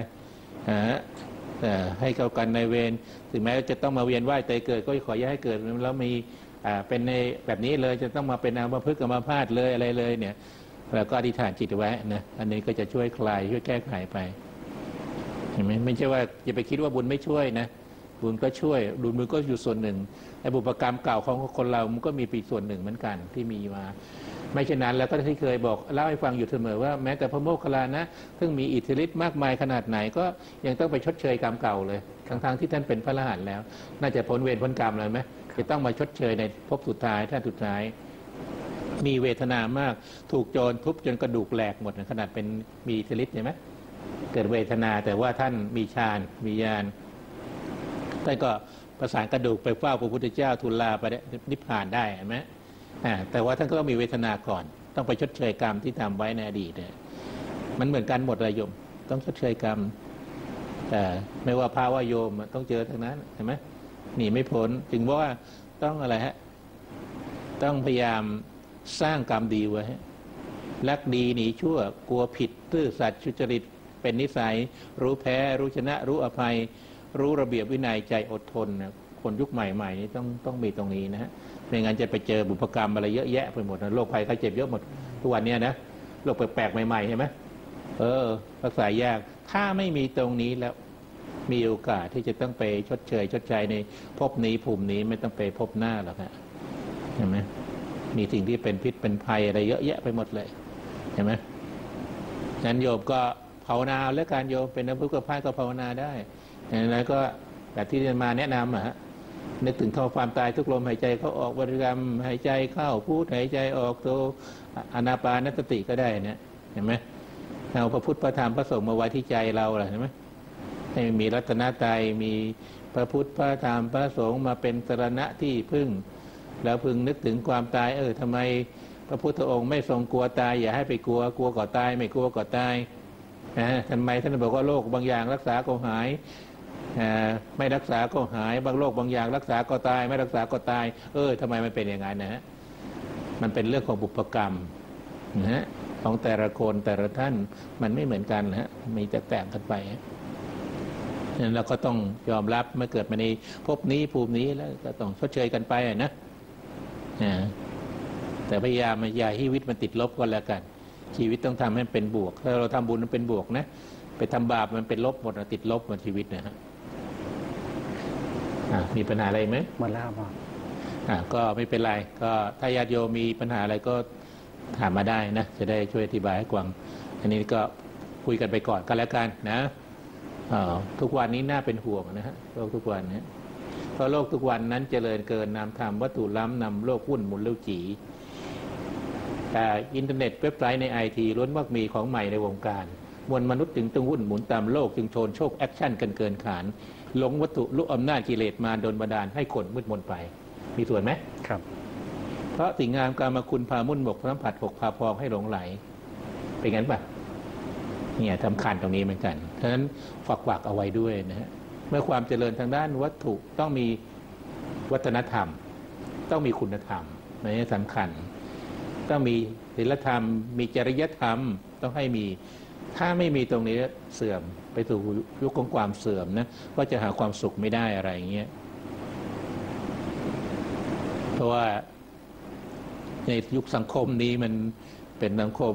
ให้เจ้ากรรมในเวรถึงแม้จะต้องมาเวียนว่ายตายเกิดก็ขออย่าให้เกิดแล้วมีเป็นในแบบนี้เลยจะต้องมาเป็นอัมพฤกษ์อัมพาตเลยอะไรเลยเนี่ยเราก็อธิษฐานจิตไว้นะอันนี้ก็จะช่วยคลายช่วยแก้ไขไปเห็นไหมไม่ใช่ว่าอย่าไปคิดว่าบุญไม่ช่วยนะบุญก็ช่วยบุญมันก็อยู่ส่วนหนึ่งไอ้บุพกรรมเก่าของคนเรามันก็มีปีส่วนหนึ่งเหมือนกันที่มีมาไม่เช่นนั้นแล้วก็ที่เคยบอกเล่าให้ฟังอยู่เสมอว่าแม้แต่พระโมคคัลลานะซึ่งมีอิทธิฤทธิ์มากมายขนาดไหนก็ยังต้องไปชดเชยกรรมเก่าเลยทั้งๆที่ท่านเป็นพระอรหันต์แล้วน่าจะพ้นเวรพ้นกรรมเลยไหมจะต้องมาชดเชยในภพสุดท้ายท่านสุดท้ายมีเวทนามากถูกโจรทุบจนกระดูกแหลกหมดขนาดเป็นมีอิทธิฤทธิ์ใช่ไหมเกิดเวทนาแต่ว่าท่านมีฌานมีญาณท่านก็ประสานกระดูกไปเฝ้าพระพุทธเจ้าทูลลาไปนิพพานได้ไหมแต่ว่าท่านก็ต้องมีเวทนาก่อนต้องไปชดเชยกรรมที่ทำไว้ในอดีตเนี่ยมันเหมือนกันหมดเลยโยมต้องชดเชยกรรมแต่ไม่ว่าพระว่าโยมต้องเจอทั้งนั้นเห็นไหมหนีไม่พ้นจึงว่าต้องอะไรฮะต้องพยายามสร้างกรรมดีไว้รักดีหนีชั่วกลัวผิดซื่อสัตย์สุจริตเป็นนิสัยรู้แพ้รู้ชนะรู้อภัยรู้ระเบียบวินัยใจอดทนนะคนยุคใหม่ๆนี่ต้องต้องมีตรงนี้นะฮะไม่งั้นจะไปเจอบุพกรรมอะไรเยอะแยะไปหมดนะโรคภัยไข้เจ็บเยอะหมดทุกวันนี้นะโรคแปลกๆใหม่ๆใช่ไหมเออรักษายากถ้าไม่มีตรงนี้แล้วมีโอกาสที่จะต้องไปชดเชยชดใช้ในภพนี้ภูมินี้ไม่ต้องไปพบหน้าหรอกฮะเห็นไหมมีสิ่งที่เป็นพิษเป็นภัยอะไรเยอะแยะไปหมดเลยเห็นไหมงั้นโยมก็ภาวนาแล้วการโยมเป็นนักพุทธภาพก็ภาวนาได้แล้วก็แบบที่จะมาแนะนำอะฮะนึกถึงท่อความตายทุกลมหายใจเข้าออกบริกรรมหายใจเข้าพูดหายใจออกโตอานาปานสติก็ได้เนี่ยเห็นไหมเอาพระพุทธพระธรรมพระสงฆ์มาไว้ที่ใจเราแหละเห็นไหมให้มีรัตนตรัยมีพระพุทธพระธรรมพระสงฆ์มาเป็นสรณะที่พึ่งแล้วพึงนึกถึงความตายเออทำไมพระพุทธองค์ไม่ทรงกลัวตายอย่าให้ไปกลัวกลัวก่อตายไม่กลัวก่อตายนะทำไมท่านบอกว่าโรคบางอย่างรักษาก็หายไม่รักษาก็หายบางโรคบางอย่างรักษาก็ตายไม่รักษาก็ตายเออทำไมมันเป็นอย่างนั้นนะฮะมันเป็นเรื่องของบุพกรรมนะฮะของแต่ละคนแต่ละท่านมันไม่เหมือนกันนะฮะมีแตกต่างกันไปนั้นเราก็ต้องยอมรับเมื่อเกิดมาในภพนี้ภูมินี้แล้วก็ต้องชดเชยกันไปนะแต่พยายามอย่าให้ชีวิตมันติดลบก็แล้วกันชีวิตต้องทำให้เป็นบวกถ้าเราทำบุญมันเป็นบวกนะไปทำบาปมันเป็นลบหมดติดลบหมดชีวิตนะฮะมีปัญหาอะไรไหมหมดแล้วครับอ่าก็ไม่เป็นไรก็ถ้าญาติโยมมีปัญหาอะไรก็ถามมาได้นะจะได้ช่วยอธิบายให้กวางอันนี้ก็คุยกันไปก่อนก็แล้วกันนะทุกวันนี้น่าเป็นห่วงนะฮะโลกทุกวันนี้เพราะโลกทุกวันนั้นเจริญเกินนำธรรมวัตถุล้ำนำโลกหุ้นหมุนเลี้ยวจีแต่อินเทอร์เน็ตเว็บไซต์ในไอทีล้วนมักมีของใหม่ในวงการมวลมนุษย์จึงต้องหุ้นหมุนตามโลกจึงโชนโชคแอคชั่นกันเกินขานหลงวัตถุลุกอำนาจกิเลสมาโดนบันดาลให้คนมืดมนไปมีส่วนไหมครับเพราะสิ่งงามการมาคุณพามุ่นหมกสัมผัสหกพาพองให้หลงไหลเป็นงั้นป่ะเนี่ยสำคัญตรงนี้เหมือนกันฉะนั้นฝากฝากเอาไว้ด้วยนะฮะเมื่อความเจริญทางด้านวัตถุต้องมีวัฒนธรรมต้องมีคุณธรรมนี่สำคัญต้องมีศีลธรรมมีจริยธรรมต้องให้มีถ้าไม่มีตรงนี้เสื่อมไปสู่ยุคของความเสื่อมนะก็จะหาความสุขไม่ได้อะไรอย่างเงี้ยเพราะว่าในยุคสังคมนี้มันเป็นสังคม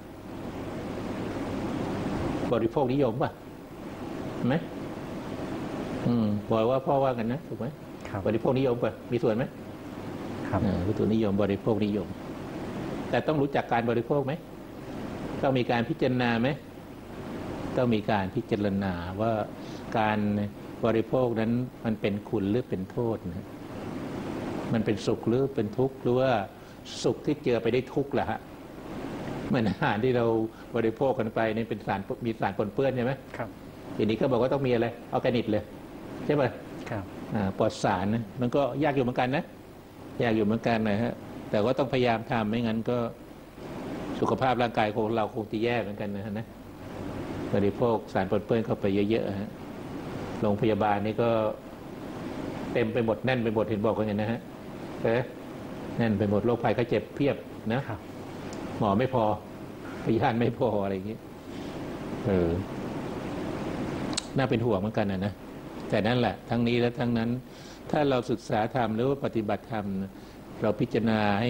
บริโภคนิยมป่ะไหมอืมบอกว่าพ่อว่ากันนะถูกไหมบริโภคนิยมป่ะมีส่วนไหมครับวัตถุนิยมบริโภคนิยมแต่ต้องรู้จักการบริโภคไหมต้องมีการพิจารณาไหมต้องมีการพิจารณาว่าการบริโภคนั้นมันเป็นคุณหรือเป็นโทษนะมันเป็นสุขหรือเป็นทุกข์หรือว่าสุขที่เจือไปได้ทุกข์แหละฮะเหมือนอาหารที่เราบริโภคกันไปนี่เป็นสารมีสารปนเปื้อนใช่ไหมครับทีนี้ก็บอกว่าต้องมีอะไรออร์แกนิกเลยใช่ไหมครับอ่าปลอดสารนะมันก็ยากอยู่เหมือนกันนะยากอยู่เหมือนกันนะฮะแต่ว่าต้องพยายามทำไม่งั้นก็สุขภาพร่างกายของเราคงจะแย่เหมือนกันนะฮะนะบริโภคสารปนเปื้อนเข้าไปเยอะๆฮะโรงพยาบาลนี่ก็เต็มไปหมดแน่นไปหมดเห็นบอกกันอย่างนะฮะเอ๊ะแน่นไปหมดโรคภัยไข้เจ็บเพียบนะหมอไม่พอพยาบาลไม่พออะไรอย่างนี้เออน่าเป็นห่วงเหมือนกันนะนะแต่นั่นแหละทั้งนี้และทั้งนั้นถ้าเราศึกษาธรรมหรือว่าปฏิบัติธรรมเราพิจารณาให้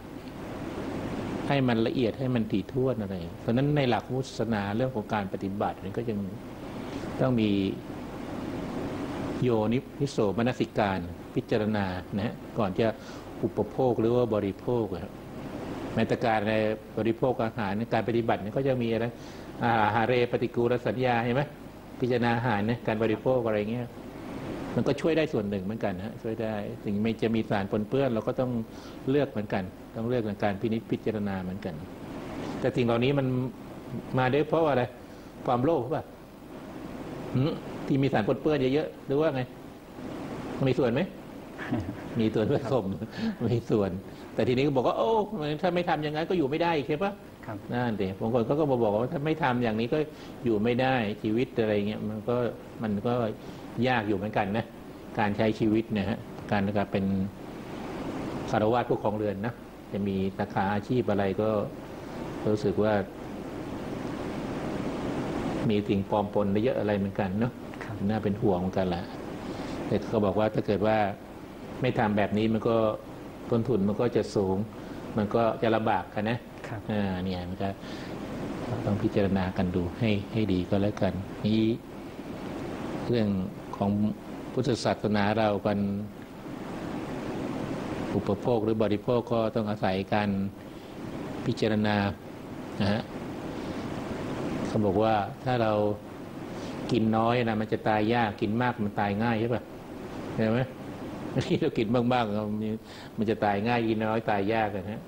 ให้มันละเอียดให้มันถี่ถ้วนอะไรเพราะนั้นในหลักพุทธศาสนาเรื่องของการปฏิบัตินี่ก็ยังต้องมีโยนิโสมนสิการพิจารณานะฮะก่อนจะอุปโภคหรือว่าบริโภคครับแม้แต่การในบริโภคอาหารในการปฏิบัตินี่ก็จะมีอะไรอาหารเรปฏิกูลสัญญาเห็นไหมพิจารณาอาหารเนี่ยการบริโภคอะไรเงี้ยมันก็ช่วยได้ส่วนหนึ่งเหมือนกันฮะช่วยได้ถึงไม่จะมีสารปนเปื้อนเราก็ต้องเลือกเหมือนกันต้องเลือกในการพินิจพิจารณาเหมือนกันแต่สิ่งเหล่านี้มันมาด้วยเพราะอะไรความโลภป่ะที่มีสารปนเปื้อนเยอะๆหรือว่าไงมีส่วนไหม มีส่วนผสมมีส่วนแต่ทีนี้ก็บอกว่าโอ้ถ้าไม่ทำอย่างนั้นก็อยู่ไม่ได้ใช่ปะนั่นเองบางคนเขาก็บอกว่าถ้าไม่ทำอย่างนี้ก็อยู่ไม่ได้ชีวิตอะไรเงี้ยมันก็มันก็ยากอยู่เหมือนกันนะการใช้ชีวิตเนี่ยฮะการการเป็นคารวะผู้ครองเรือนนะจะมีสาขาอาชีพอะไรก็รู้สึกว่ามีสิ่งปลอมปนเยอะอะไรเหมือนกันเนาะน่าเป็นห่วงเหมือนกันแหละแต่เขาบอกว่าถ้าเกิดว่าไม่ทำแบบนี้มันก็ต้นทุนมันก็จะสูงมันก็จะลำบากกันนะอ่าเนี่ยมันก็ต้องพิจารณากันดูให้ให้ดีก็แล้วกันนี่เรื่องของพุทธศาสนาเรากันอุปโภคหรือบริโภคก็ต้องอาศัยการพิจารณานะฮะเขาบอกว่าถ้าเรากินน้อยนะมันจะตายยากกินมากมันตายง่ายใช่ป่ะเห็นไหมที่เรากินบ้างๆมันจะตายง่ายกินน้อยตายยากนะฮะ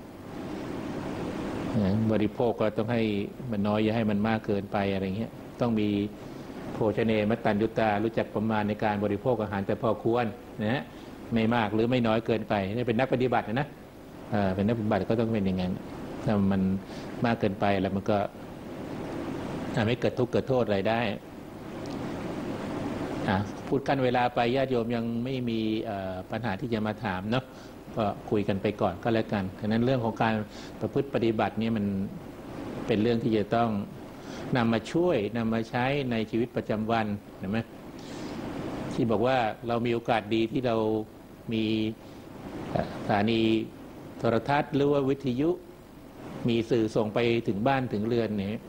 บริโภคก็ต้องให้มันน้อยอย่าให้มันมากเกินไปอะไรเงี้ยต้องมีโภชเนมัตตัญญุตารู้จักประมาณในการบริโภคอาหารแต่พอควรนะฮะไม่มากหรือไม่น้อยเกินไปนี่เป็นนักปฏิบัตินะเป็นนักปฏิบัติก็ต้องเป็นอย่างนั้นถ้ามันมากเกินไปแล้วมันก็ทำให้เกิดทุกข์เกิดโทษอะไรได้พูดกันเวลาไปญาติโยมยังไม่มีปัญหาที่จะมาถามเนาะก็คุยกันไปก่อนก็แล้วกันฉะนั้นเรื่องของการประพฤติปฏิบัตินี่มันเป็นเรื่องที่จะต้องนำมาช่วยนำมาใช้ในชีวิตประจำวันเห็นไหมที่บอกว่าเรามีโอกาสดีที่เรามีสถานีโทรทัศน์หรือว่าวิทยุมีสื่อส่งไปถึงบ้านถึงเรือนเนี่ย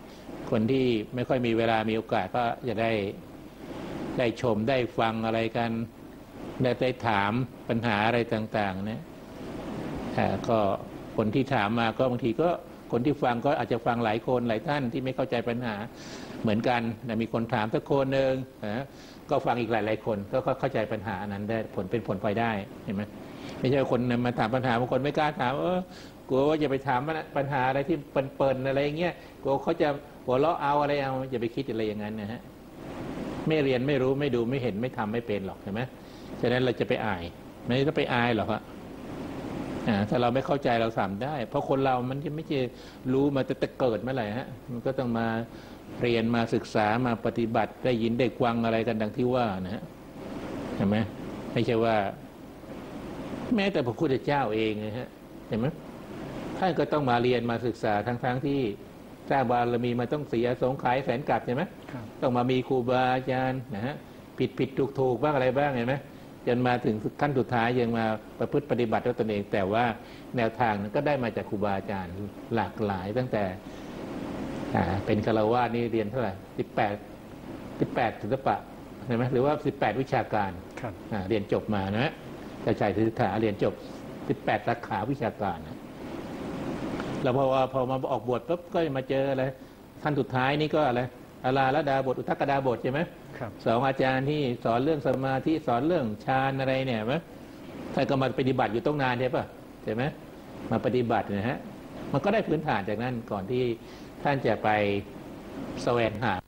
คนที่ไม่ค่อยมีเวลามีโอกาสก็จะได้ได้ชมได้ฟังอะไรกันได้ได้ถามปัญหาอะไรต่างๆเนี่ยก็คนที่ถามมาก็บางทีก็คนที่ฟังก็อาจจะฟังหลายคนหลายท่านที่ไม่เข้าใจปัญหาเหมือนกันแต่มีคนถามสักคนหนึ่งนะก็ฟังอีกหลายๆคนก็เข้าใจปัญหานั้นได้ผลเป็นผลพลอยได้เห็นไหมไม่ใช่คนมาถามปัญหาบางคนไม่กล้าถามเออกลัวว่าจะไปถามปัญหาอะไรที่เปิ่นๆอะไรเงี้ยกลัวเขาจะหัวเราะเอาอะไรเอาอย่าไปคิดอะไรอย่างนั้นนะฮะไม่เรียนไม่รู้ไม่ดูไม่เห็นไม่ทำไม่เป็นหรอกเห็นไหมฉะนั้นเราจะไปอายไม่ต้องไปอายหรอกครับถ้าเราไม่เข้าใจเราทำได้เพราะคนเรามันจะไม่จะรู้มาแต่เกิดเมื่อไหร่ฮะมันก็ต้องมาเรียนมาศึกษามาปฏิบัติได้ยินได้ฟังอะไรกันดังที่ว่านะฮะเห็นไหมไม่ใช่ว่าแม้แต่พระพุทธเจ้าเองนะฮะเห็นไหมท่านก็ต้องมาเรียนมาศึกษาทั้งๆ ท, ที่สร้างบารมีมาต้องเสียสงไขยแสนกลับใช่ไหมต้องมามีครูบาอาจารย์นะฮะผิดผิดถูกถูกบ้างอะไรบ้างเห็นไหมจนมาถึงขั้นสุดท้ายยังมาประพฤติปฏิบัติด้วยตนเองแต่ว่าแนวทางนั้นก็ได้มาจากครูบาอาจารย์หลากหลายตั้งแต่เป็นฆราวาสนี่เรียนเท่าไหร่สิบแปดสิบแปดศิลปะใช่ไหมหรือว่าสิบแปดวิชาการเรียนจบมานะจะใจศึกษาเรียนจบสิบแปดสาขาวิชาการนะแล้วพอพอมาออกบวชปุ๊บก็มาเจออะไรท่านสุดท้ายนี่ก็อะไรอาลาละดาบทอุทกดาบทใช่ไหมสองอาจารย์ที่สอนเรื่องสมาธิสอนเรื่องฌานอะไรเนี่ยไหมท่านก็มาปฏิบัติอยู่ต้องนานใช่ปะใช่ไหมมาปฏิบัตินะฮะมันก็ได้พื้นฐานจากนั้นก่อนที่ท่านจะไปแสวงหา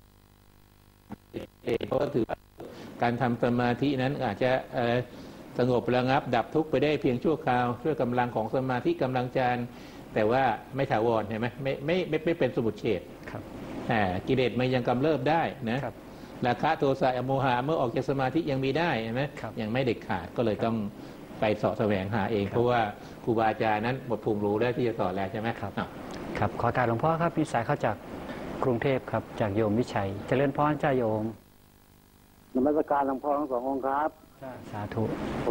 เพราะถือการทำสมาธินั้นอาจจะสงบระงับดับทุกข์ไปได้เพียงชั่วคราวด้วยกำลังของสมาธิกำลังฌานแต่ว่าไม่ถาวรเห็นไหมไม่ไม่ไม่ไม่เป็นสมุทเฉทกิเลสมันยังกำเริบได้นะราคะโทสะโมหะเมื่อออกจากสมาธิยังมีได้เห็นไหมยังไม่เด็ดขาดก็เลยต้องไปเสาะแสวงหาเองเพราะว่าครูบาอาจารย์นั้นหมดภูมิรู้แล้วที่จะสอนแล้วใช่ไหมครับครับขอการหลวงพ่อครับมีสายเข้าจากกรุงเทพครับจากโยมวิชัยเจริญพรจ้าโยมนมัสการหลวงพ่อทั้งสององค์ครับสาธุ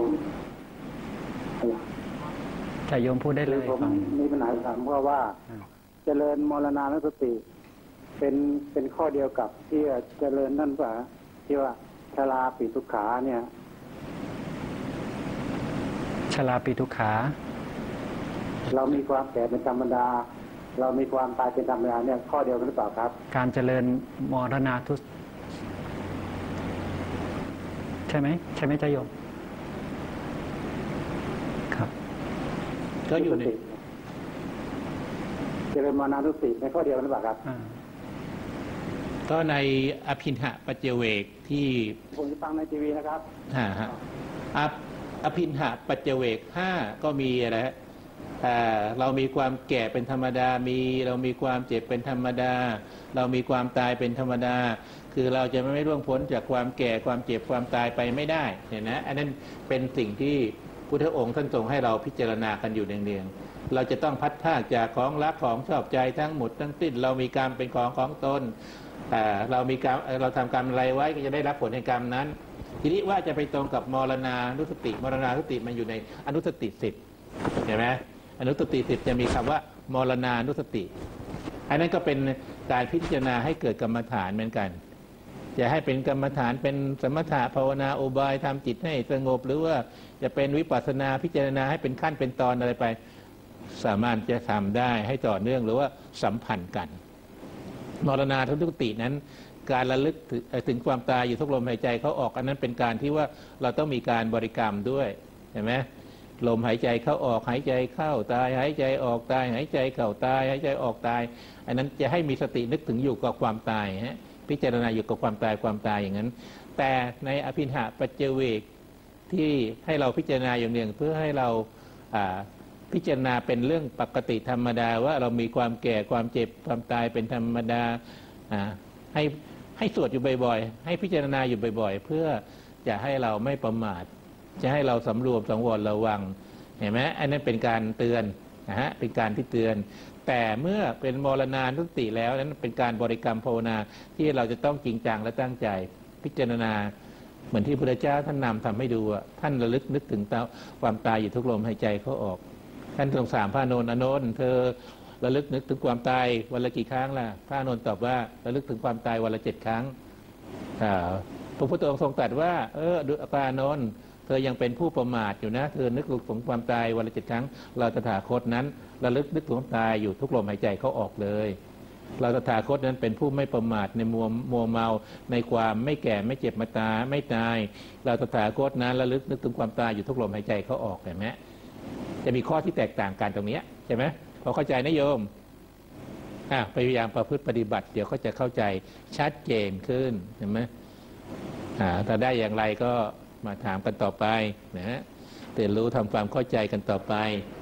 จ้าโยมพูดได้เลยผมมีปัญหาถามพ่อว่าเจริญมรณานุสติเป็นเป็นข้อเดียวกับที่เจริญนั่นป่ะที่ว่าชราปิทุกขาเนี่ยชราปิทุกขาเรามีความแก่เป็นธรรมดาเรามีความตายเป็นธรรมดาเนี่ยข้อเดียวกันหรือเปล่าครับการเจริญมรณาทุสใช่ไหมใช่ไหมจ้าโยมครับก็อยู่ในเจริญมรณานุสติในข้อเดียวกันหรือเปล่าครับก็ในอภินหะปัจเจเวกที่ผมจะฟังในทีวีนะครับฮะฮะอภินหะปัจเจเวกห้าก็มีอะไรฮะเรามีความแก่เป็นธรรมดามีเรามีความเจ็บเป็นธรรมดาเรามีความตายเป็นธรรมดาคือเราจะไม่ร่วงพ้นจากความแก่ความเจ็บความตายไปไม่ได้เนี่ยนะอันนั้นเป็นสิ่งที่พุทธองค์ท่านทรงให้เราพิจารณากันอยู่เนืองๆเราจะต้องพัดพรากจากของรักของชอบใจทั้งหมดทั้งสิ้นเรามีกรรมเป็นของของตนเรามีกรรมเราทำกรรมอะไรไว้ก็จะได้รับผลในกรรมนั้นทีนี้ว่าจะไปตรงกับมรณานุสติมรณานุสติมันอยู่ในอนุสติสิบเห็นไหมอนุสติสิบจะมีคำว่ามรณานุสติอันนั้นก็เป็นการพิจารณาให้เกิดกรรมฐานเหมือนกันจะให้เป็นกรรมฐานเป็นสมถะภาวนาอุบายทำจิตให้สงบหรือว่าจะเป็นวิปัสสนาพิจารณาให้เป็นขั้นเป็นตอนอะไรไปสามารถจะทำได้ให้ต่อเนื่องหรือว่าสัมพันธ์กันมรณานุสตินั้นการระลึกถึงความตายอยู่ทุกลมหายใจเขาออกอันนั้นเป็นการที่ว่าเราต้องมีการบริกรรมด้วยเห็นไหมลมหายใจเข้าออกหายใจเข้าตายหายใจออกตายหายใจเข้าตายหายใจออกตายอันนั้นจะให้มีสตินึกถึงอยู่กับความตายฮะพิจารณาอยู่กับความตายความตายอย่างนั้นแต่ในอภินหะปัจเจเวกที่ให้เราพิจารณาอย่างหนึ่งเพื่อให้เราพิจารณาเป็นเรื่องปกติธรรมดาว่าเรามีความแก่ความเจ็บความตายเป็นธรรมดาให้ให้สวดอยู่บ่อยๆให้พิจารณาอยู่บ่อยๆเพื่อจะให้เราไม่ประมาทจะให้เราสำรวมสังวรระวังเห็นไหมอันนั้นเป็นการเตือนนะฮะเป็นการที่เตือนแต่เมื่อเป็นมรณานุสติแล้วนั้นเป็นการบริกรรมภาวนาที่เราจะต้องจริงจังและตั้งใจพิจารณาเหมือนที่พระพุทธเจ้าท่านนำทำให้ดูท่านระลึกนึกถึงความตายอยู่ทุกลมหายใจเขาออกท่านทรงสามพระโนนอโนนเธอระลึกนึกถึงความตายวันละกี่ครั้งล่ะพระอานนท์ตอบว่าระลึกถึงความตายวันละเจ็ดครั้งพระพุทธองค์ทรงตรัสว่าเออดูพระอานนท์เธอยังเป็นผู้ประมาทอยู่นะเธอนึกถึงความตายวันละเจ็ดครั้งเราตถาคตนั้นระลึกนึกถึงความตายอยู่ทุกลมหายใจเขาออกเลยเราตถาคตนั้นเป็นผู้ไม่ประมาทในมัวมัวเมาในความไม่แก่ไม่เจ็บมาตายไม่ตายเราตถาคตนั้นระลึกนึกถึงความตายอยู่ทุกลมหายใจเขาออกเห็นไหมจะมีข้อที่แตกต่างกันตรงนี้ใช่ไหมพอเข้าใจนะโยมอ่ะพยายามประพฤติปฏิบัติเดี๋ยวก็จะเข้าใจชัดเจนขึ้นเห็นไหมอ่าถ้าได้อย่างไรก็มาถามกันต่อไปนะฮะเรียนรู้ทำความเข้าใจกันต่อไป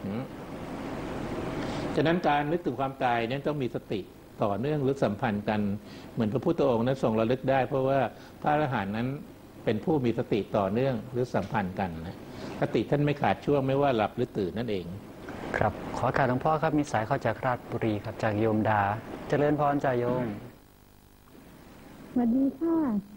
ฉะนั้นการนึกถึงความตายนั้นต้องมีสติต่อเนื่องหรือสัมพันธ์กันเหมือนพระพุทธองค์นั้นทรงระลึกได้เพราะว่าพระอรหันต์นั้นเป็นผู้มีสติต่อเนื่องหรือสัมพันธ์กันนะสติท่านไม่ขาดช่วงไม่ว่าหลับหรือตื่นนั่นเองครับขอการหลวงพ่อครับมีสายเข้าจากราชบุรีครับจากโยมดาเจริญพรจ่าโยมสวัสดีค่ะ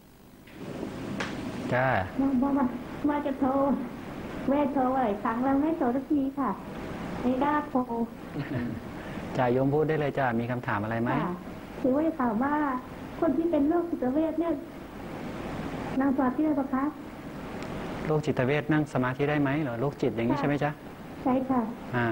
จ้ามามามาจะโทรแม่โทรหลายครั้งแล้วไม่โทรสักทีค่ะไม่ได้โทรจ่าโยมพูดได้เลยจ้ามีคำถามอะไรไหมคือว่าจะถามว่าคนที่เป็นโรคจิตเวชเนี่ยนั่งสมาธิได้ปะคะโรคจิตเวชนั่งสมาธิได้ไหมเหรอโรคจิตอย่างนี้ใช่ไหมจ๊ะใช่ค่ะอ่า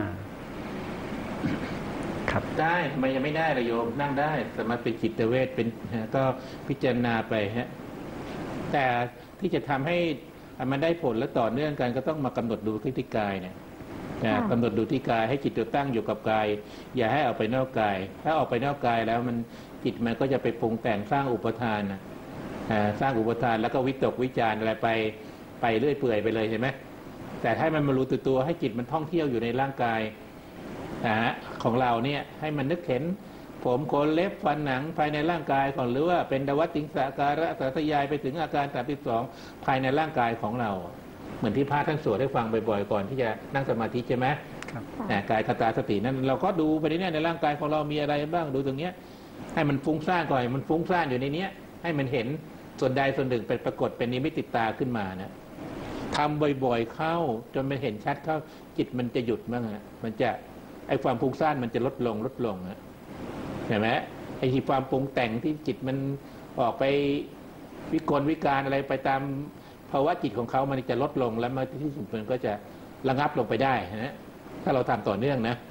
ครับได้ทำไมยังไม่ได้ล่ะโยมนั่งได้สามารถเป็นจิตเวชเป็นก็พิจารณาไปฮะแต่ที่จะทำให้มันได้ผลและต่อเนื่องกันก็ต้องมากำหนดดูที่กายเนี่ยกำหนดดูที่กายให้จิตตัวตั้งอยู่กับกายอย่าให้ออกไปนอกกายถ้าออกไปนอกกายแล้วมันจิตมันก็จะไปปรุงแต่งสร้างอุปทานนะสร้างอุปทานแล้วก็วิตกวิจารอะไรไปไปเรื่อยเปื่อยไปเลยเห็นไหมแต่ให้มันมารู้ตัวตัวให้จิตมันท่องเที่ยวอยู่ในร่างกายนะฮะของเราเนี่ยให้มันนึกเห็นผมขนเล็บฟันหนังภายในร่างกายก่อนหรือว่าเป็นดวัตติงสาการะสาธยายไปถึงอาการสามสิบสองภายในร่างกายของเราเหมือนที่พระท่านสวดให้ฟังบ่อยๆก่อนที่จะนั่งสมาธิใช่ไหมครับกายคตาสตินั้นเราก็ดูไปในร่างกายของเรามีอะไรบ้างดูตรงเนี้ยให้มันฟุ้งซ่านก่อนมันฟุ้งซ่านอยู่ในเนี้ยให้มันเห็นส่วนใดส่วนหนึ่งเป็นปรากฏเป็นนิมิตติดตาขึ้นมานะทำบ่อยๆเข้าจนมันเห็นชัดเข้าจิตมันจะหยุดบ้างฮะมันจะไอ้ความฟุ้งซ่านมันจะลดลงลดลงฮะเห็นไหมไอ้ที่ความปรุงแต่งที่จิตมันออกไปวิกลวิการอะไรไปตามภาวะจิตของเขามันจะลดลงแล้วมาที่สุดมันก็จะระงับลงไปได้ฮะถ้าเราทำต่อเนื่องนะ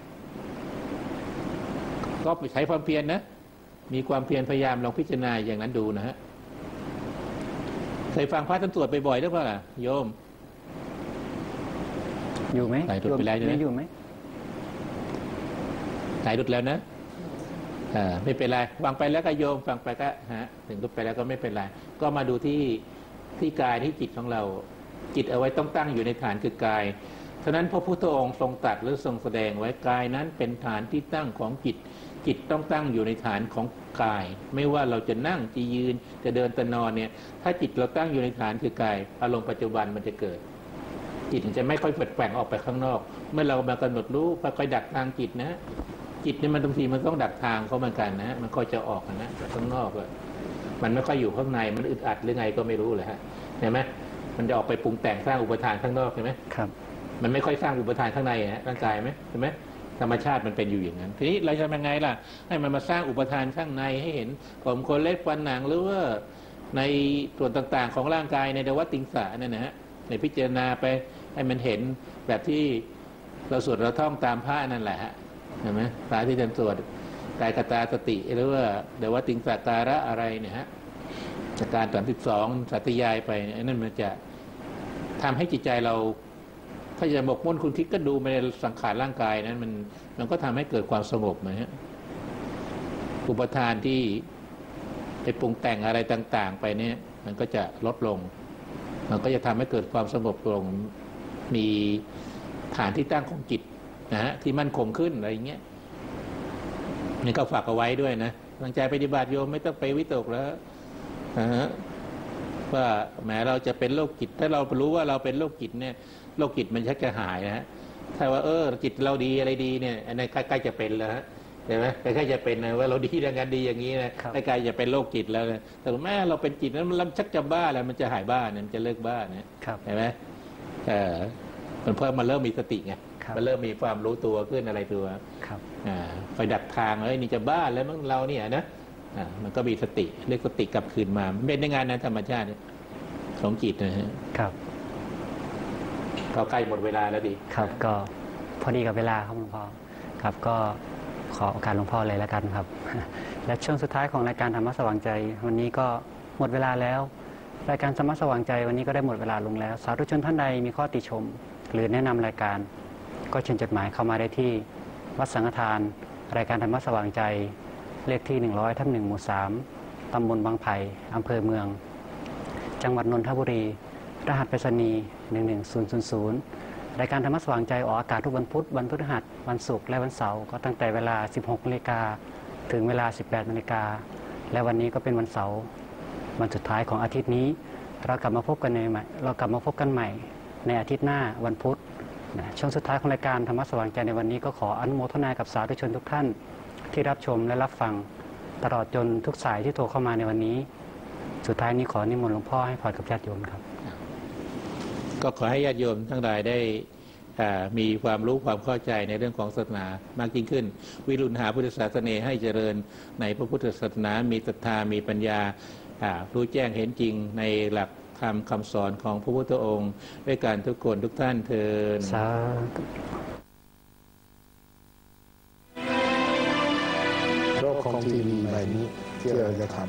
ก็ใช้ความเพียรนะมีความเพียรพยายามลองพิจารณาอย่างนั้นดูนะฮะเคยฟังพระท่านสวดบ่อยๆหรือเปล่าโยมอยู่ไหมสายดุดไปแล้วนะอยู่ไหมสายดุดแล้วนะอ่าไม่เป็นไรวางไปแล้วก็โยมฟังไปก็ฮะถึงดุดไปแล้วก็ไม่เป็นไรก็มาดูที่ที่กายที่จิตของเราจิตเอาไว้ต้องตั้งอยู่ในฐานคือกายฉะนั้นพระพุทธองค์ทรงตรัสหรือทรงแสดงไว้กายนั้นเป็นฐานที่ตั้งของจิตจิตต้องตั้งอยู่ในฐานของกายไม่ว่าเราจะนั่งจะยืนจะเดินจะนอนเนี่ยถ้าจิตเราตั้งอยู่ในฐานคือกายอารมณ์ปัจจุบันมันจะเกิดจิตจะไม่ค่อยแฝงออกไปข้างนอกเมื่อเรามากำหนดรู้ค่อยๆดักทางจิตนะจิตเนี่ยมันบางทีมันต้องดักทางเขาเหมือนกันนะมันค่อยจะออกนะข้างนอกอะมันไม่ค่อยอยู่ข้างในมันอึดอัดหรือไงก็ไม่รู้เลยฮะเห็นไหมมันจะออกไปปรุงแต่งสร้างอุปทานข้างนอกเห็นไหมครับมันไม่ค่อยสร้างอุปทานข้างในฮะร่างกายไหมเห็นไหมธรรมชาติมันเป็นอยู่อย่างนั้นทีนี้เราจะทำยังไงล่ะให้มันมาสร้างอุปทานข้างในให้เห็นผมขนเล็บฟันหนังหรือว่าในส่วนต่างๆของร่างกายในดวัตติงสานั่นนะฮะในพิจารณาไปให้มันเห็นแบบที่เราสวดเราท่องตามพระนั่นแหละฮะเห็นไหมพระที่ท่านสวดกายคตาสติหรือว่าดวัตติงสาการะอะไรเนี่ยฮะการสามสิบสองสัตยายไปนั่นมันจะทำให้จิตใจเราถ้าจะบกมุ่นคุณคิดก็ดูไปในสังขารร่างกายนั้นมันมันก็ทำให้เกิดความสงบนะฮะอุปทานที่ไปปรุงแต่งอะไรต่างๆไปเนี่ยมันก็จะลดลงมันก็จะทำให้เกิดความสงบลงมีฐานที่ตั้งของจิตนะฮะที่มั่นคงขึ้นอะไรอย่างเงี้ยนี่ก็ฝากเอาไว้ด้วยนะตั้งใจปฏิบัติโยมไม่ต้องไปวิตกแล้วนะฮะว่าแม้เราจะเป็นโรคจิตถ้าเรารู้ว่าเราเป็นโรคจิตเนี่ยโรคจิตมันชักจะหายนะฮะถ้าว่าเออจิตเราดีอะไรดีเนี่ยอันนั้นใกล้ๆจะเป็นแล้วฮะใช่ไหมใกล้ๆจะเป็นนะว่าเราดีอย่างนั้นดีอย่างนี้นะใกล้ๆจะเป็นโรคจิตแล้วนะแต่แม่เราเป็นจิตนั้นมันชักจะบ้าแล้วมันจะหายบ้าเนี่ยมันจะเลิกบ้าเนี่ยเห็นไหมเออมันเพิ่มมาเริ่มมีสติไงมันเริ่มมีความรู้ตัวขึ้นอะไรตัวคอยดักทางเอ้ยนี่จะบ้าแล้วมั้งเราเนี่ยนะมันก็มีสติเรียกสติกลับคืนมาเป็นในงานนั้นธรรมชาติของจิตนะฮะครับก็ใกล้หมดเวลาแล้วดิครับก็พอดีกับเวลาครับหลวงพ่อครับก็ขอโอกาสหลวงพ่อเลยแล้วกันครับและช่วงสุดท้ายของรายการธรรมะสว่างใจวันนี้ก็หมดเวลาแล้วรายการธรรมะสว่างใจวันนี้ก็ได้หมดเวลาลงแล้วสาธุชนท่านใดมีข้อติชมหรือแนะนำรายการก็เชิญจดหมายเข้ามาได้ที่วัดสังฆทานรายการธรรมะสว่างใจเลขที่หนึ่งร้อยทับหนึ่งหมู่สามตำบลบางไผ่อำเภอเมืองจังหวัดนนทบุรีรหัสไปรษณีย์หนึ่งหนึ่งศูนย์ศูนย์ศูนย์รายการธรรมะสว่างใจออกอากาศทุกวันพุธวันพฤหัสวันศุกร์และวันเสาร์ก็ตั้งแต่เวลา สิบหกนาฬิกา ถึงเวลา สิบแปดนาฬิกาและวันนี้ก็เป็นวันเสาร์วันสุดท้ายของอาทิตย์นี้เรากลับมาพบกันในใหม่เรากลับมาพบกันใหม่ในอาทิตย์หน้าวันพุธช่วงสุดท้ายของรายการธรรมะสว่างใจในวันนี้ก็ขออนุโมทนากับสาธุชนทุกท่านที่รับชมและรับฟังตลอดจนทุกสายที่โทรเข้ามาในวันนี้สุดท้ายนี้ขอนิมนต์หลวงพ่อให้พรกับญาติโยมครับก็ขอให้ญาติโยมทั้งหลายได้มีความรู้ความเข้าใจในเรื่องของศาสนามากยิ่งขึ้นวิรุณหาพุทธศาสนาให้เจริญในพระพุทธศาสนามีศรัทธามีปัญญารู้แจ้งเห็นจริงในหลักธรรมคำสอนของพระพุทธองค์ด้วยการทุกคนทุกท่านเทินสาธุโลกของทีวีใบนี้ที่เราจะทำ